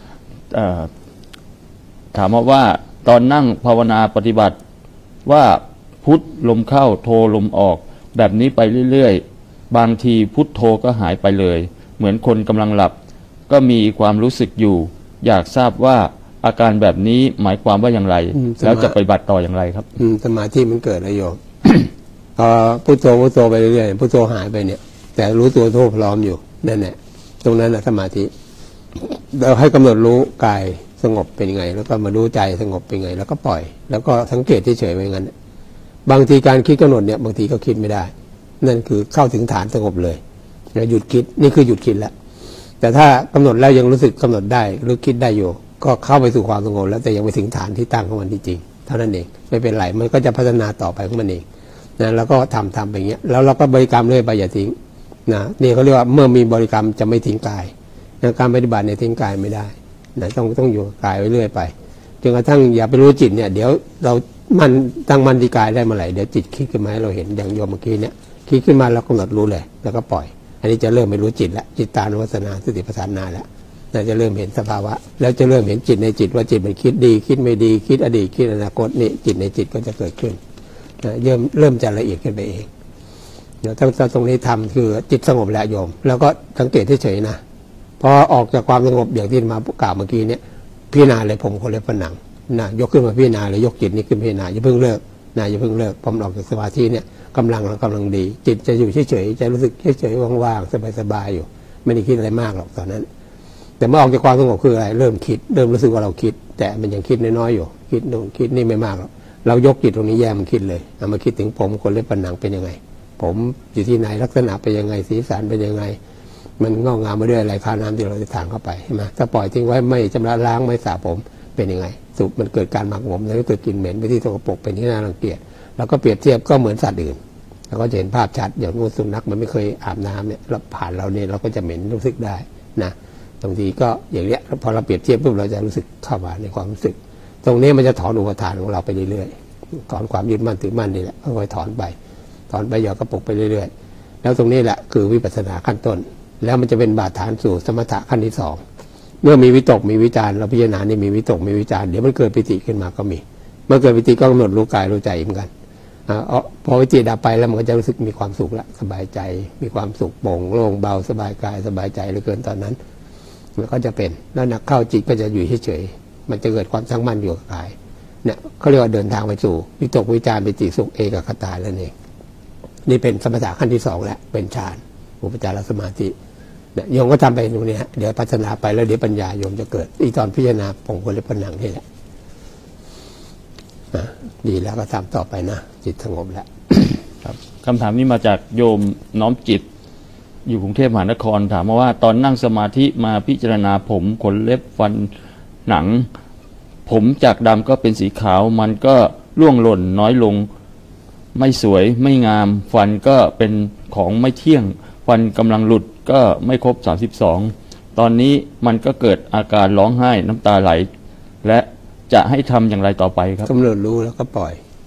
ถามว่าตอนนั่งภาวนาปฏิบัติว่าพุทลมเข้าโทลมออกแบบนี้ไปเรื่อยๆบางทีพุทโธก็หายไปเลยเหมือนคนกำลังหลับก็มีความรู้สึกอยู่อยากทราบว่าอาการแบบนี้หมายความว่าอย่างไรแล้วจะปฏิบัติต่ออย่างไรครับสมาธิมันเกิดแล้วโยมพอพุทโธไปเรื่อยๆพุทโธหายไปเนี่ยแต่รู้ตัวโธพร้อมอยู่นั่นแหละตรงนั้นแหละสมาธิเราให้กำหนดรู้กายสงบเป็นยังไงแล้วก็มาดูใจสงบเป็นยังไงแล้วก็ปล่อยแล้วก็สังเกตเฉยๆไว้งั้นบางทีการคิดกำหนดเนี่ยบางทีก็คิดไม่ได้นั่นคือเข้าถึงฐานสงบเลยหยุดคิดนี่คือหยุดคิดแล้วแต่ถ้ากำหนดแล้วยังรู้สึกกำหนดได้หรือคิดได้อยู่ก็เข้าไปสู่ความสงบแล้วแต่ยังไม่ถึงฐานที่ตั้งของมันจริงๆเท่านั้นเองไม่เป็นไรมันก็จะพัฒนาต่อไปของมันเองนะแล้วก็ทำไปอย่างเงี้ยแล้วเราก็บริกรรมเรื่อยไปอย่าทิ้งนะนี่เขาเรียกว่าเมื่อมีบริกรรมจะไม่ทิ้งกายนะการปฏิบัติเนี่ยทิ้งกายไม่ได้นะต้องอยู่กับกายไว้เรื่อยไปจนกระทั่งอย่าไปรู้จิตเนี่ยเดี๋ยวเรามันตั้งมั่นที่กายได้เมื่อไหร่เดี๋ยวจิตคิดขึ้นมาให้เราเห็นอย่างโยมเมื่อกี้เนี่ยคิดขึ้นมาเรากำหนดรู้เลยแล้วก็ปล่อยอันนี้จะเริ่มไม่รู้จิตแล้วจิตตานุปัสสนาสติปัฏฐานนาแล้วน่าจะเริ่มเห็นสภาวะแล้วจะเริ่มเห็นจิตในจิตว่าจิตมันคิดดีคิดไม่ดีคิดอดีตคิดอนาคตนี่จิตในจิตก็จะเกิดขึ้นเริ่มจะละเอียดขึ้นไปเองเดี๋ยวถ้าตรงนี้ทำคือจิตสงบแล้วโยมแล้วก็สังเกตเฉยๆนะพอออกจากความสงบอย่างที่มากล่าวเมื่อกี้เนี่ยพิจารณาเลยผมคนเล็บผนังนะยกขึ้นมาพิจารณาเลยยกจิตนี้ขึ้นพิจารณาอย่าเพิ่งเลิกนะอย่าเพิ่งเลิกพอมันออกจากสมาธิเนี่ยกำลังดีจิตจะอยู่เฉยๆจะรู้สึกเฉยๆว่างๆสบายๆอยู่ไม่ได้คิดอะไรมากหรอกตอนนั้นแต่เมื่อออกจากความสงบคืออะไรเริ่มคิดเริ่มรู้สึกว่าเราคิดแต่มันยังคิดน้อยๆอยู่คิดนี่ไม่มากหรอกเรายกจิตตรงนี้แยกมันคิดเลยเอามาคิดถึงผมคนเล็บผนังเป็นยังไงผมอยู่ที่ไหนลักษณะเป็นยังไงสีสันเป็นยังไงมันงอกงามมาด้วยอะไรข้าวน้ำที่เราจะทานเข้าไปใช่ไหมถ้าปล่อยทิ้งไว้ไม่ชำระล้างไม่สระผมเป็นยังไงสุกมันเกิดการหมักหมมแล้วก็เกิดกลิ่นเหม็นไปที่สกปรกเป็นที่น่ารังเกียจแล้วก็เปรียบเทียบก็เหมือนสัตว์อื่นแล้วก็จะเห็นภาพชัดอย่างงูสุนัขมันไม่เคยอาบน้ำเนี่ยเราผ่านเราเนี่ยเราก็จะเหม็นรู้สึกได้นะบางทีก็อย่างเนี้ยพอเราเปรียบเทียบปุ๊บเราจะรู้สึกเข้ามาในความรู้สึกตรงนี้มันจะถอนอุปทานของเราไปเรื่อยๆถอนความยึดมั่นถือมั่นนี่แหละค่อยๆถอนไปหยอกกระปุกไปเรื่อยๆแล้วตรงนี้แหละคือวิปัสสนาขั้นต้นแล้วมันจะเป็นบาดฐานสู่สมถะขั้นที่สองเมื่อมีวิตกมีวิจารเราพิจารณานี่มีวิตกมีวิจารเดี๋ยวมันเกิดปิติขึ้นมาก็มีเมื่อเกิดปิติก็กำหนดรู้กายรู้ใจเหมือนกันพอวิจิตดับไปแล้วมันก็จะรู้สึกมีความสุขละสบายใจมีความสุขโปร่งโล่งเบาสบายกายสบายใจเหลือเกินตอนนั้นมันก็จะเป็นแล้วนักเข้าจิตก็จะอยู่เฉยๆมันจะเกิดความตั้งมั่นอยู่กับกายเนี่ยเขาเรียกว่าเดินทางไปสู่วิตกวิจารปิติสุขเอกคตาแล้วเองนี่เป็นสมถะขั้นที่สองแล้วเป็นฌานอุปจารสมาธิเนี่ยโยมก็ทำไปตรงนี้เดี๋ยวพัฒนาไปแล้วเดี๋ยวปัญญาโยมจะเกิดอีตอนพิจารณาผมคนเล็บผนังนี่แหละดีแล้วก็ทำต่อไปนะจิตสงบแล้วครับคำถามนี้มาจากโยมน้อมจิตอยู่กรุงเทพมหานครถามมาว่าตอนนั่งสมาธิมาพิจารณาผมขนเล็บฟันหนังผมจากดำก็เป็นสีขาวมันก็ร่วงหล่นน้อยลงไม่สวยไม่งามฟันก็เป็นของไม่เที่ยงฟันกำลังหลุดก็ไม่ครบ32ตอนนี้มันก็เกิดอาการร้องไห้น้ำตาไหลและจะให้ทำอย่างไรต่อไปครับกำหนดรู้แล้วก็ปล่อย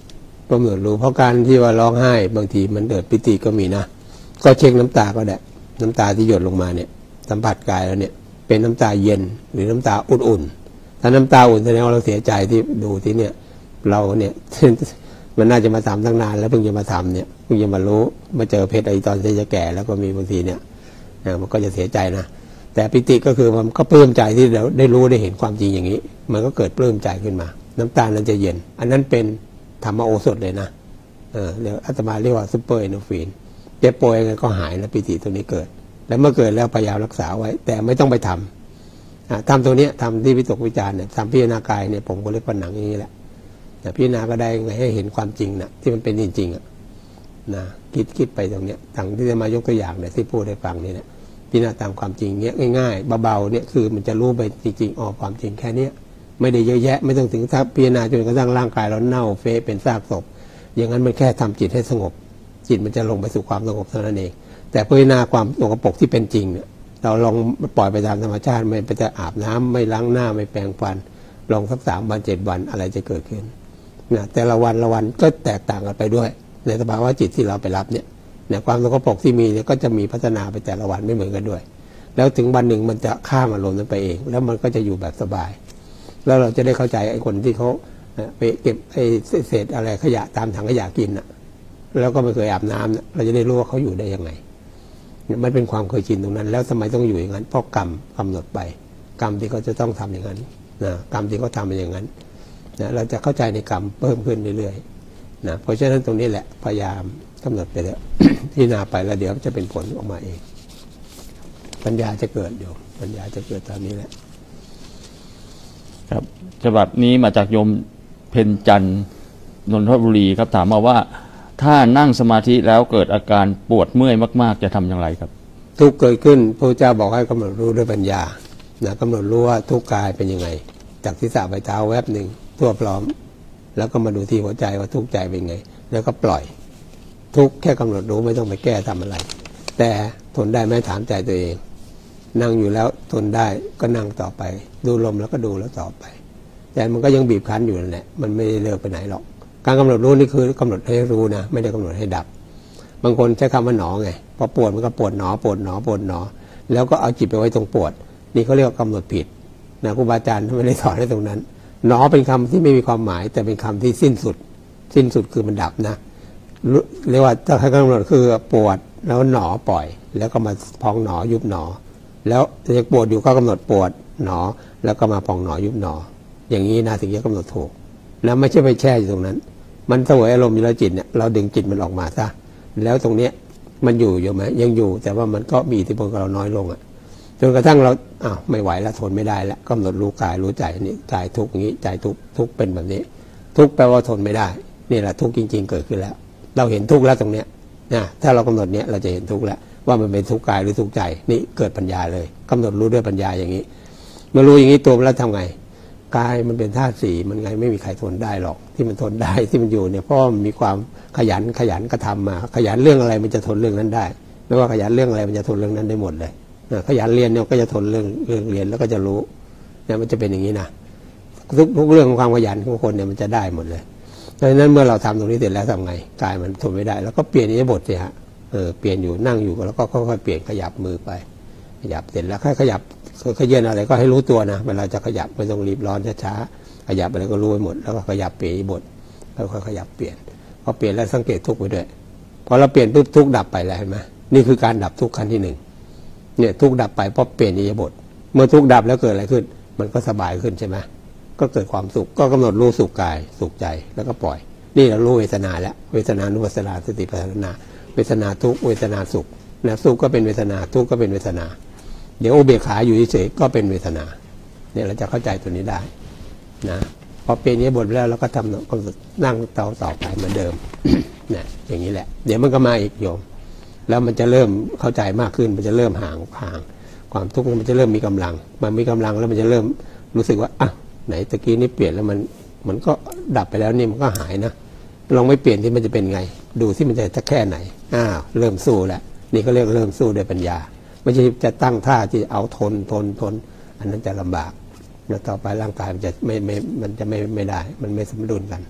กำหนดรู้เพราะการที่ว่าร้องไห้บางทีมันเกิดปิติก็มีนะก็เช็คน้ำตาก็ได้น้ำตาที่หยดลงมาเนี่ยสัมผัสกายแล้วเนี่ยเป็นน้ำตาเย็นหรือน้ำตาอุ่นๆถ้าน้ำตาอุ่นแสดงว่าเราเสียใจที่ดูที่เนี่ยเราเนี่ย มันน่าจะมาทำตั้งนานแล้วเพิ่งจะมาทำเนี่ยเพิ่งจะมารู้มาเจอเพศไอตอนที่จะแก่แล้วก็มีบางทีเนี่ยมันก็จะเสียใจนะแต่ปิติก็คือมันก็ปลื้มใจที่เราได้รู้ได้เห็นความจริงอย่างนี้มันก็เกิดปลื้มใจขึ้นมาน้ำตานั้นจะเย็นอันนั้นเป็นธรรมโอสถเลยนะเรียกอาตมาเรียกว่าซุปเปอร์เอนโดรฟินเจ็บป่วยยังไงก็หายนะปิติตัวนี้เกิดแล้วเมื่อเกิดแล้วพยายามรักษาไว้แต่ไม่ต้องไปทำตัวนี้ทำที่วิตกวิจารเนี่ยทำพิจารณากายเนี่ยผมก็เรียกผนังอย่างนี้แหละแต่พิจารณาก็ได้ไงให้เห็นความจริงนะที่มันเป็นจริงๆนะคิดไปตรงเนี้ยทางที่จะมายกตัวอย่างเนี่ยที่พูดให้ฟังนี่เนี่ยพิจารณาตามความจริงเนี้ยง่ายๆเบาๆเนี่ยคือมันจะรู้ไปจริงๆความจริงแค่เนี้ยไม่ได้เยอะแยะไม่ต้องถึงถ้าพิจารณาจนกระทั่งร่างกายเราเน่าเฟะเป็นซากศพอย่างนั้นมันแค่ทำจิตให้สงบจิตมันจะลงไปสู่ความสงบเท่านั้นเองแต่พิจารณาความสกปรกที่เป็นจริงเนี่ยเราลองปล่อยไปตามธรรมชาติไม่ไปจะอาบน้ำไม่ล้างหน้าไม่แปรงฟันลองสัก3 วัน7 วันอะไรจะเกิดขึ้นนะแต่ละวันก็แตกต่างกันไปด้วยในสภาวะจิตที่เราไปรับเนี่ยความสกปรกที่มีเนี่ยก็จะมีพัฒนาไปแต่ละวันไม่เหมือนกันด้วยแล้วถึงวันหนึ่งมันจะข้ามอารมณ์นั้นไปเองแล้วมันก็จะอยู่แบบสบายแล้วเราจะได้เข้าใจไอ้คนที่เขาไปเก็บไอ้เศษอะไรขยะตามถังขยะกินน่ะแล้วก็ไม่เคยอาบน้ำเราจะได้รู้ว่าเขาอยู่ได้ยังไงมันเป็นความเคยชินตรงนั้นแล้วทำไมต้องอยู่อย่างนั้นเพราะกรรมกำหนดไปกรรมที่เขาจะต้องทำอย่างนั้นนะกรรมที่เขาทำเป็นอย่างนั้นนะเราจะเข้าใจในกรรมเพิ่มขึ้นเรื่อยๆนะเพราะฉะนั้นตรงนี้แหละพยายามกำหนดไปแล้ว พิจารณาไปแล้วเดี๋ยวจะเป็นผลออกมาเองปัญญาจะเกิดอยู่ปัญญาจะเกิดตอนนี้แหละครับฉบับนี้มาจากโยมเพ็ญจันทร์นนทบุรีครับถามมาว่าถ้านั่งสมาธิแล้วเกิดอาการปวดเมื่อยมากๆจะทำอย่างไรครับทุกเกิดขึ้นพระเจ้าบอกให้กำหนดรู้ด้วยปัญญานะกำหนดรู้ว่าทุกกายเป็นยังไงจากศีรษะไปเท้าแวบหนึ่งทั่วพร้อมแล้วก็มาดูที่หัวใจว่าทุกใจเป็นไงแล้วก็ปล่อยทุกแค่กำหนดรู้ไม่ต้องไปแก้ทำอะไรแต่ทนได้ไหมถามใจตัวเองนั่งอยู่แล้วทนได้ก็นั่งต่อไปดูลมแล้วก็ดูแล้วต่อไปแต่มันก็ยังบีบคั้นอยู่นั่นแหละมันไม่ได้เลิกไปไหนหรอกการกำหนดรู้นี่คือกำหนดให้รู้นะไม่ได้กำหนดให้ดับบางคนใช้คำว่าหนอไงพอปวดมันก็ปวดหนอแล้วก็เอาจิตไปไว้ตรงปวดนี่เขาเรียกว่ากำหนดผิดนะครูบาอาจารย์ไม่ได้สอนให้ตรงนั้นหนอเป็นคำที่ไม่มีความหมายแต่เป็นคำที่สิ้นสุดคือมันดับนะเรียกว่าถ้าให้กำหนดคือปวดแล้วหนอปล่อยแล้วก็มาพองหนอยุบหนอแล้วยังปวดอยู่ก็กำหนดปวดหนอแล้วก็มาพองหนอยุบหนออย่างนี้นะถึงจะกำหนดถูกนะไม่ใช่ไปแช่อยู่ตรงนั้นมันเสวยอารมณ์อยู่แล้วจิตเนี่ยเราดึงจิตมันออกมาซะแล้วตรงเนี้ยมันอยู่ไหมยังอยู่แต่ว่ามันก็มีอิทธิพลกับเราน้อยลงจนกระทั่งเราไม่ไหวแล้วทนไม่ได้แล้วกำหนดรู้กายรู้ใจนี่กายทุกข์อย่างนี้ใจทุกข์เป็นแบบนี้ทุกข์แปลว่าทนไม่ได้นี่แหละทุกข์จริงๆเกิดขึ้นแล้วเราเห็นทุกข์แล้วตรงเนี้ยนะถ้าเรากำหนดเนี้ยเราจะเห็นทุกข์แล้วว่ามันเป็นทุกข์กายหรือทุกข์ใจนี่เกิดปัญญาเลยกำหนดรู้ด้วยปัญญาอย่างนี้เมื่อรู้อย่างนี้ตัวมันแล้วทำไงกายมันเป็นธาตุสี่มันไงไม่มีใครทนได้หรอกที่มันทนได้ที่มันอยู่เนี่ยเพราะมันมีความขยันกระทำมาขยันเรื่องอะไรมันจะทนเรื่องนั้นได้ไม่ว่าขยันเรื่องอะไรมันจะทนเรื่องนั้นได้หมดเลยขยันเรียนเนี่ยก็จะทนเรื่องเรียนแล้วก็จะรู้เนี่ยมันจะเป็นอย่างนี้นะทุกเรื่องของความขยันของคนเนี่ยมันจะได้หมดเลยดังนั้นเมื่อเราทำตรงนี้เสร็จแล้วทำไงกายมันทนไม่ได้แล้วก็เปลี่ยนอิริยาบถสิฮะเปลี่ยนอยู่นั่งอยู่แล้วก็ค่อยๆเปลี่ยนขยับมือไปขยับเสร็จแล้วค่อยขยับขยื่นอะไรก็ให้รู้ตัวนะเวลาจะขยับไม่ต้องรีบร้อนช้าๆขยับอะไรก็รู้ไปหมดแล้วก็ขยับเปลี่ยนอิริยาบถค่อยๆขยับเปลี่ยนพอเปลี่ยนแล้วสังเกตทุกข์ไปด้วยพอเราเปลี่ยนปุ๊บทุกข์ดับไปแล้วเห็นไหมนี่คือการดับทุกข์ขั้นที่1เนี่ยทุกข์ดับไปเพราะเปลี่ยนอิริยาบถเมื่อทุกข์ดับแล้วเกิดอะไรขึ้นมันก็สบายขึ้นใช่ไหมก็เกิดความสุขก็กำหนดรู้สุขกายสุขใจแล้วก็ปล่อยนี่เรารู้เวทนาแล้วเวทนานุปัสสนาสติปัฏฐานเวทนาทุกเวทนาสุขนะสุขก็เป็นเวทนาทุกข์ก็เป็นเวทนาเดี๋ยวอุเบกขาอยู่เฉยๆก็เป็นเวทนาเนี่ยเราจะเข้าใจตัวนี้ได้นะพอเปลี่ยนอิริยาบถแล้วเราก็ทำก็นั่งต่อไปเหมือนเดิม เนี่ยอย่างนี้แหละเดี๋ยวมันก็มาอีกโยมแล้วมันจะเริ่มเข้าใจมากขึ้นมันจะเริ่มห่างความทุกข์มันจะเริ่มมีกำลังมันมีกำลังแล้วมันจะเริ่มรู้สึกว่าไหนตะกี้นี่เปลี่ยนแล้วมันก็ดับไปแล้วนี่มันก็หายนะลองไม่เปลี่ยนที่มันจะเป็นไงดูที่มันจะแค่ไหนเริ่มสู้แล้วนี่ก็เรียกเริ่มสู้ด้วยปัญญาไม่ใช่จะตั้งท่าที่เอาทนอันนั้นจะลำบากแล้วต่อไปร่างกายมันจะไม่ได้มันไม่สมดุลกัน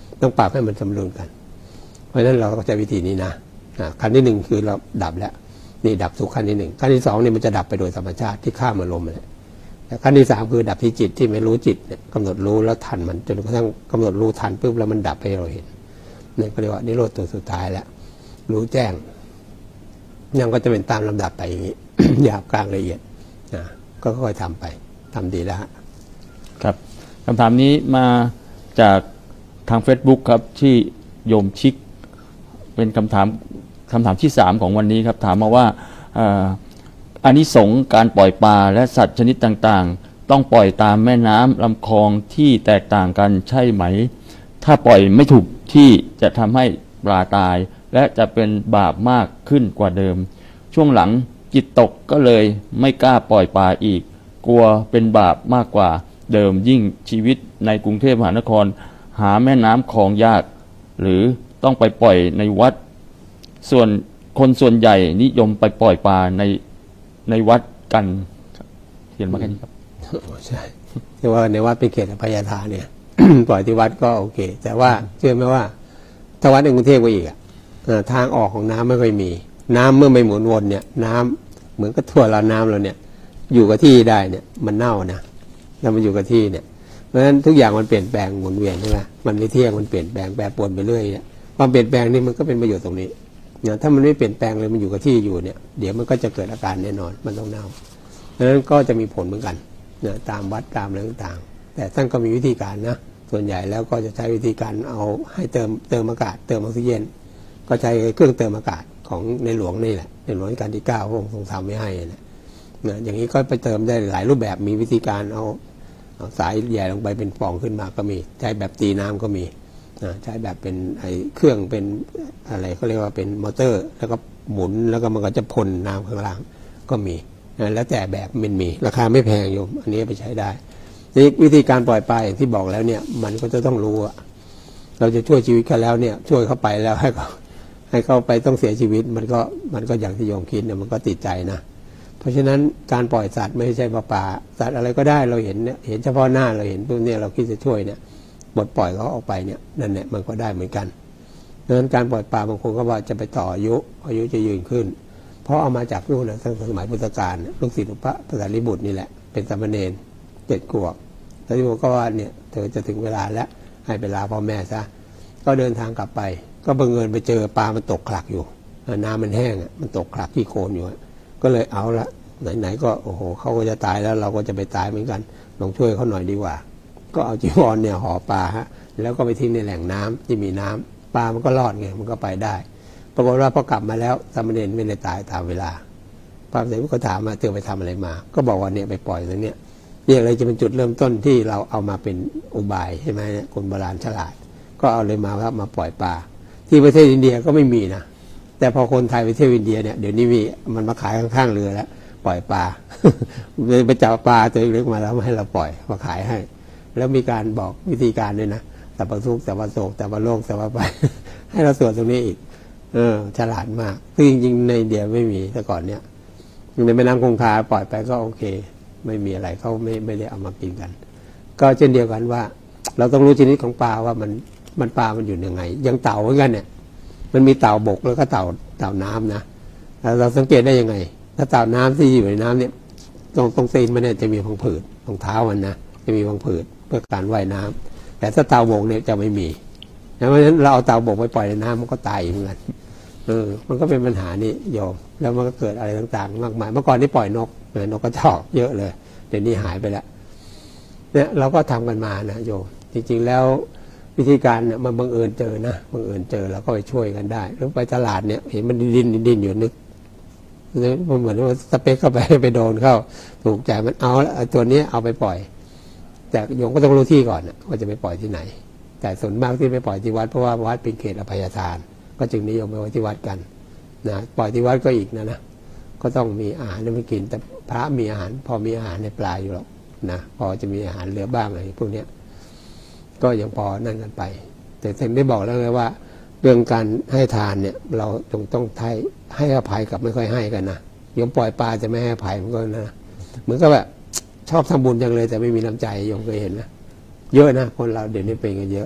ต้องปรับให้มันสมดุลกันเพราะฉะนั้นเราก็ใช้วิธีนี้นะขั้นที่หนึ่งคือเราดับแล้วนี่ดับทุกขั้นที่หนึ่งขั้นที่สองนี่มันจะดับไปโดยธรรมชาติที่ข้ามอารมณ์เลยแต่ขั้นที่สามคือดับที่จิตที่ไม่รู้จิตเนี่ยกำหนดรู้แล้วทันมันจนกระทั่งกำหนดรู้ทันปุ๊บแล้วมันดับให้เราเห็นนี่ก็เรียกว่านิโรธตัวสุดท้ายแล้วรู้แจ้งยังก็จะเป็นตามลำดับไปอย่างนี้ หยาบกลางละเอียดก็ค่อยๆทำไปทำดีแล้วครับคำถามนี้มาจากทาง Facebook ครับที่โยมชิกเป็นคำถามที่3ของวันนี้ครับถามมาว่าอานิสงส์การปล่อยปลาและสัตว์ชนิดต่างๆต้องปล่อยตามแม่น้ำลำคลองที่แตกต่างกันใช่ไหมถ้าปล่อยไม่ถูกที่จะทำให้ปลาตายและจะเป็นบาปมากขึ้นกว่าเดิมช่วงหลังจิตตกก็เลยไม่กล้าปล่อยปลาอีกกลัวเป็นบาปมากกว่าเดิมยิ่งชีวิตในกรุงเทพมหานครหาแม่น้ำคลองยากหรือต้องไปปล่อยในวัดส่วนคนส่วนใหญ่นิยมไปปล่อยปลาในวัดกันเขียนมาแค่นี้ครับใช่แต่ว่าในวัดเป็นเขตอภัยทานเนี่ย ปล่อยที่วัดก็โอเคแต่ว่าเชื่อไหมว่าถ้าวัดในกรุงเทพก็อีกทางออกของน้ำไม่ค่อยมีน้ำเมื่อไม่หมุนวนเนี่ยน้ำเหมือนกับทั่วเราน้ำเราเนี่ยอยู่กับที่ได้เนี่ยมันเน่านะถ้ามันอยู่กับที่เนี่ยเพราะฉะนั้นทุกอย่างมันเปลี่ยนแปลงหมุนเวียนใช่ไหมมันไม่เที่ยงมันเปลี่ยนแปลงแปรปรวนไปเรื่อยเนี่ยความเปลี่ยนแปลงนี่มันก็เป็นประโยชน์ตรงนี้เนี่ยถ้ามันไม่เปลี่ยนแปลงเลยมันอยู่กับที่อยู่เนี่ยเดี๋ยวมันก็จะเกิดอาการแน่นอนมันต้องเน่าเพราะฉะนั้นก็จะมีผลเหมือนกันเนี่ยตามวัดตามอะไรต่างๆแต่ท่านก็มีวิธีการนะส่วนใหญ่แล้วก็จะใช้วิธีการเอาให้เติมอากาศเติมออกซิเจนก็ใช้เครื่องเติมอากาศของในหลวงนี่แหละในหลวงรัชกาลที่9พระองค์ทรงทำไว้ให้นะอย่างนี้ก็ไปเติมได้หลายรูปแบบมีวิธีการเอาสายใหญ่ลงไปเป็นฟองขึ้นมาก็มีใช้แบบตีน้ำก็มีใช้แบบเป็นไอเครื่องเป็นอะไรเขาเรียกว่าเป็นมอเตอร์แล้วก็หมุนแล้วก็มันก็จะพ่นน้ำข้างล่างก็มีแล้วแต่แบบมันมีราคาไม่แพงโยมอันนี้ไปใช้ได้นี่วิธีการปล่อยปลาอย่างที่บอกแล้วเนี่ยมันก็จะต้องรู้ว่าเราจะช่วยชีวิตเขาแล้วเนี่ยช่วยเขาไปแล้วให้เขาไปต้องเสียชีวิตมันก็อย่างที่โยมคิดเนี่ยมันก็ติดใจนะเพราะฉะนั้นการปล่อยสัตว์ไม่ใช่ปลาสัตว์อะไรก็ได้เราเห็นเนี่ยเห็นเฉพาะหน้าเราเห็นพวกนี้เราคิดจะช่วยเนี่ยบทปล่อยเขาออกไปเนี่ยนั่นแหละมันก็ได้เหมือนกันดังนั้นการปล่อยปลาบางคนก็ว่าจะไปต่ออายุจะยืนขึ้นเพราะเอามาจากนู่นนะตั้งสมัยพุทธกาลลูกศิษย์พระภาษาลิบุตรนี่แหละเป็นสามเณร7 ขวบแล้วที่บอกก็ว่าเนี่ยเธอจะถึงเวลาแล้วให้ไปลาพ่อแม่ซะก็เดินทางกลับไปก็บังเอิญไปเจอปลามันตกขลักอยู่น้ำมันแห้งมันตกขลักที่โคลนอยู่ก็เลยเอาละไหนๆก็โอ้โหเขาก็จะตายแล้วเราก็จะไปตายเหมือนกันลองช่วยเขาหน่อยดีกว่าก็เอาจีวรเนี่ยห่อปลาแล้วก็ไปทิ้งในแหล่งน้ำที่มีน้ำปลามันก็รอดไงมันก็ไปได้ปรากฏว่าพอกลับมาแล้วสามเณรไม่ได้ตายตามเวลาพระเสด็จก็ถามมาเธอไปทำอะไรมาก็บอกว่าเนี่ยไปปล่อยตรงเนี้ยนี่อะไรจะเป็นจุดเริ่มต้นที่เราเอามาเป็นอุบายใช่ไหมคนโบราณฉลาดก็เอาเลยมาครับมาปล่อยปลาที่ประเทศอินเดียก็ไม่มีนะแต่พอคนไทยไปเที่ยวอินเดียเนี่ยเดี๋ยวนี้มีมันมาขายข้างๆเรือแล้วปล่อยปลา ไปจับปลาตัวเล็กมาแล้วมาให้เราปล่อยมาขายให้แล้วมีการบอกวิธีการด้วยนะสัพพทุกข์สัพพโศกสัพพโลกสัพพไป ให้เราสวดตรงนี้อีกฉลาดมากซึ่งจริงๆในอินเดียไม่มีแต่ก่อนเนี่ยในแม่น้ำคงคาปล่อยไปก็โอเคไม่มีอะไรเขาไม่ได้เอามากินกันก็เช่นเดียวกันว่าเราต้องรู้ชนิดของปลาว่ามันปลามันอยู่ยังไงยังเต่าเหมือนกันเนี่ยมันมีเต่าบกแล้วก็เต่าน้ำนะเราสังเกตได้ยังไงถ้าเต่าน้ำที่อยู่ในน้ำเนี่ยตรงตีนมันเนี่ยจะมีพังผืดตรงเท้ามันนะจะมีพังผืดเพื่อการว่ายน้ำแต่ถ้าเต่าบกเนี่ยจะไม่มีเพราะฉะนั้นเราเอาเต่าบกไปปล่อยในน้ำมันก็ตายเหมือนกันมันก็เป็นปัญหานี่โยมแล้วมันก็เกิดอะไรต่างๆมากมายเมื่อก่อนนี่ปล่อยนกกระจอกเยอะเลยเดี๋ยวนี้หายไปแล้วเนี่ยเราก็ทำกันมานะโยมจริงๆแล้ววิธีการเนี่ยมันบังเอิญเจอนะบังเอิญเจอแล้วก็ไปช่วยกันได้หรือไปตลาดเนี่ยเห็นมันดินอยู่นึกมันเหมือนว่าสเปคเข้าไปโดนเข้าถูกใจมันเอาแล้วตัวนี้เอาไปปล่อยแต่โยมก็ต้องรู้ที่ก่อนว่าจะไปปล่อยที่ไหนแต่ส่วนมากที่ไปปล่อยที่วัดเพราะว่าวัดเป็นเขตอภัยทานก็จึงนิยมไปไว้ที่วัดกันนะปล่อยที่วัดก็อีกนะก็ต้องมีอาหารให้กินแต่พระมีอาหารพอมีอาหารในปลาอยู่หรอกนะพอจะมีอาหารเหลือบ้างอะไรพวกนี้ก็ยังพอนั่นกันไปแต่ถึงได้บอกแล้วไงว่าเรื่องการให้ทานเนี่ยเราต้องให้อภัยกับไม่ค่อยให้กันนะโยมปล่อยปลาจะไม่ให้อภัยมันก็นะเหมือนกับแบบชอบทำบุญจังเลยแต่ไม่มีน้ำใจโยมเคยเห็นนะเยอะนะคนเราเดี๋ยวนี้เป็นกันเยอะ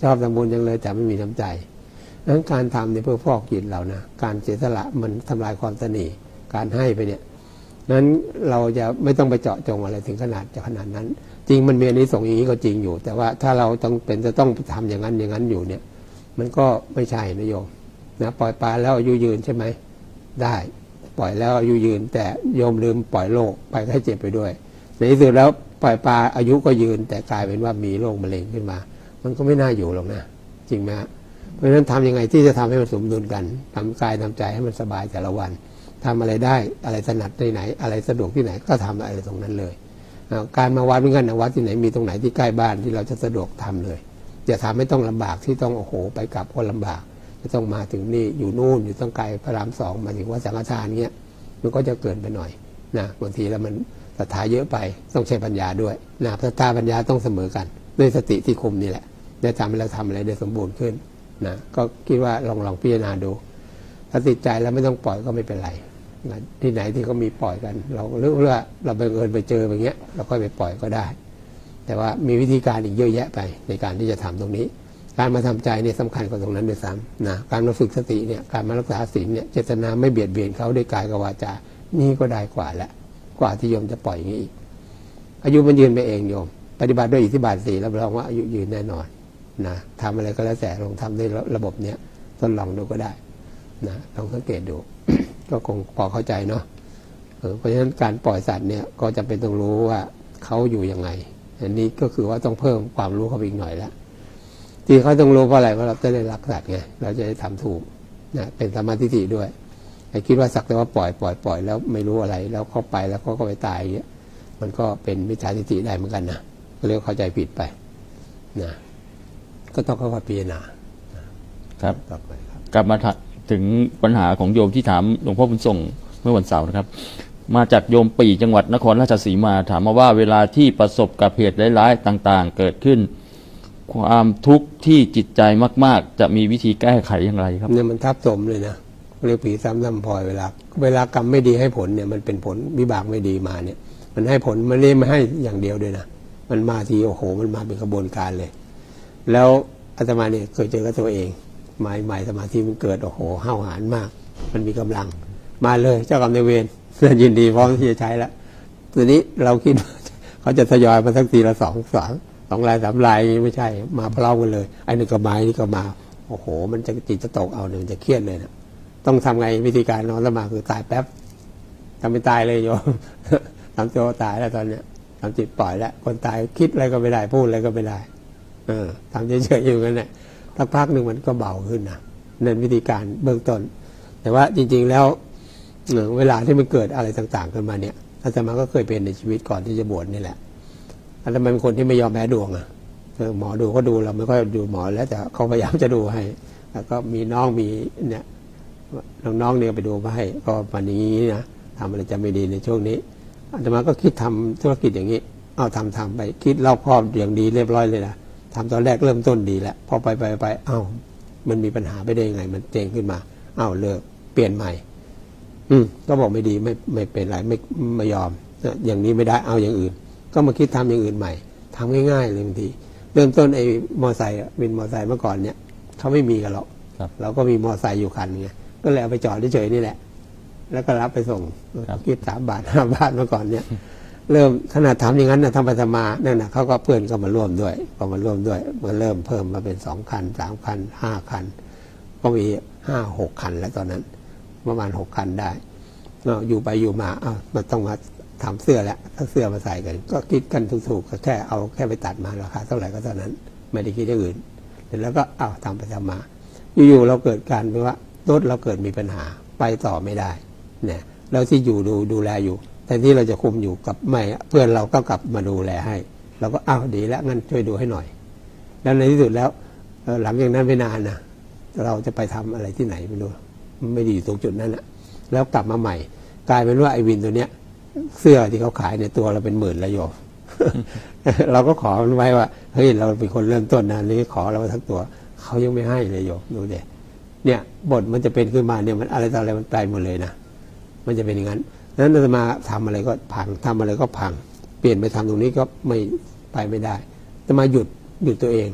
ชอบทำบุญจังเลยแต่ไม่มีน้ำใจดังนั้นการทำเนี่ยเพื่อฟอกจิตเรานะการเสียสละมันทำลายความตนีการให้ไปเนี่ยนั้นเราจะไม่ต้องไปเจาะจงอะไรถึงขนาดนั้นจริงมันมีอานิสงส์อย่างนี้ก็จริงอยู่แต่ว่าถ้าเราจะต้องทำอย่างนั้นอยู่เนี่ยมันก็ไม่ใช่นะโยมนะปล่อยปลาแล้วอายุยืนใช่ไหมได้ปล่อยแล้วอายุยืนแต่โยมลืมปล่อยโรคไปก็เจ็บไปด้วยในที่สุดแล้วปล่อยปลาอายุก็ยืนแต่กลายเป็นว่ามีโรคมะเร็งขึ้นมามันก็ไม่น่าอยู่หรอกนะจริงไหมเพราะฉะนั้นทำยังไงที่จะทำให้มันสมดุลกันทำกายทำใจให้มันสบายแต่ละวันทำอะไรได้อะไรถนัดที่ไหนอะไรสะดวกที่ไหนก็ทำอะไรตรงนั้นเลยการมาวัดเหมือนกันนะวัดที่ไหนมีตรงไหนที่ใกล้บ้านที่เราจะสะดวกทำเลยอย่าทำให้ต้องลำบากที่ต้องโอ้โหไปกลับก็ลำบากจะต้องมาถึงนี่อยู่นู่นอยู่ต้องไกลพระราม2มาถึงวัดสังฆทานเงี้ยมันก็จะเกินไปหน่อยนะบางทีแล้วมันศรัทธาเยอะไปต้องใช้ปัญญาด้วยนะศรัทธาปัญญาต้องเสมอกันด้วยสติที่คุมนี่แหละได้ทำให้เราทำอะไรได้สมบูรณ์ขึ้นนะก็คิดว่าลองพิจารณาดูถ้าติดใจแล้วไม่ต้องปล่อยก็ไม่เป็นไรที่ไหนที่เขามีปล่อยกันเราเรื่องว่าเราไปไปเจออย่างเงี้ยเราก็ไปปล่อยก็ได้แต่ว่ามีวิธีการอีกเยอะแยะไปในการที่จะทำตรงนี้การมาทำใจเนี่ยสำคัญกว่าตรงนั้นด้วยซ้ำนะการมาฝึกสติเนี่ยการมารักษาศีลเนี่ยเจตนาไม่เบียดเบียนเขาด้วยกายกับวาจานี่ก็ได้กว่าละกว่าที่โยมจะปล่อยอย่างนี้อีกอายุมันยืนไปเองโยมปฏิบัติด้วยอิทธิบาท4รับรองว่าอายุยืนแน่นอนนะทำอะไรก็แล้วแต่ลองทำด้วยระบบเนี้ยทดลองดูก็ได้นะลองสังเกตดู ก็คงพอเข้าใจเนาะเพราะฉะนั้นการปล่อยสัตว์เนี่ยก็จำเป็นต้องรู้ว่าเขาอยู่ยังไงอันนี้ก็คือว่าต้องเพิ่มความรู้เข้าไปอีกหน่อยละที่เขาต้องรู้เพราะอะไรเพราะเราจะได้รักสัตว์ไงเราจะได้ทำถูกนะเป็นสัมมาทิฏฐิด้วยไอ้คิดว่าสักแต่ว่าปล่อยแล้วไม่รู้อะไรแล้วเข้าไปแล้วเขาก็ไปตายอย่างเงี้ยมันก็เป็นมิจฉาทิฏฐิได้เหมือนกันนะก็เรียกเข้าใจผิดไปนะก็ต้องเข้ามาพิจารณาครับกลับมาถึงปัญหาของโยมที่ถามหลวงพ่อบุญส่งเมื่อวันเสาร์นะครับมาจากโยมปีจังหวัดนครราชสีมาถามมาว่าเวลาที่ประสบกับเหตุร้ายๆต่างๆเกิดขึ้นความทุกข์ที่จิตใจมากๆจะมีวิธีแก้ไขอย่างไรครับเนี่ยมันทับถมเลยนะเรียกผีซ้ำซ้ำพลอยเวลากรรมไม่ดีให้ผลเนี่ยมันเป็นผลวิบากไม่ดีมาเนี่ยมันให้ผลมันไม่ให้อย่างเดียวด้วยนะมันมาทีโอ้โหมันมาเป็นกระบวนการเลยแล้วอาตมาเนี่ยเคยเจอกับตัวเองใหม่สมาธิมันเกิดโอ้โหห้าวหาญมากมันมีกำลังมาเลยเจ้ากรรมนายเวรยินดีพร้อมที่จะใช้แล้วทีนี้เราคิดเขาจะทยอยมาสักทีละ2 ลาย 3 ลายไม่ใช่มาพร้อมกันเลยไอ้นี่ก็มาไอ้นี่ก็มาโอ้โหมันจะจิตจะตกเอาเนี่ยมันจะเครียดเลยนะต้องทำไงวิธีการนอนละหมาดคือตายแป๊บทำเป็นตายเลยโยมทำตัวตายแล้วตอนเนี้ยทำจิตปล่อยแล้วคนตายคิดอะไรก็ไม่ได้พูดอะไรก็ไม่ได้ทำเฉยๆอยู่งั้นแหละสักพักหนึ่งมันก็เบาขึ้นนะนั่นวิธีการเบื้องต้นแต่ว่าจริงๆแล้วเวลาที่มันเกิดอะไรต่างๆขึ้นมาเนี่ยอาตมาก็เคยเป็นในชีวิตก่อนที่จะบวชนี่แหละอาตมาเป็นคนที่ไม่ยอมแพ้ดวงหมอดูก็ดูเราไม่ค่อยดูหมอแล้วแต่เขาพยายามจะดูให้แล้วก็มีน้องมีเนี่ยน้องๆเนี่ยไปดูมาให้ก็วันนี้นะทำอะไรจะไม่ดีในช่วงนี้อาตมาก็คิดทำธุรกิจอย่างนี้เอาทำไปคิดรอบคอบอย่างดีเรียบร้อยเลยนะทำตอนแรกเริ่มต้นดีแล้วพอไปมันมีปัญหาไปได้ยังไงมันเจ๊งขึ้นมาเลิกเปลี่ยนใหม่ก็บอกไม่ดีไม่เป็นไรไม่ยอมอย่างนี้ไม่ได้เอาอย่างอื่นก็มาคิดทำอย่างอื่นใหม่ทำง่ายๆเลยบางทีเริ่มต้นไอ้มอไซค์วินมอไซค์เมื่อก่อนเนี่ยเขาไม่มีกันหรอกเราก็มีมอไซค์อยู่คันไงก็เลยเอาไปจอดเฉยๆนี่แหละแล้วก็รับไปส่งคิด3 บาท 5 บาทเมื่อก่อนเนี่ยเริ่มขนาดทำอย่างนั้นนะทำไปทำมานั่นนะเขาก็เพื่อนก็มาร่วมด้วยมันเริ่มเพิ่มมาเป็น2 คัน 3 คัน 5 คันก็มี5-6 คันแล้วตอนนั้นประมาณ6 คันได้อยู่ไปอยู่มามันต้องมาทำเสื้อแล้วถ้าเสื้อมาใส่กันก็คิดกันถูกๆแค่ไปตัดมาราคาเท่าไหร่ก็เท่านั้นไม่ได้คิดอย่างอื่นแล้วก็ทำไปทำมาอยู่ๆเราเกิดการเป็นว่ารถเราเกิดมีปัญหาไปต่อไม่ได้เนี่ยแล้วที่อยู่ดูแลอยู่แต่ที่เราจะคุมอยู่กับไม่เพื่อนเราก็กลับมาดูแลให้เราก็ดีแล้วงั้นช่วยดูให้หน่อยแล้วในที่สุดแล้วหลังจากนั้นไม่นานนะเราจะไปทำอะไรที่ไหนไม่รู้ไม่ดีตรงจุดนั้นนะแล้วกลับมาใหม่กลายเป็นว่าไอ้วินตัวเนี้ยเสื้อที่เขาขายในตัวเราเป็น10,000แล้วโยม เราก็ขอมันไว้ว่าเฮ้ยเราเป็นคนเริ่มต้นนะนี่ขอเราทั้งตัวเขายังไม่ให้เลยโยมดูดิเนี่ยบทมันจะเป็นขึ้นมาเนี่ยมันอะไรต่ออะไรมันไปหมดเลยนะมันจะเป็นอย่างนั้นนั้นอาตมาทำอะไรก็พังทำอะไรก็พังเปลี่ยนไปทำตรงนี้ก็ไม่ไปไม่ได้อาตมาหยุดตัวเอง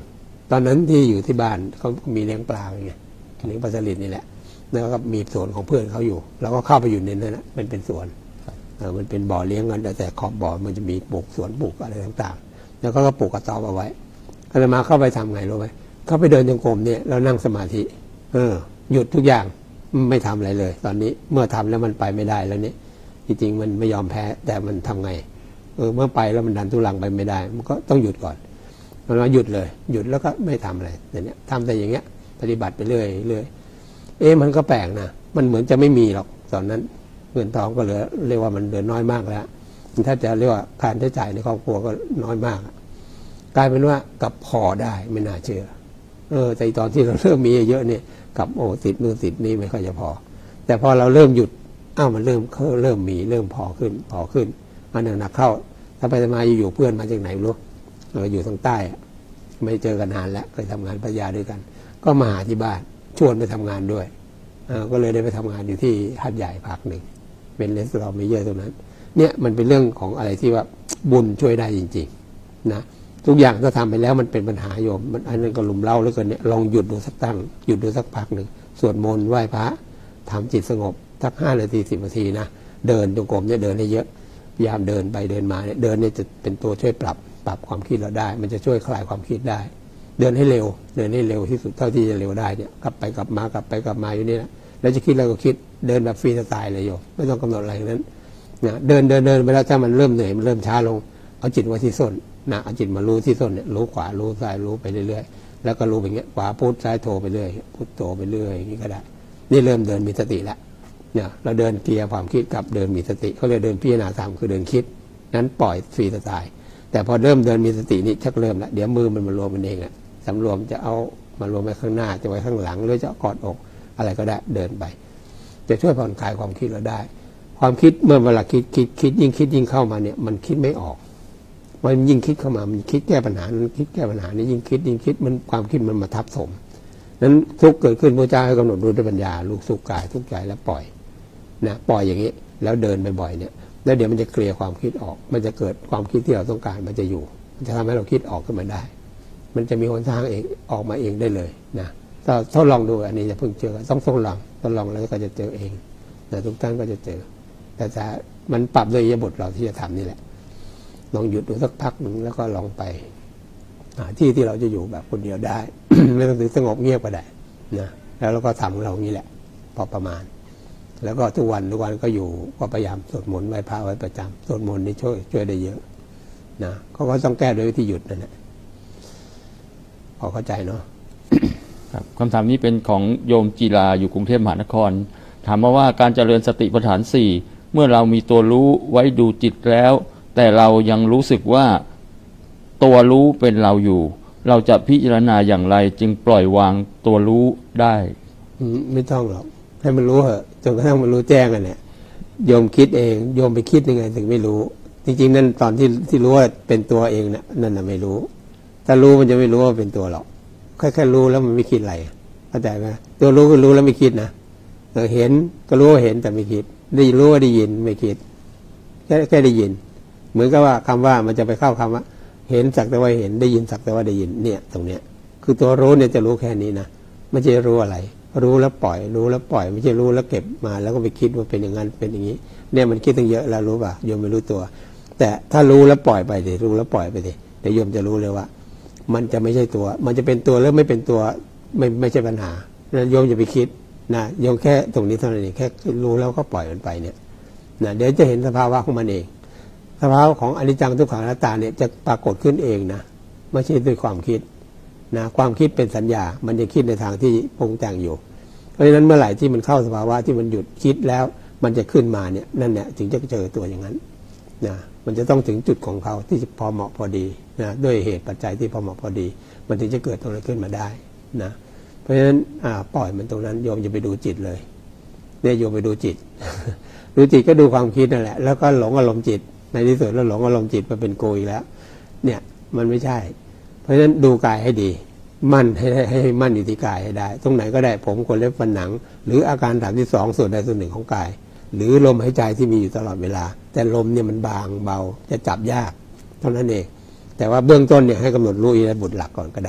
ตอนนั้นที่อยู่ที่บ้านเขามีเลี้ยงปลาไงเลี้ยงปลาสลิดนี่แหละแล้วก็มีสวนของเพื่อนเขาอยู่เราก็เข้าไปอยู่ในนั้นนะมันเป็นสวนมันเป็นบ่อเลี้ยงกันแต่ขอบบ่อมันจะมีปลูกสวนปลูกอะไรต่างๆแล้วก็ปลูกกระต๊อบเอาไว้อาตมาเข้าไปทำไงรู้ไหมเข้าไปเดินจงกรมเนี่ยแล้วนั่งสมาธิหยุดทุกอย่างไม่ทำอะไรเลยตอนนี้เมื่อทำแล้วมันไปไม่ได้แล้วนี่จริงๆมันไม่ยอมแพ้แต่มันทำไงเมื่อไปแล้วมันดันทุลังไปไม่ได้มันก็ต้องหยุดก่อนมันว่าหยุดเลยหยุดแล้วก็ไม่ทำอะไรแต่เนี้ยทำแต่อย่างเงี้ยปฏิบัติไปเรื่อยมันก็แปลกนะมันเหมือนจะไม่มีหรอกตอนนั้นเงินทองก็เหลือเรียกว่ามันเหลือน้อยมากแล้วถ้าจะเรียกว่าการใช้จ่ายในครอบครัวก็น้อยมากกลายเป็นว่ากับพอได้ไม่น่าเชื่อแต่ตอนที่เราเริ่มมีเยอะเนี่ยกับติดนู่นติดนี่ไม่ค่อยจะพอแต่พอเราเริ่มหยุดมันเริ่มมีเริ่มพอขึ้นมันหนักเข้าถ้าไปมาอยู่เพื่อนมาจากไหนไม่รู้อยู่ทางใต้ไม่เจอกันนานแล้วเคยทำงานปัญญาด้วยกันก็มาหาที่บ้านชวนไปทำงานด้วยก็เลยได้ไปทำงานอยู่ที่หัดใหญ่พักหนึ่งเป็นเลสเราไม่เยอะตรงนั้นเนี่ยมันเป็นเรื่องของอะไรที่ว่าบุญช่วยได้จริงๆนะทุกอย่างถ้าทำไปแล้วมันเป็นปัญหาโยมมันอันนั้นก็ลุมเล่าแล้วกันเนี่ยลองหยุดดูสักหยุดดูสักพักหนึ่งสวดมนต์ไหว้พระทำจิตสงบสัก5 นาที10 นาทีนะเดินจงกรมเนี่ยเดินให้เยอะพยายามเดินไปเดินมาเนี่ยเดินเนี่ยจะเป็นตัวช่วยปรับความคิดเราได้มันจะช่วยคลายความคิดได้เดินให้เร็วที่สุดเท่าที่จะเร็วได้เนี่ยกลับไปกลับมาอยู่นี่แหละแล้วจะคิดอะไรก็คิดเดินแบบฟรีสไตล์เลยโยมไม่ต้องกำหนดอะไรนั้นนะเดินไปแล้วถ้ามันเริ่มเหนื่อยมันเริ่มช้าลงเอาจิตไว้ที่ส้นนะเอาจิตมารู้ที่ส้นเนี่ยรู้ขวารู้ซ้ายรู้ไปเรื่อยๆแล้วก็รู้อย่างเงี้ยขวาพุทซ้ายโทไปเรื่อยพุทโทไปเรื่อยอย่างนี้ก็ได้นี่เริ่มเดินมีสติแล้วเนี่ยเราเดินเกียร์ความคิดกับเดินมีสติเขาเรียกเดินพิจารณาธรรมคือเดินคิดนั้นปล่อยฟรีสไตล์แต่พอเริ่มเดินมีสตินี่ชักเริ่มแล้วเดี๋ยวมือมันมารวมมันเองอ่ะสำรวมจะเอามารวมไว้ข้างหน้าจะไว้ข้างหลังหรือจะกอดอกอะไรก็ได้เดินไปจะช่วยผ่อนคลายความคิดเราได้ความคิดเมื่อเวลาคิดยิ่งเข้ามาเนี่ยมันคิดไม่ออกมันยิ่งคิดเข้ามามันคิดแก้ปัญหานั้นคิดแก้ปัญหานี้ยิ่งคิดมันความคิดมันมาทับถมนั้นทุกเกิดขึ้นพระเจ้าให้กำหนดรู้ด้วยปัญญาลูกสุขกายทุกใจแล้วปล่อยนะปล่อยอย่างนี้แล้วเดินบ่อยๆเนี่ยแล้วเดี๋ยวมันจะเคลียร์ความคิดออกมันจะเกิดความคิดที่เราต้องการมันจะอยู่มันจะทำให้เราคิดออกขึ้นมาได้มันจะมีหนทางเองออกมาเองได้เลยนะถ้าทดลองดูอันนี้จะเพิ่งเจอต้องทดลองแล้วก็จะเจอเองแต่ทุกท่านก็จะเจอแต่มันปรับโดยอิริยาบถเราที่จะทำนี่แหละลองหยุดดูสักพักหนึ่งแล้วก็ลองไปที่เราจะอยู่แบบคนเดียวได้ ไม่ต้องถึงสงบเงียบก็ได้นะแล้วเราก็ทำเราอย่างนี้แหละพอประมาณแล้วก็ทุกวันก็อยู่ก็พยายามสวดมนต์ไหว้พระไว้ประจำสวดมนต์นี่ช่วยได้เยอะนะเขาก็ต้องแก้โดยวิธีหยุดนั่นแหละพอเข้าใจเนาะครับคำถามนี้เป็นของโยมจีราอยู่กรุงเทพมหานครถามมาว่าการเจริญสติปัฏฐาน 4เมื่อเรามีตัวรู้ไว้ดูจิตแล้วแต่เรายังรู้สึกว่าตัวรู้เป็นเราอยู่เราจะพิจารณาอย่างไรจึงปล่อยวางตัวรู้ได้ไม่ต้องหรอกให้มันรู้เหอะจนกระทั่งมันรู้แจ้งกันเนี่ยโยมคิดเองโยมไปคิดยังไงถึงไม่รู้จริงๆนั่นตอนที่รู้ว่าเป็นตัวเองเนี่ยนั่นน่ะไม่รู้ถ้ารู้มันจะไม่รู้ว่าเป็นตัวหรอกแค่รู้แล้วมันไม่คิดอะไรเข้าใจไหมตัวรู้ก็รู้แล้วไม่คิดนะเห็นก็รู้ว่าเห็นแต่ไม่คิดได้รู้ว่าได้ยินไม่คิดแค่ได้ยินเหมือนกับว่าคำว่ามันจะไปเข้าคำว่าเห็นสักแต่ว่าเห็นได้ยินสักแต่ว่าได้ยินเนี่ยตรงเนี้ยคือตัวรู้เนี่ยจะรู้แค่นี้นะไม่ใช่รู้อะไรรู้แล้วปล่อยไม่ใช่รู้แล้วเก็บมาแล้วก็ไปคิดว่าเป็นอย่างนั้นเป็นอย่างนี้เนี่ยมันคิดตั้งเยอะแล้วรู้ป่ะโยมไม่รู้ตัวแต่ถ้ารู้แล้วปล่อยไปดิรู้แล้วปล่อยไปดิเดี๋ยวโยมจะรู้เลยว่ามันจะไม่ใช่ตัวมันจะเป็นตัวหรือไม่เป็นตัวไม่ใช่ปัญหาโยมอย่าไปคิดนะโยมแค่ตรงนี้เท่านั้นเองแค่รู้แล้วก็ปล่อยมันไปเนี่ยนะเดี๋ยวจะเห็นสภาวะของมันเองสภาวะของอนิจจังทุกขังอนัตตาเนี่ยจะปรากฏขึ้นเองนะไม่ใช่ด้วยความคิดนะความคิดเป็นสัญญามันจะคิดในทางที่ปรุงแต่งอยู่เพราะฉะนั้นเมื่อไหร่ที่มันเข้าสภาวะที่มันหยุดคิดแล้วมันจะขึ้นมาเนี่ยนั่นเนี่ยถึงจะเจอตัวอย่างนั้นนะมันจะต้องถึงจุดของเขาที่พอเหมาะพอดีนะด้วยเหตุปัจจัยที่พอเหมาะพอดีมันถึงจะเกิดตรงนั้นขึ้นมาได้นะเพราะฉะนั้นปล่อยมันตรงนั้นโยมอย่าไปดูจิตเลยเนี่ยโยมไปดูจิต ดูจิตก็ดูความคิดนั่นแหละแล้วก็หลงอารมณ์จิตในที่สุดแล้วหลงอารมณ์จิตมาเป็นโกอีกแล้วเนี่ยมันไม่ใช่เพราะฉะนั้นดูกายให้ดีมั่นให้มั่นอยู่ที่กายให้ได้ตรงไหนก็ได้ผมขนเล็บฟันหนังหรืออาการ32ส่วนใดส่วนหนึ่งของกายหรือลมหายใจที่มีอยู่ตลอดเวลาแต่ลมเนี่ยมันบางเบาจะจับยากเท่านั้นเองแต่ว่าเบื้องต้นเนี่ยให้กำหนดรู้อิริยาบถหลักก่อนก็ได้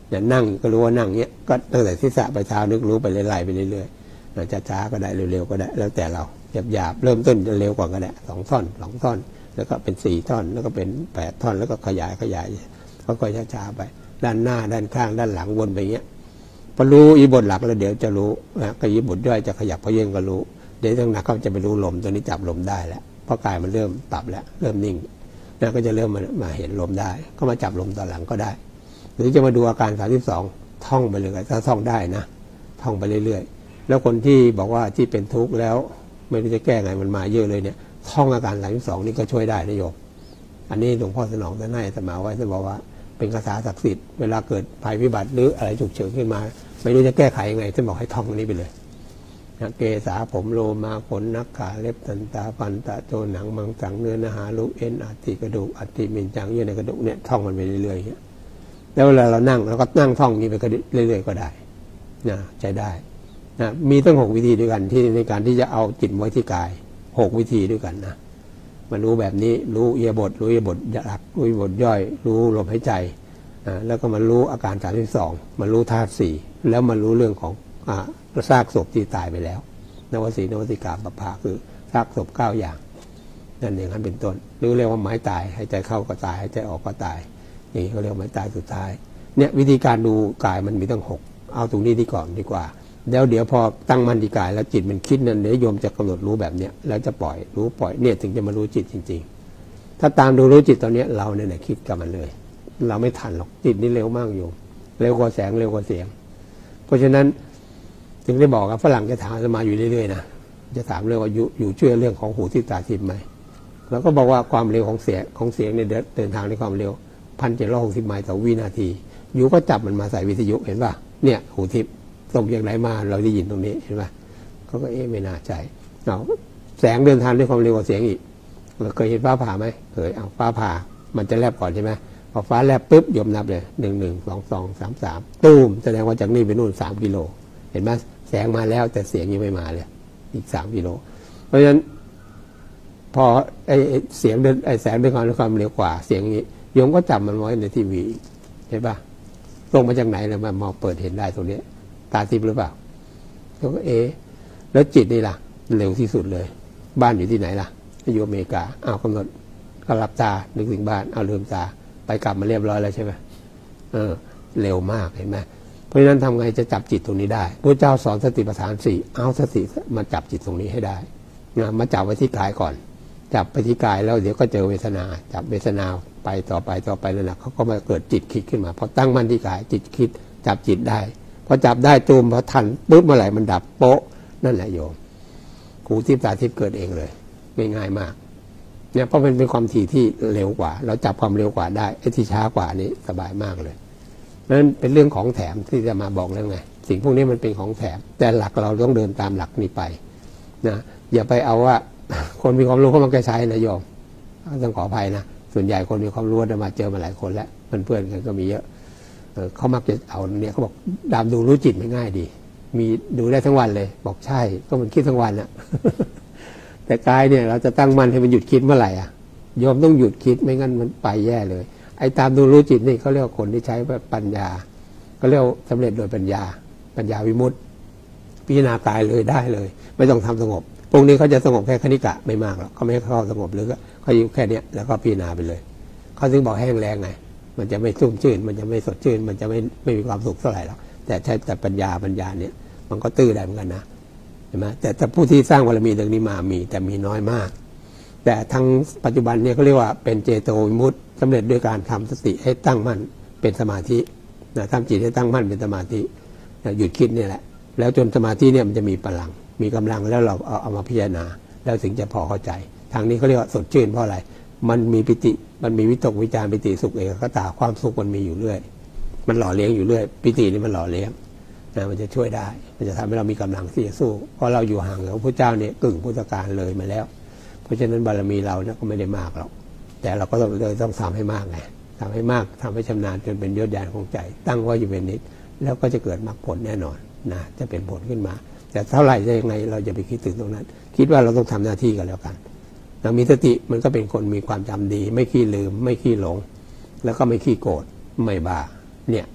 เนี่ยนั่งก็รู้ว่านั่งเนี้ยก็ตั้งแต่ศีรษะไปเท้านึกรู้ไปไล่ๆไปเรื่อยๆช้าๆก็ได้เร็วๆก็ได้แล้วแต่เราหยาบๆเริ่มต้นจะเร็วกว่าก็ได้2 ท่อน2 ท่อนแล้วก็เป็น4 ท่อนแล้วก็เป็น8 ท่อนแล้วก็ขยายค่อยๆช้าๆไปด้านหน้าด้านข้างด้านหลังวนไปเงี้ยพอรู้อิบทหลักแล้วเดี๋ยวจะรู้ก็อิบทย่อยจะขยับพเยิงก็รู้เดี๋ยวตั้งหนักก็จะไปรู้ลมตัวนี้จับลมได้แล้วเพราะกายมันเริ่มปรับแล้วเริ่มนิ่งแล้วก็จะเริ่มมาเห็นลมได้ก็มาจับลมตอนหลังก็ได้หรือจะมาดูอาการ32ท่องไปเลยถ้าท่องได้นะท่องไปเรื่อยๆแล้วคนที่บอกว่าที่เป็นทุกข์แล้วไม่รู้จะแก้ไงมันมาเยอะเลยเนี่ยท่องอาการ32นี่ก็ช่วยได้นะโยมอันนี้หลวงพ่อสนองท่านให้อาตมาไว้ท่านบอกว่าเป็นคาถาศักดิ์สิทธิ์เวลาเกิดภัยพิบัติหรืออะไรฉุกเฉินขึ้นมาไม่รู้จะแก้ไขยังไงท่านบอกให้ท่องอันนี้ไปเลยเกษาผมโลมาขนนักขาเล็บตันตาฟันตะโจหนังมังสังเนื้อนาหาลูกเอ็นอัฐิกระดูกอัฐิมินจังเยื่อในกระดูกเนี่ยท่องมันไปเรื่อยๆอย่างเงี้ยแล้วเวลาเรานั่งเราก็นั่งท่องนี้ไปเรื่อยๆก็ได้นะใช้ได้นะมีตั้ง6 วิธีด้วยกันที่ในการที่จะเอาจิตไว้ที่กาย6 วิธีด้วยกันนะมารู้แบบนี้รู้อิริยาบถรู้อิริยาบถหลักรู้อิริยาบถย่อยรู้ลมหายใจแล้วก็มารู้อาการ32มารู้ธาตุ4แล้วมารู้เรื่องของซากศพที่ตายไปแล้วนวสีนวสิกาปภาคือซากศพ9 อย่างนั่นเองนั้นเป็นต้นหรือเรียกว่าไม้ตายหายใจเข้าก็ตายหายใจออกก็ตายนี่เขาเรียกไม้ตายสุดท้ายเนี่ยวิธีการดูกายมันมีตั้ง6เอาตรงนี้ดีก่อนดีกว่าแล้วเดี๋ยวพอตั้งมั่นที่กายแล้วจิตมันคิดนั่นเดี๋ยวโยมจะกำหนดรู้แบบเนี้ยแล้วจะปล่อยรู้ปล่อยเนี่ยถึงจะมารู้จิตจริงๆถ้าตามดูรู้จิตตอนนี้เราเนี่ยคิดกับมันเลยเราไม่ทันหรอกจิตนี่เร็วมากโยมเร็วกว่าแสงเร็วกว่าเสียงเพราะฉะนั้นถึงได้บอกกับฝรั่งจะถามจะมาอยู่เรื่อยๆนะจะถามเรื่องว่าอยู่เชื่อเรื่องของหูทิพย์ตาทิพย์ไหมแล้วก็บอกว่าความเร็วของเสียงเนี่ยเดินทางในความเร็ว 1,760 ไมล์ต่อวินาทีอยู่ก็จับมันมาใส่วิทยุเห็นป่ะเนี่ยหูทิพย์ส่งอย่างไรมาเราได้ยินตรงนี้เห็นป่ะเขาก็ไม่น่าใจเอาแสงเดินทางด้วยความเร็วกว่าเสียงอีกเราเคยเห็นฟ้าผ่าไหมเคยเอาฟ้าผ่ามันจะแลบก่อนใช่ไหมพอฟ้าแลบปุ๊บโยมนับเลย1 1 2 2 3 3ตูมแสดงว่าจากนี่ไปนู่น3 กิโลเห็นไหมแสงมาแล้วแต่เสียงยังไม่มาเลยอีก3 กิโลเพราะฉะนั้นพอไอเสียงเดินไอแสงด้วยความเร็วกว่าเสียงนี้โยมก็จับมันไว้ในทีวีเห็นป่ะลงมาจากไหนเลยมามองเปิดเห็นได้ตรงนี้ตาทิพย์หรือเปล่าเขาก็แล้วจิตนี่ล่ะเร็วที่สุดเลยบ้านอยู่ที่ไหนล่ะอยู่อเมริกาเอากำหนดก็หลับตานึกถึงบ้านเอาลืมตาไปกลับมาเรียบร้อยแล้วใช่ไหมเร็วมากเห็นไหมเพราะฉะนั้นทำไงจะจับจิตตรงนี้ได้พระเจ้าสอนสติปัฏฐาน4เอาสติมาจับจิตตรงนี้ให้ได้มาจับไว้ที่กายก่อนจับไปที่กายแล้วเดี๋ยวก็เจอเวทนาจับเวทนาไปต่อไปนั่นแหละเขาก็มาเกิดจิตคิดขึ้นมาพอตั้งมั่นที่กายจิตคิดจับจิตได้พอจับได้จูมพอทันปุ๊บเมื่อไหร่มันดับโป๊ะนั่นแหละโยมหูทิพย์ตาทิพย์เกิดเองเลยง่ายมากเนี่ยเพราะมันเป็นความถี่ที่เร็วกว่าเราจับความเร็วกว่าได้ไอ้ที่ช้ากว่านี้สบายมากเลยนั้นเป็นเรื่องของแถมที่จะมาบอกแล้วไงสิ่งพวกนี้มันเป็นของแถมแต่หลักเราต้องเดินตามหลักนี้ไปนะอย่าไปเอาว่าคนมีความรู้เขามักจะใช้นะโยมต้องขออภัยนะส่วนใหญ่คนมีความรู้จะมาเจอมาหลายคนแล้วเพื่อนๆกันก็มีเยอะเขามักจะเอาเนี่ยเขาบอกดามดูรู้จิตไม่ง่ายดีมีดูได้ทั้งวันเลยบอกใช่ก็มันคิดทั้งวันอะ แต่กายเนี่ยเราจะตั้งมั่นให้มันหยุดคิดเมื่อไหร่อ่ะโยมต้องหยุดคิดไม่งั้นมันไปแย่เลยไอ้ตามดูรู้จิตนี่เขาเรียกคนที่ใช้ปัญญาเขาเรียกสำเร็จโดยปัญญาวิมุตติพิจารณากายเลยได้เลยไม่ต้องทำสงบพวกนี้เขาจะสงบแค่คณิกะไม่มากหรอกเขาไม่เข้าสงบหรือเขาอยู่แค่เนี้ยแล้วก็พิจารณาไปเลยเขาถึงบอกแห้งแรงไงมันจะไม่ชุ่มชื่นมันจะไม่สดชื่นมันจะไม่มีความสุขเท่าไหร่หรอกแต่ใช้แต่ปัญญาเนี่ยมันก็ตื้อได้เหมือนกันนะเห็นไหมแต่ผู้ที่สร้างบารมีตรงนี้มามีแต่มีน้อยมากแต่ทั้งปัจจุบันเนี่ยเขาเรียกว่าเป็นเจโตวิมุตติสำเร็จด้วยการทำสติให้ตั้งมั่นเป็นสมาธิทำจิตให้ตั้งมั่นเป็นสมาธิหยุดคิดนี่แหละแล้วจนสมาธิเนี่ยมันจะมีพลังมีกำลังแล้วเราเอามาพิจารณาแล้วถึงจะพอเข้าใจทางนี้เขาเรียกว่าสดชื่นเพราะอะไรมันมีปิติมันมีวิตกวิจารปิติสุขเอกคตาความสุขมันมีอยู่เรื่อยมันหล่อเลี้ยงอยู่เรื่อยปิตินี่มันหล่อเลี้ยงมันจะช่วยได้มันจะทำให้เรามีกำลังที่จะสู้เพราะเราอยู่ห่างกับพระเจ้าเนี่ยกึ่งพุทธกาลเลยมาแล้วเพราะฉะนั้นบารมีเราเนี่ยก็ไม่ได้มากหรอกแต่เราก็ต้องทำให้มากไงทำให้มากทำให้ชำนาญจนเป็นยอดญาณของใจตั้งไว้อยู่เป็นนิดแล้วก็จะเกิดมรรคผลแน่นอนนะจะเป็นผลขึ้นมาแต่เท่าไหร่จะยังไงเราจะไปคิดถึงตรงนั้นคิดว่าเราต้องทำหน้าที่กันแล้วกันเรามีสติมันก็เป็นคนมีความจำดีไม่ขี้ลืมไม่ขี้หลงแล้วก็ไม่ขี้โกรธไม่บ้าเนี่ย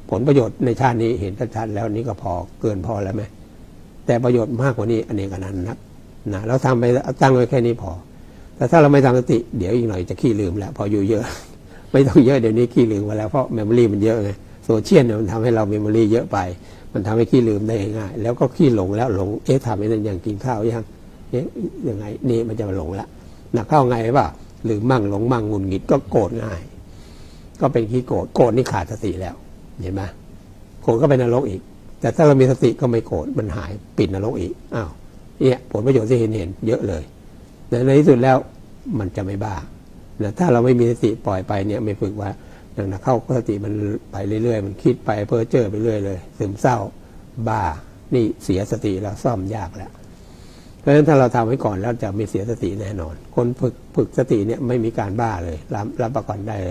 ผลประโยชน์ในชาตินี้เห็นชัดๆแล้วนี่ก็พอเกินพอแล้วไหมแต่ประโยชน์มากกว่านี้อเนกอนันต์นะเราทำไปตั้งไว้แค่นี้พอแต่ถ้าเราไม่ทำสติเดี๋ยวอีกหน่อยจะขี้ลืมแล้วพออยู่เยอะ ไม่ต้องเยอะเดี๋ยวนี้ขี้ลืมมาแล้วเพราะเมมโมรีมันเยอะไงโซเชียลเนี่ยมันทำให้เราเมมโมรีเยอะไปมันทำให้ขี้ลืมได้ง่ายแล้วก็ขี้หลงแล้วหลงทำไอ้นั่นอย่างกินข้าวยังยังไงนี่มันจะมาหลงละหนักเข้าไงป่ะหรือมั่งหลงมั่งหงุดหงิดก็โกรธง่ายก็เป็นขี้โกรธนี่ขาดสติแล้วเห็นไหมโกรธก็เป็นนรกอีกแต่ถ้าเรามีสติก็ไม่โกรธมันหายปิดนรกอีกอ้าวเนี่ยผลประโยชน์ที่เห็นเยอะเลยแต่ในที่สุดแล้วมันจะไม่บ้าถ้าเราไม่มีสติปล่อยไปเนี่ยไม่ฝึกว่าหนักเข้าสติมันไปเรื่อยๆมันคิดไปเพ้อเจ้อไปเรื่อยเลยซึมเศร้าบ้านี่เสียสติแล้วซ่อมยากแล้วเพราะฉะนั้นถ้าเราทำไว้ก่อนแล้วจะไม่เสียสติแน่นอนคนฝึกสติเนี่ยไม่มีการบ้าเลยรับประกันได้เลย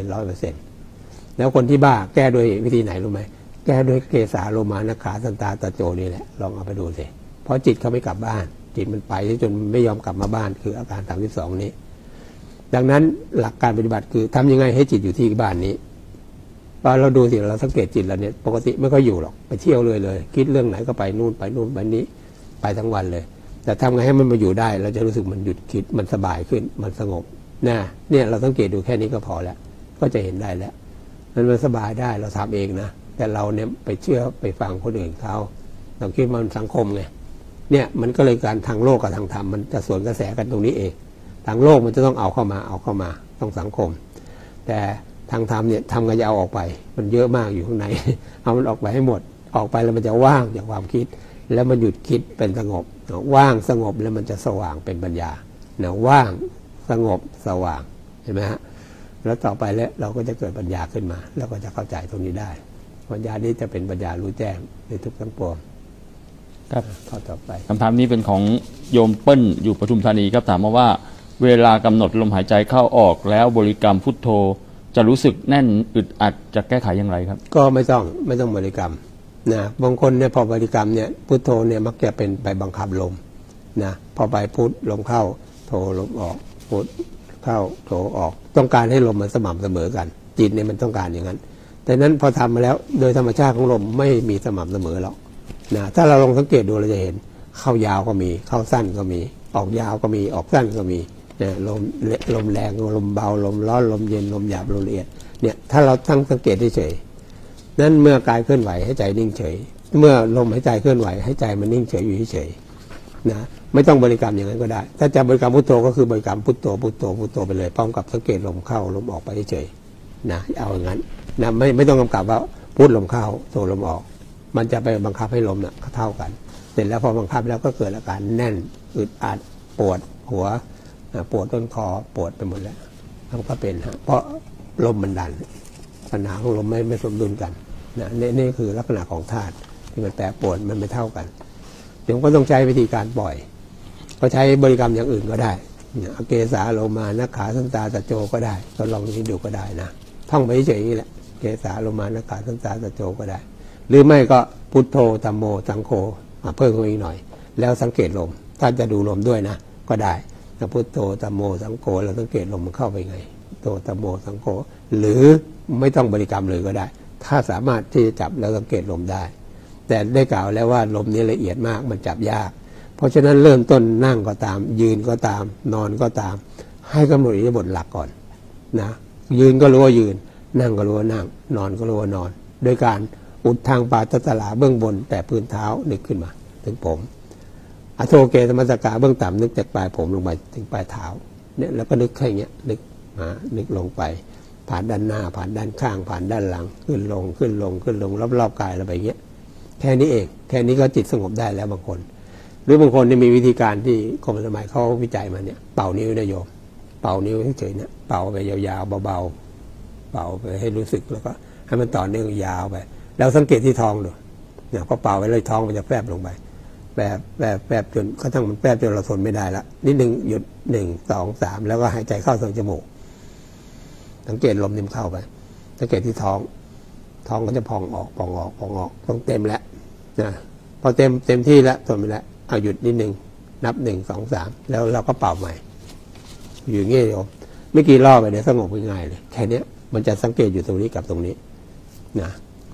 100%แล้วคนที่บ้าแก้ด้วยวิธีไหนรู้ไหมแก้ด้วยเกสาโลมานะขาสันตาตะโจนี่แหละลองเอาไปดูสิเพราะจิตเขาไม่กลับบ้านจิตมันไปจนไม่ยอมกลับมาบ้านคืออาการ32นี้ดังนั้นหลักการปฏิบัติคือทำยังไงให้จิตอยู่ที่บ้านนี้พอเราดูสิเราสังเกตจิตเราเนี่ยปกติไม่ค่อยอยู่หรอกไปเที่ยวเลยคิดเรื่องไหนก็ไปนู่นไปนี้ไปทั้งวันเลยแต่ทำไงให้มันมาอยู่ได้เราจะรู้สึกมันหยุดคิดมันสบายขึ้นมันสงบเนี่ยเราสังเกตดูแค่นี้ก็พอแล้วก็จะเห็นได้แล้วมันสบายได้เราทำเองนะแต่เราเนี่ยไปเชื่อไปฟังคนอื่นเขาเราคิดมันสังคมไงเนี่ยมันก็เลยการทางโลกกับทางธรรมมันจะสวนกระแสกันตรงนี้เองทางโลกมันจะต้องเอาเข้ามาต้องสังคมแต่ทางธรรมเนี่ยทำกันจะเอาออกไปมันเยอะมากอยู่ข้างใน เอามันออกไปให้หมดออกไปแล้วมันจะว่างจากความคิดแล้วมันหยุดคิดเป็นสงบว่างสงบแล้วมันจะสว่างเป็นปัญญาว่างสงบสว่างเห็นไหมฮะแล้วต่อไปแล้วเราก็จะเกิดปัญญาขึ้นมาแล้วก็จะเข้าใจตรงนี้ได้ปัญญานี้จะเป็นปัญญารู้แจ้งในทุกทั้งปวงครับข้อต่อไปคำถามนี้เป็นของโยมเปิ้ลอยู่ปทุมธานีครับถามมาว่าเวลากำหนดลมหายใจเข้าออกแล้วบริกรรมพุทโธจะรู้สึกแน่นอึดอัดจะแก้ไขอย่างไรครับก็ไม่ต้องบริกรรมนะบางคนเนี่ยพอบริกรรมเนี่ยพุทโธเนี่ยมักจะเป็นไปบังคับลมนะพอไปพุทลมเข้าโธลมออกพุทเข้าโธออกต้องการให้ลมมันสม่ำเสมอกันจิตเนี่ยมันต้องการอย่างนั้นแต่นั้นพอทำมาแล้วโดยธรรมชาติของลมไม่มีสม่ำเสมอหรอกนะถ้าเราลองสังเกตดูเราจะเห็นเข้ายาวก็มีเข้าสั้นก็มีออกยาวก็มีออกสั้นก็มีเนี่ยลมแรงลมเบาลมร้อนลมเย็นลมหยาบลมละเอียดเนี่ยถ้าเราตั้งสังเกตเฉยนั้นเมื่อกายเคลื่อนไหวให้ใจนิ่งเฉยเมื่อลมหายใจเคลื่อนไหวให้ใจมันนิ่งเฉยอยู่เฉยนะไม่ต้องบริกรรมอย่างนั้นก็ได้ถ้าจะบริกรรมพุทโธก็คือบริกรรมพุทโธพุทโธพุทโธไปเลยพร้อมกับสังเกตลมเข้าลมออกไปเฉยนะเอาอย่างนั้นนะไม่ต้องกำกับว่าพุทลมเข้าโธลมออกมันจะไปบังคับให้ลมน่ะเท่ากันเสร็จแล้วพอบังคับแล้วก็เกิดอาการแน่นอึดอัดปวดหัวปวดต้นคอปวดไปหมดแล้วมันก็เป็นเพราะลมมันดันปัญหาของลมไม่สมดุลกันนะนี่คือลักษณะของธาตุที่มันแปรปรวนมันไม่เท่ากันเดี๋ยวก็ต้องใช้วิธีการปล่อยก็ใช้บริกรรมอย่างอื่นก็ได้เกสาโลมานะขาสันตาตะโจก็ได้ก็ลองนี้ดูก็ได้นะท่องไปเฉยๆนี่แหละเกสาโลมานะขาสันตาตะโจก็ได้หรือไม่ก็พุทโธธัมโมสังโฆเพิ่มขึ้นอีกหน่อยแล้วสังเกตลมถ้าจะดูลมด้วยนะก็ได้พุทโธธัมโมสังโฆเราสังเกตลมมันเข้าไปไงพุทโธธัมโมสังโฆหรือไม่ต้องบริกรรมเลยก็ได้ถ้าสามารถที่จะจับแล้วสังเกตลมได้แต่ได้กล่าวแล้วว่าลมนี้ละเอียดมากมันจับยากเพราะฉะนั้นเริ่มต้นนั่งก็ตามยืนก็ตามนอนก็ตามให้กำหนดอิริยาบถหลักก่อนนะยืนก็รู้ว่ายืนนั่งก็รู้ว่านั่งนอนก็รู้ว่านอนโดยการอุดทางปาตัสลาเบื้องบนแต่พื้นเท้านึกขึ้นมาถึงผมอโทเกสมัสกาเบื้องต่ำนึกจากปลายผมลงไปถึงปลายเท้าเนี่ยแล้วก็นึกแค่เงี้ยนึกลงไปผ่านด้านหน้าผ่านด้านข้างผ่านด้านหลังขึ้นลงรอบๆกายเราไปเงี้ยแค่นี้เองแค่นี้ก็จิตสงบได้แล้วบางคนหรือบางคนนี่มีวิธีการที่กรมสมัยเขาวิจัยมาเนี่ยเป่านิ้วนะโยมเป่านิ้วเฉยๆเนี่ยเป่าไปยาวๆเบาๆเป่าไปให้รู้สึกแล้วก็ให้มันต่อเนื่องยาวไปแล้วสังเกตที่ท้องดูเนี่ยพอเป่าไปเลยท้องมันจะแฟบลงไปแฟบจนกระทั่งมันแฟบจนเราทนไม่ได้ละนิดนึงหยุด1 2 3แล้วก็หายใจเข้าทางจมูกสังเกตลมนิ่มเข้าไปสังเกตที่ท้องก็จะพองออกต้องเต็มแล้วนะพอเต็มที่แล้วทนไม่ได้เอาหยุดนิดนึงนับ1 2 3แล้วเราก็เป่าใหม่อยู่อย่างงี้โยมไม่กี่รอบไปเดี๋ยวสงบง่ายๆเลยแค่นี้มันจะสังเกตอยู่ตรงนี้กับตรงนี้นะ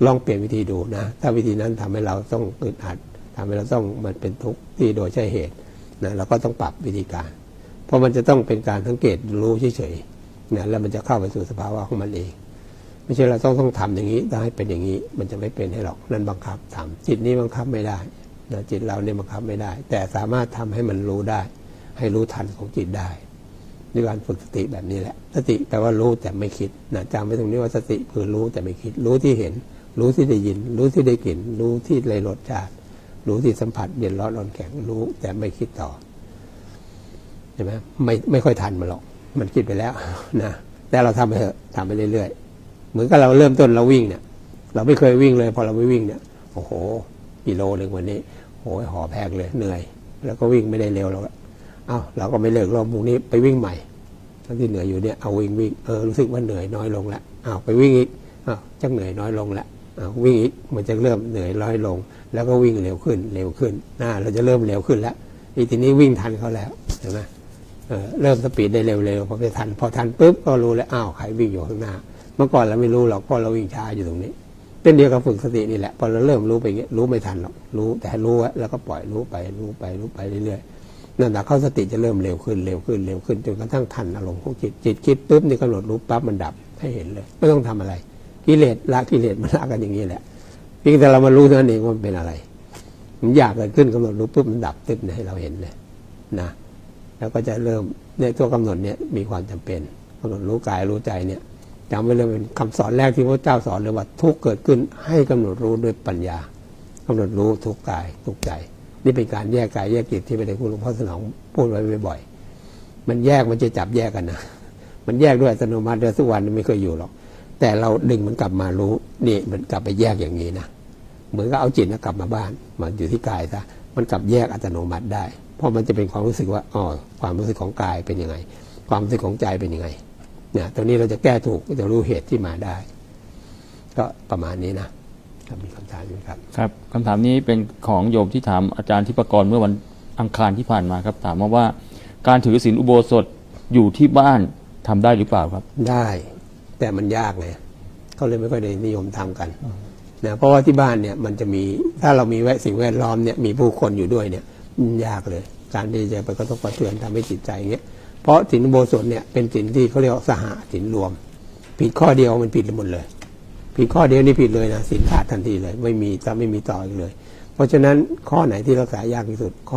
ลองเปลี่ยนวิธีดูนะถ้าวิธีนั้นทำให้เราต้องอึดอัดทำให้เราต้องมันเป็นทุกข์ที่โดยใช่เหตุนะเราก็ต้องปรับวิธีการเพราะมันจะต้องเป็นการสังเกตรู้เฉยๆนะแล้วมันจะเข้าไปสู่สภาวะของมันเองไม่ใช่เราต้องทำอย่างนี้ต้องให้เป็นอย่างนี้มันจะไม่เป็นให้หรอกนั่นบังคับทำจิตนี้บังคับไม่ได้นะจิตเราเนี่ยบังคับไม่ได้แต่สามารถทำให้มันรู้ได้ให้รู้ทันของจิตได้ด้วยการฝึกสติแบบนี้แหละสติแปลว่ารู้แต่ไม่คิดนะจำไว้ตรงนี้ว่าสติคือรู้แต่ไม่คิดรู้ที่เห็นรู้ที่ได้ยินรู้ที่ได้กลิ่นรู้ที่ได้รสชาติรู้ที่สัมผัสเย็นร้อนอ่อนแข็งรู้แต่ไม่คิดต่อใช่ไหมไม่ค่อยทันมันหรอกมันคิดไปแล้วนะแต่เราทำไปเถอะทำไปเรื่อยๆเหมือนกับเราเริ่มต้นเราวิ่งเนี่ยเราไม่เคยวิ่งเลยพอเราไม่วิ่งเนี่ยโอ้โหกิโลนึงวันนี้โอ้ยหอบแพกเลยเหนื่อยแล้วก็วิ่งไม่ได้เร็วแล้วเราก็ไม่เลิกรอบพรุ่งนี้ไปวิ่งใหม่ทั้งที่เหนื่อยอยู่เนี่ยเอาวิ่งรู้สึกว่าเหนื่อยน้อยลงแล้วไปวิ่งอีกจักเหนื่อยน้อยลงแล้ววิ่งอีกมันจะเริ่มเหนื่อยน้อยลงแล้วก็วิ่งเร็วขึ้นเราจะเริ่มเร็วขึ้นแล้วทีนี้วิ่งทันเขาแล้วเห็นไหมเริ่มสปีดได้เร็วๆพอทันปุ๊บก็รู้แล้วใครวิ่งอยู่ข้างหน้าเมื่อก่อนเราไม่รู้หรอกเพราะเราวิ่งช้าอยู่ตรงนี้เป็นเดียวกับฝึกสตินี่แหละพอเราเริ่มรู้ไปอย่างเงี้ยรู้ไม่ทันหรอกรู้แต่รู้แล้วก็ปล่อยรู้ไปเรื่อยๆนั่นแหละเข้าสติจะเริ่มเร็วขึ้นจนกระทั่งทันอารมณ์ของจิตคิดปุ๊บนี่กำหนดรู้ปั๊บมันดับให้เห็นเลยไม่ต้องทำอะไรกิเลสละกิเลสมันละกันอย่างนี้แหละเพียงแต่เรามารู้เท่านั้นเองว่ามันเป็นอะไรมันอยากเกิดขึ้นกำหนดรู้ปุ๊บมันดับตึ๊บให้เราเห็นเลยนะแล้วก็จะเริ่มในตัวกำหนดเนี่ยมีความจำเป็นกำหนดรู้กายรู้ใจเนี่ยจำไว้เลยเป็นคำสอนแรกที่พระเจ้าสอนเลยว่าทุกเกิดขึ้นให้กำหนดรู้ด้วยปัญญากำหนดรู้ทุกกายทุกใจนี่เป็นการแยกกายแยกจิตที่ไปได้คุณหลวงพ่อสนองพูดไว้บ่อยๆมันแยกมันจะจับแยกกันนะมันแยกด้วยอัตโนมัติด้วยทุกวันไม่เคยอยู่หรอกแต่เราดึงมันกลับมารู้นี่มันกลับไปแยกอย่างนี้นะเหมือนกับเอาจิตกลับมาบ้านมาอยู่ที่กายซะมันกลับแยกอัตโนมัติได้เพราะมันจะเป็นความรู้สึกว่าความรู้สึกของกายเป็นยังไงความรู้สึกของใจเป็นยังไงเนี่ยตรงนี้เราจะแก้ถูกจะรู้เหตุที่มาได้ก็ประมาณนี้นะครับมีคำถามไหมครับครับคำถามนี้เป็นของโยมที่ถามอาจารย์ทิพกรเมื่อวันอังคารที่ผ่านมาครับถามมาว่าการถือศีลอุโบสถอยู่ที่บ้านทำได้หรือเปล่าครับได้แต่มันยากไงเขาเลยไม่ค่อยได้นิยมทำกันนะเพราะว่าที่บ้านเนี่ยมันจะมีถ้าเรามีสิ่งแวดล้อมเนี่ยมีผู้คนอยู่ด้วยเนี่ยมันยากเลยการที่จะไปกระทบกระเทือนทำให้จิตใจอย่างเงี้ยเพราะศีลอุโบสถเนี่ยเป็นศีลที่เขาเรียกว่าสหศีลรวมผิดข้อเดียวมันผิดหมดเลยผิดข้อเดียวนี่ผิดเลยนะศีลขาดทันทีเลยไม่มีต่ออีกเลยเพราะฉะนั้นข้อไหนที่รักษายากที่สุดข้อ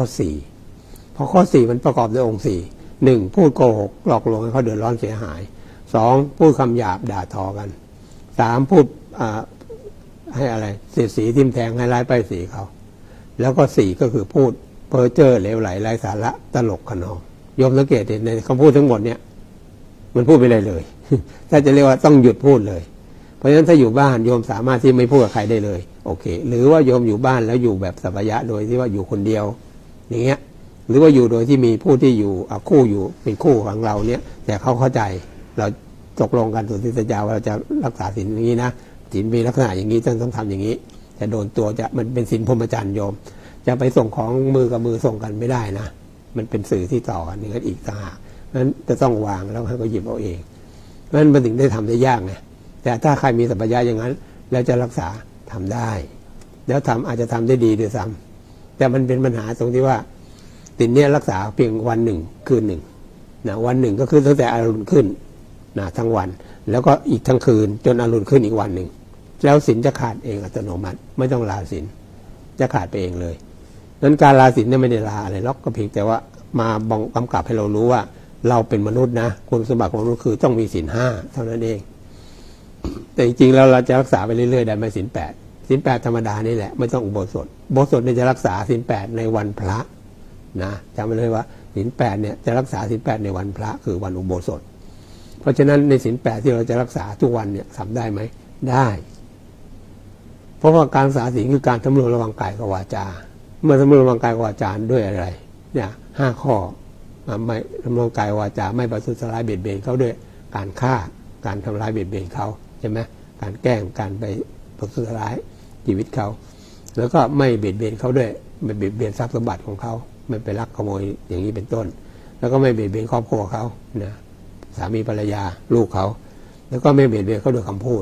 4เพราะข้อ4มันประกอบด้วยองค์4 1พูดโกหกหลอกลวงให้เขาเดือดร้อนเสียหาย2พูดคำหยาบด่าทอกัน3พูดให้อะไรเสียดสีทิ่มแทงให้ร้ายป้ายสีเขาแล้วก็4ก็คือพูดเพ้อเจ้อเหลวไหลไร้สาระตลกขนองโยมสังเกตเห็นในคำพูดทั้งหมดเนี่ยมันพูดไปเลยถ้าจะเรียกว่าต้องหยุดพูดเลยเพราะฉะนั้นถ้าอยู่บ้านโยมสามารถที่ไม่พูดกับใครได้เลยโอเคหรือว่าโยมอยู่บ้านแล้วอยู่แบบสัพยะโดยที่ว่าอยู่คนเดียวอย่างเงี้ยหรือว่าอยู่โดยที่มีผู้ที่อยู่คู่อยู่เป็นคู่ของเราเนี่ยแต่เขาเข้าใจเราตกลงกันสุนทรสัญญาว่าเราจะรักษาศีลอย่างนี้นะศีลมีลักษณะอย่างนี้ต้องทำอย่างนี้จะโดนตัวจะมันเป็นศีลพรหมจรรย์โยมจะไปส่งของมือกับมือส่งกันไม่ได้นะมันเป็นสื่อที่ต่อกันนี่ก็อีกต่างหากนั้นจะต้องวางแล้วให้เขาหยิบเอาเองนั้นมันถึงได้ทำได้ยากไงแต่ถ้าใครมีสัพพยะอย่างนั้นแล้วจะรักษาทำได้แล้วอาจจะทำได้ดีด้วยซ้ำแต่มันเป็นปัญหาตรงที่ว่าศีลเนี่ยรักษาเพียงวันหนึ่งคืนหนึ่งนะวันหนึ่งก็คือตั้งแต่อรุณขึ้นนะทั้งวันแล้วก็อีกทั้งคืนจนอรุณขึ้นอีกวันหนึ่งแล้วศีลจะขาดเองอัตโนมัติไม่ต้องลาศีลจะขาดไปเองเลยนั้นการลาศีลเนี่ยไม่ได้ลาอะไรหรอกก็เพียงแต่ว่ามาบังกำกับให้เรารู้ว่าเราเป็นมนุษย์นะคุณสมบัติของมนุษย์คือต้องมีศีล5เท่านั้นเองแต่จริงๆแล้วเราจะรักษาไปเรื่อยๆได้ไหมศีล8ธรรมดานี่แหละไม่ต้องอุโบสถเนี่ยจะรักษาศีล8ในวันพระนะจำไว้เลยว่าศีล8เนี่ยจะรักษาศีล8ในวันพระคือวันอุโบสถเพราะฉะนั้นในศีล8ที่เราจะรักษาทุกวันเนี่ยทำได้ไหมได้เพราะว่าการรักษาศีลคือการสำรวมระวังกายกับวาจาเมื่อสำรวมระวังกายกับวาจาด้วยอะไรเนี่ย5ข้อไม่สำรวมกายวาจาไม่ประทุษร้ายเบียดเบียนเขาด้วยการฆ่าการทำร้ายเบียดเบียนเขาใช่ไหมการแกล้งการไปประทุษร้ายชีวิตเขาแล้วก็ไม่เบียดเบียนเขาด้วยไม่เบียดเบียนทรัพย์สมบัติของเขาไม่ไปลักขโมยอย่างนี้เป็นต้นแล้วก็ไม่เบียดเบียนครอบครัวเขานะสามีภรรยาลูกเขาแล้วก็ไม่เบียดเบียนเขาด้วยคำพูด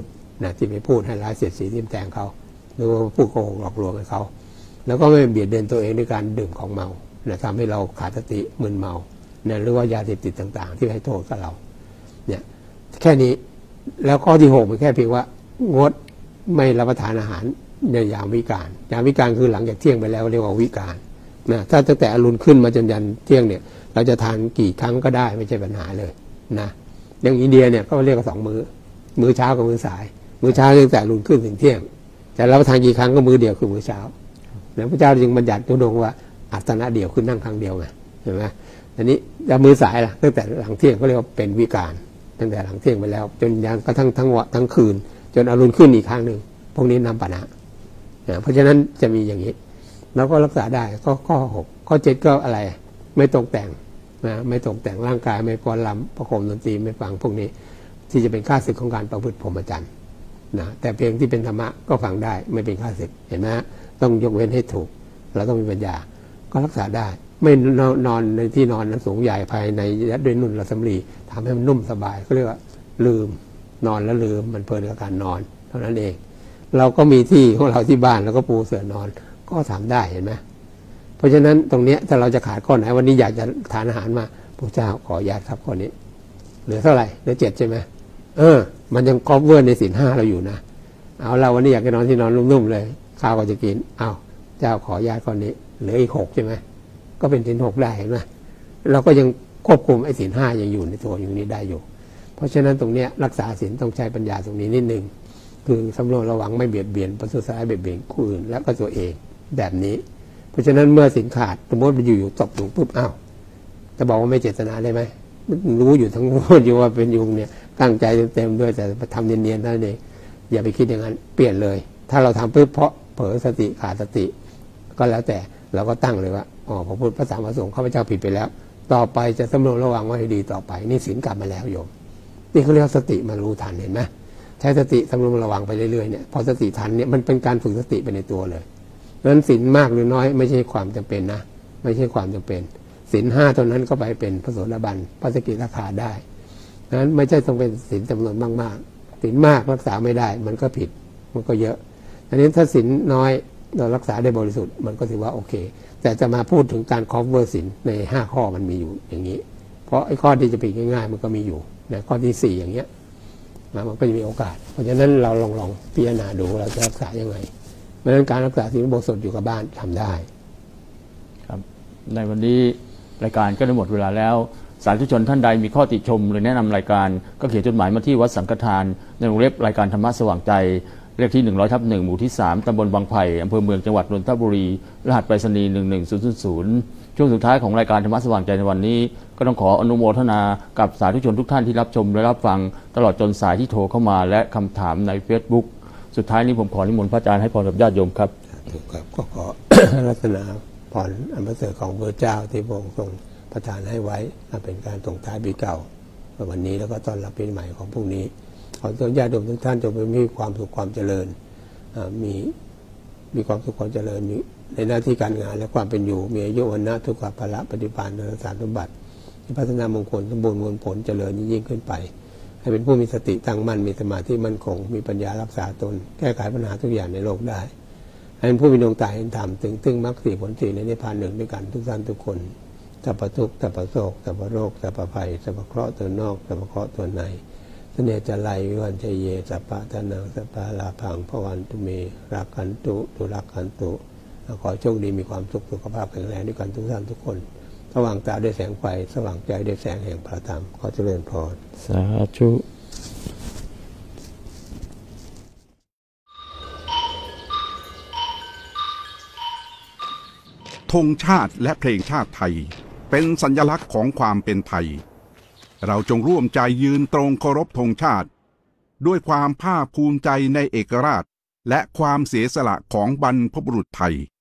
นะที่ไปพูดให้ร้ายเสียดสีทิ่มแทงเขาหรือว่าพูดโกหกหลอกลวงให้เขาแล้วก็ไม่เบียดเบียนตัวเองด้วยการดื่มของเมาเนี่ยทำให้เราขาดสติมึนเมาเนี่ยหรือว่ายาเสพติดต่างๆที่ให้โทษกับเราเนี่ยแค่นี้แล้วข้อที่6มันแค่เพียงว่างดไม่รับประทานอาหารในยามวิกาลยามวิกาลคือหลังจากเที่ยงไปแล้วเรียกว่าวิกาลนะถ้าตั้งแต่อรุณขึ้นมาจนยันเที่ยงเนี่ยเราจะทานกี่ครั้งก็ได้ไม่ใช่ปัญหาเลยนะอย่างอินเดียเนี่ยก็เรียกว่า2 มื้อเช้ากับมื้อสายมื้อเช้าตั้งแต่อรุณขึ้นถึงเที่ยงแต่เราทานกี่ครั้งก็มื้อเดียวคือมื้อเช้าแล้วพระเจ้าจึงบัญญัติตุดงว่าอัตนะเดียวคือนั่งครั้งเดียวไงเห็นไหมอันนี้จะมื้อสายล่ะตั้งแต่หลังเที่ยงก็เรียกว่าเป็นวิกาลตั้งแต่หลังเที่ยงไปแล้วจนยันกระทั่งทั้งคืนจนอรุณขึ้นอีกครั้งหนึ่งพวกนี้นำปะนะเพราะฉะนั้นจะมีอย่างนี้แล้วก็รักษาได้ก็ข้อ6ข้อ7ก็อะไรไม่ตกแต่งนะไม่ตกแต่งร่างกายไม่ฟ้อนรำประโคมดนตรีไม่ฟังพวกนี้ที่จะเป็นข้าศึกของการประพฤติพรหมจรรย์นะแต่เพลงที่เป็นธรรมะก็ฟังได้ไม่เป็นข้าศึกเห็นไหมต้องยกเว้นให้ถูกเราต้องมีปัญญาก็รักษาได้ไม่นอนในที่นอนนั้นสูงใหญ่ภายในยัดด้วยนุ่นระสำลีทำให้มันนุ่มสบายก็เรียกว่าลืมนอนแล้วลืมมันเพลินกับการนอนเท่านั้นเองเราก็มีที่ของเราที่บ้านแล้วก็ปูเสื่อนอนก็ทำได้เห็นไหมเพราะฉะนั้นตรงนี้ถ้าเราจะขาดข้อไหนวันนี้อยากจะทานอาหารมาพระเจ้าขออนุญาตครับข้อนี้เหลือเท่าไหร่เหลือ7ใช่ไหมมันยังครอบเวอร์ในศีล 5เราอยู่นะเอาเราวันนี้อยากจะนอนที่นอนนุ่มๆเลยข้าวก็จะกินเอาเจ้าขออนุญาตข้อนี้เหลืออีก6ใช่ไหมก็เป็นศีล 6ได้เห็นไหมเราก็ยังควบคุมไอ้ศีล 5ยังอยู่ในตัวอยู่นี้ได้อยู่เพราะฉะนั้นตรงนี้รักษาศีลต้องใช้ปัญญาตรงนี้นิดนึงคือสำรวมระวังไม่เบียดเบียนประทุษร้ายเบียดเบียนผู้อื่นและก็ตัวเองแบบนี้เพราะฉะนั้นเมื่อศีลขาดสมมติมันอยู่ตบยุงปุ๊บอ้าวจะบอกว่าไม่เจตนาได้ไหมรู้อยู่ทั้งรู้อยู่ว่าเป็นยุงเนี่ยตั้งใจเต็มๆด้วยแต่ทำเนียนๆนั่นเองอย่าไปคิดอย่างนั้นเปลี่ยนเลยถ้าเราทำปุ๊บเพราะเผลอสติขาดสติก็แล้วแต่เราก็ตั้งเลยว่าพระพุทธพระธรรมพระสงฆ์ข้าพเจ้าผิดไปแล้วต่อไปจะสำรวมระวังไว้ให้ดีต่อไปนี่ศีลกลับมาแล้วโยมนี่เขาเรียกสติมารู้ทันเห็นไหมใช้สติสำรวมระวังไปเรื่อยๆเนี่ยพอสติทันเนี่ยมันเป็นการฝึกสติไปในตัวเลยเพราะฉะนั้นศีลมากหรือน้อยไม่ใช่ความจำเป็นนะไม่ใช่ความจำเป็นศีล 5ตัวนั้นก็ไปเป็นพระโสดาบันพระสกิทาคาได้นั้นไม่ใช่ต้องเป็นศีลจำนวนมากๆศีลมากรักษาไม่ได้มันก็ผิดมันก็เยอะอันนี้ถ้าศีลน้อยเรารักษาได้บริสุทธิ์มันก็ถือว่าโอเคแต่จะมาพูดถึงการคอฟเวอร์ศีลใน5ข้อมันมีอยู่อย่างนี้เพราะไอ้ข้อที่จะผิดง่ายๆมันก็มีอยู่ในข้อที่4อย่างเงี้ยมันก็จะมีโอกาสเพราะฉะนั้นเราลองพิจารณาดูเราจะรักษายังไงเพราะฉะนั้นการรักษาศีลอุโบสถอยู่กับบ้านทำได้ครับในวันนี้รายการก็ได้หมดเวลาแล้วสาธุชนท่านใดมีข้อติชมหรือแนะนำรายการก็เขียนจดหมายมาที่วัดสังฆทานในวงเล็บรายการธรรมะสว่างใจเลขที่100/1หมู่ที่3ตำบลบางไผ่อำเภอเมืองจังหวัดนนทบุรีรหัสไปรษณีย์11000ช่วงสุดท้ายของรายการธรรมะสว่างใจในวันนี้ก็ต้องขออนุโมทนากับสาธุชนทุกท่านที่รับชมและรับฟังตลอดจนสายที่โทรเข้ามาและคำถามใน Facebook สุดท้ายนี้ผมขอนิมนต์พระอาจารย์ให้พรกับญาติโยมครับถูกครับก็ขอ รัตนาพรอันประเสริฐของพระเจ้าที่พระองค์ทรงประทานให้ไว้เป็นการส่งท้ายปีเก่าวันนี้แล้วก็ต้อนรับปีใหม่ของพรุ่งนี้ขอให้ญาติโยมทุกท่านจงมีความสุขความเจริญมีความสุขความเจริญในหน้าที่การงานและความเป็นอยู่มีอายุวันนะทุกขภาระปฏิภาณในสารสมบัติที่พัฒนามงคลสมบูรณ์มวลผลเจริญยิ่งขึ้นไปให้เป็นผู้มีสติตั้งมั่นมีสมาธิมั่นคงมีปัญญารักษาตนแก้ไขปัญหาทุกอย่างในโลกได้ให้เป็นผู้มีดวงตาเห็นธรรมถึงมรรค4ผล4ในนิพพาน1ด้วยกันทุกท่านทุกคนสัพพทุกข์สัพพโศกสัพพโรคสัพพภัยสัพพเคราะห์ตัวนอกสัพพเคราะห์ตัวในเสน่ห์จะไลวิวันใจเยสัพพะทานังสัพพะลาภังพวันตุเมรักขันตุตุรักขันตุขอโชคดีมีความสุขสุขภาพแข็งแรงด้วยกันทุกท่านทุกคนสว่างตาด้วยแสงไฟสว่างใจด้วยแสงแห่งพระธรรมขอเจริญพรสาธุธงชาติและเพลงชาติไทยเป็นสัญลักษณ์ของความเป็นไทยเราจงร่วมใจยืนตรงเคารพธงชาติด้วยความภาคภูมิใจในเอกราชและความเสียสละของบรรพบุรุษไทย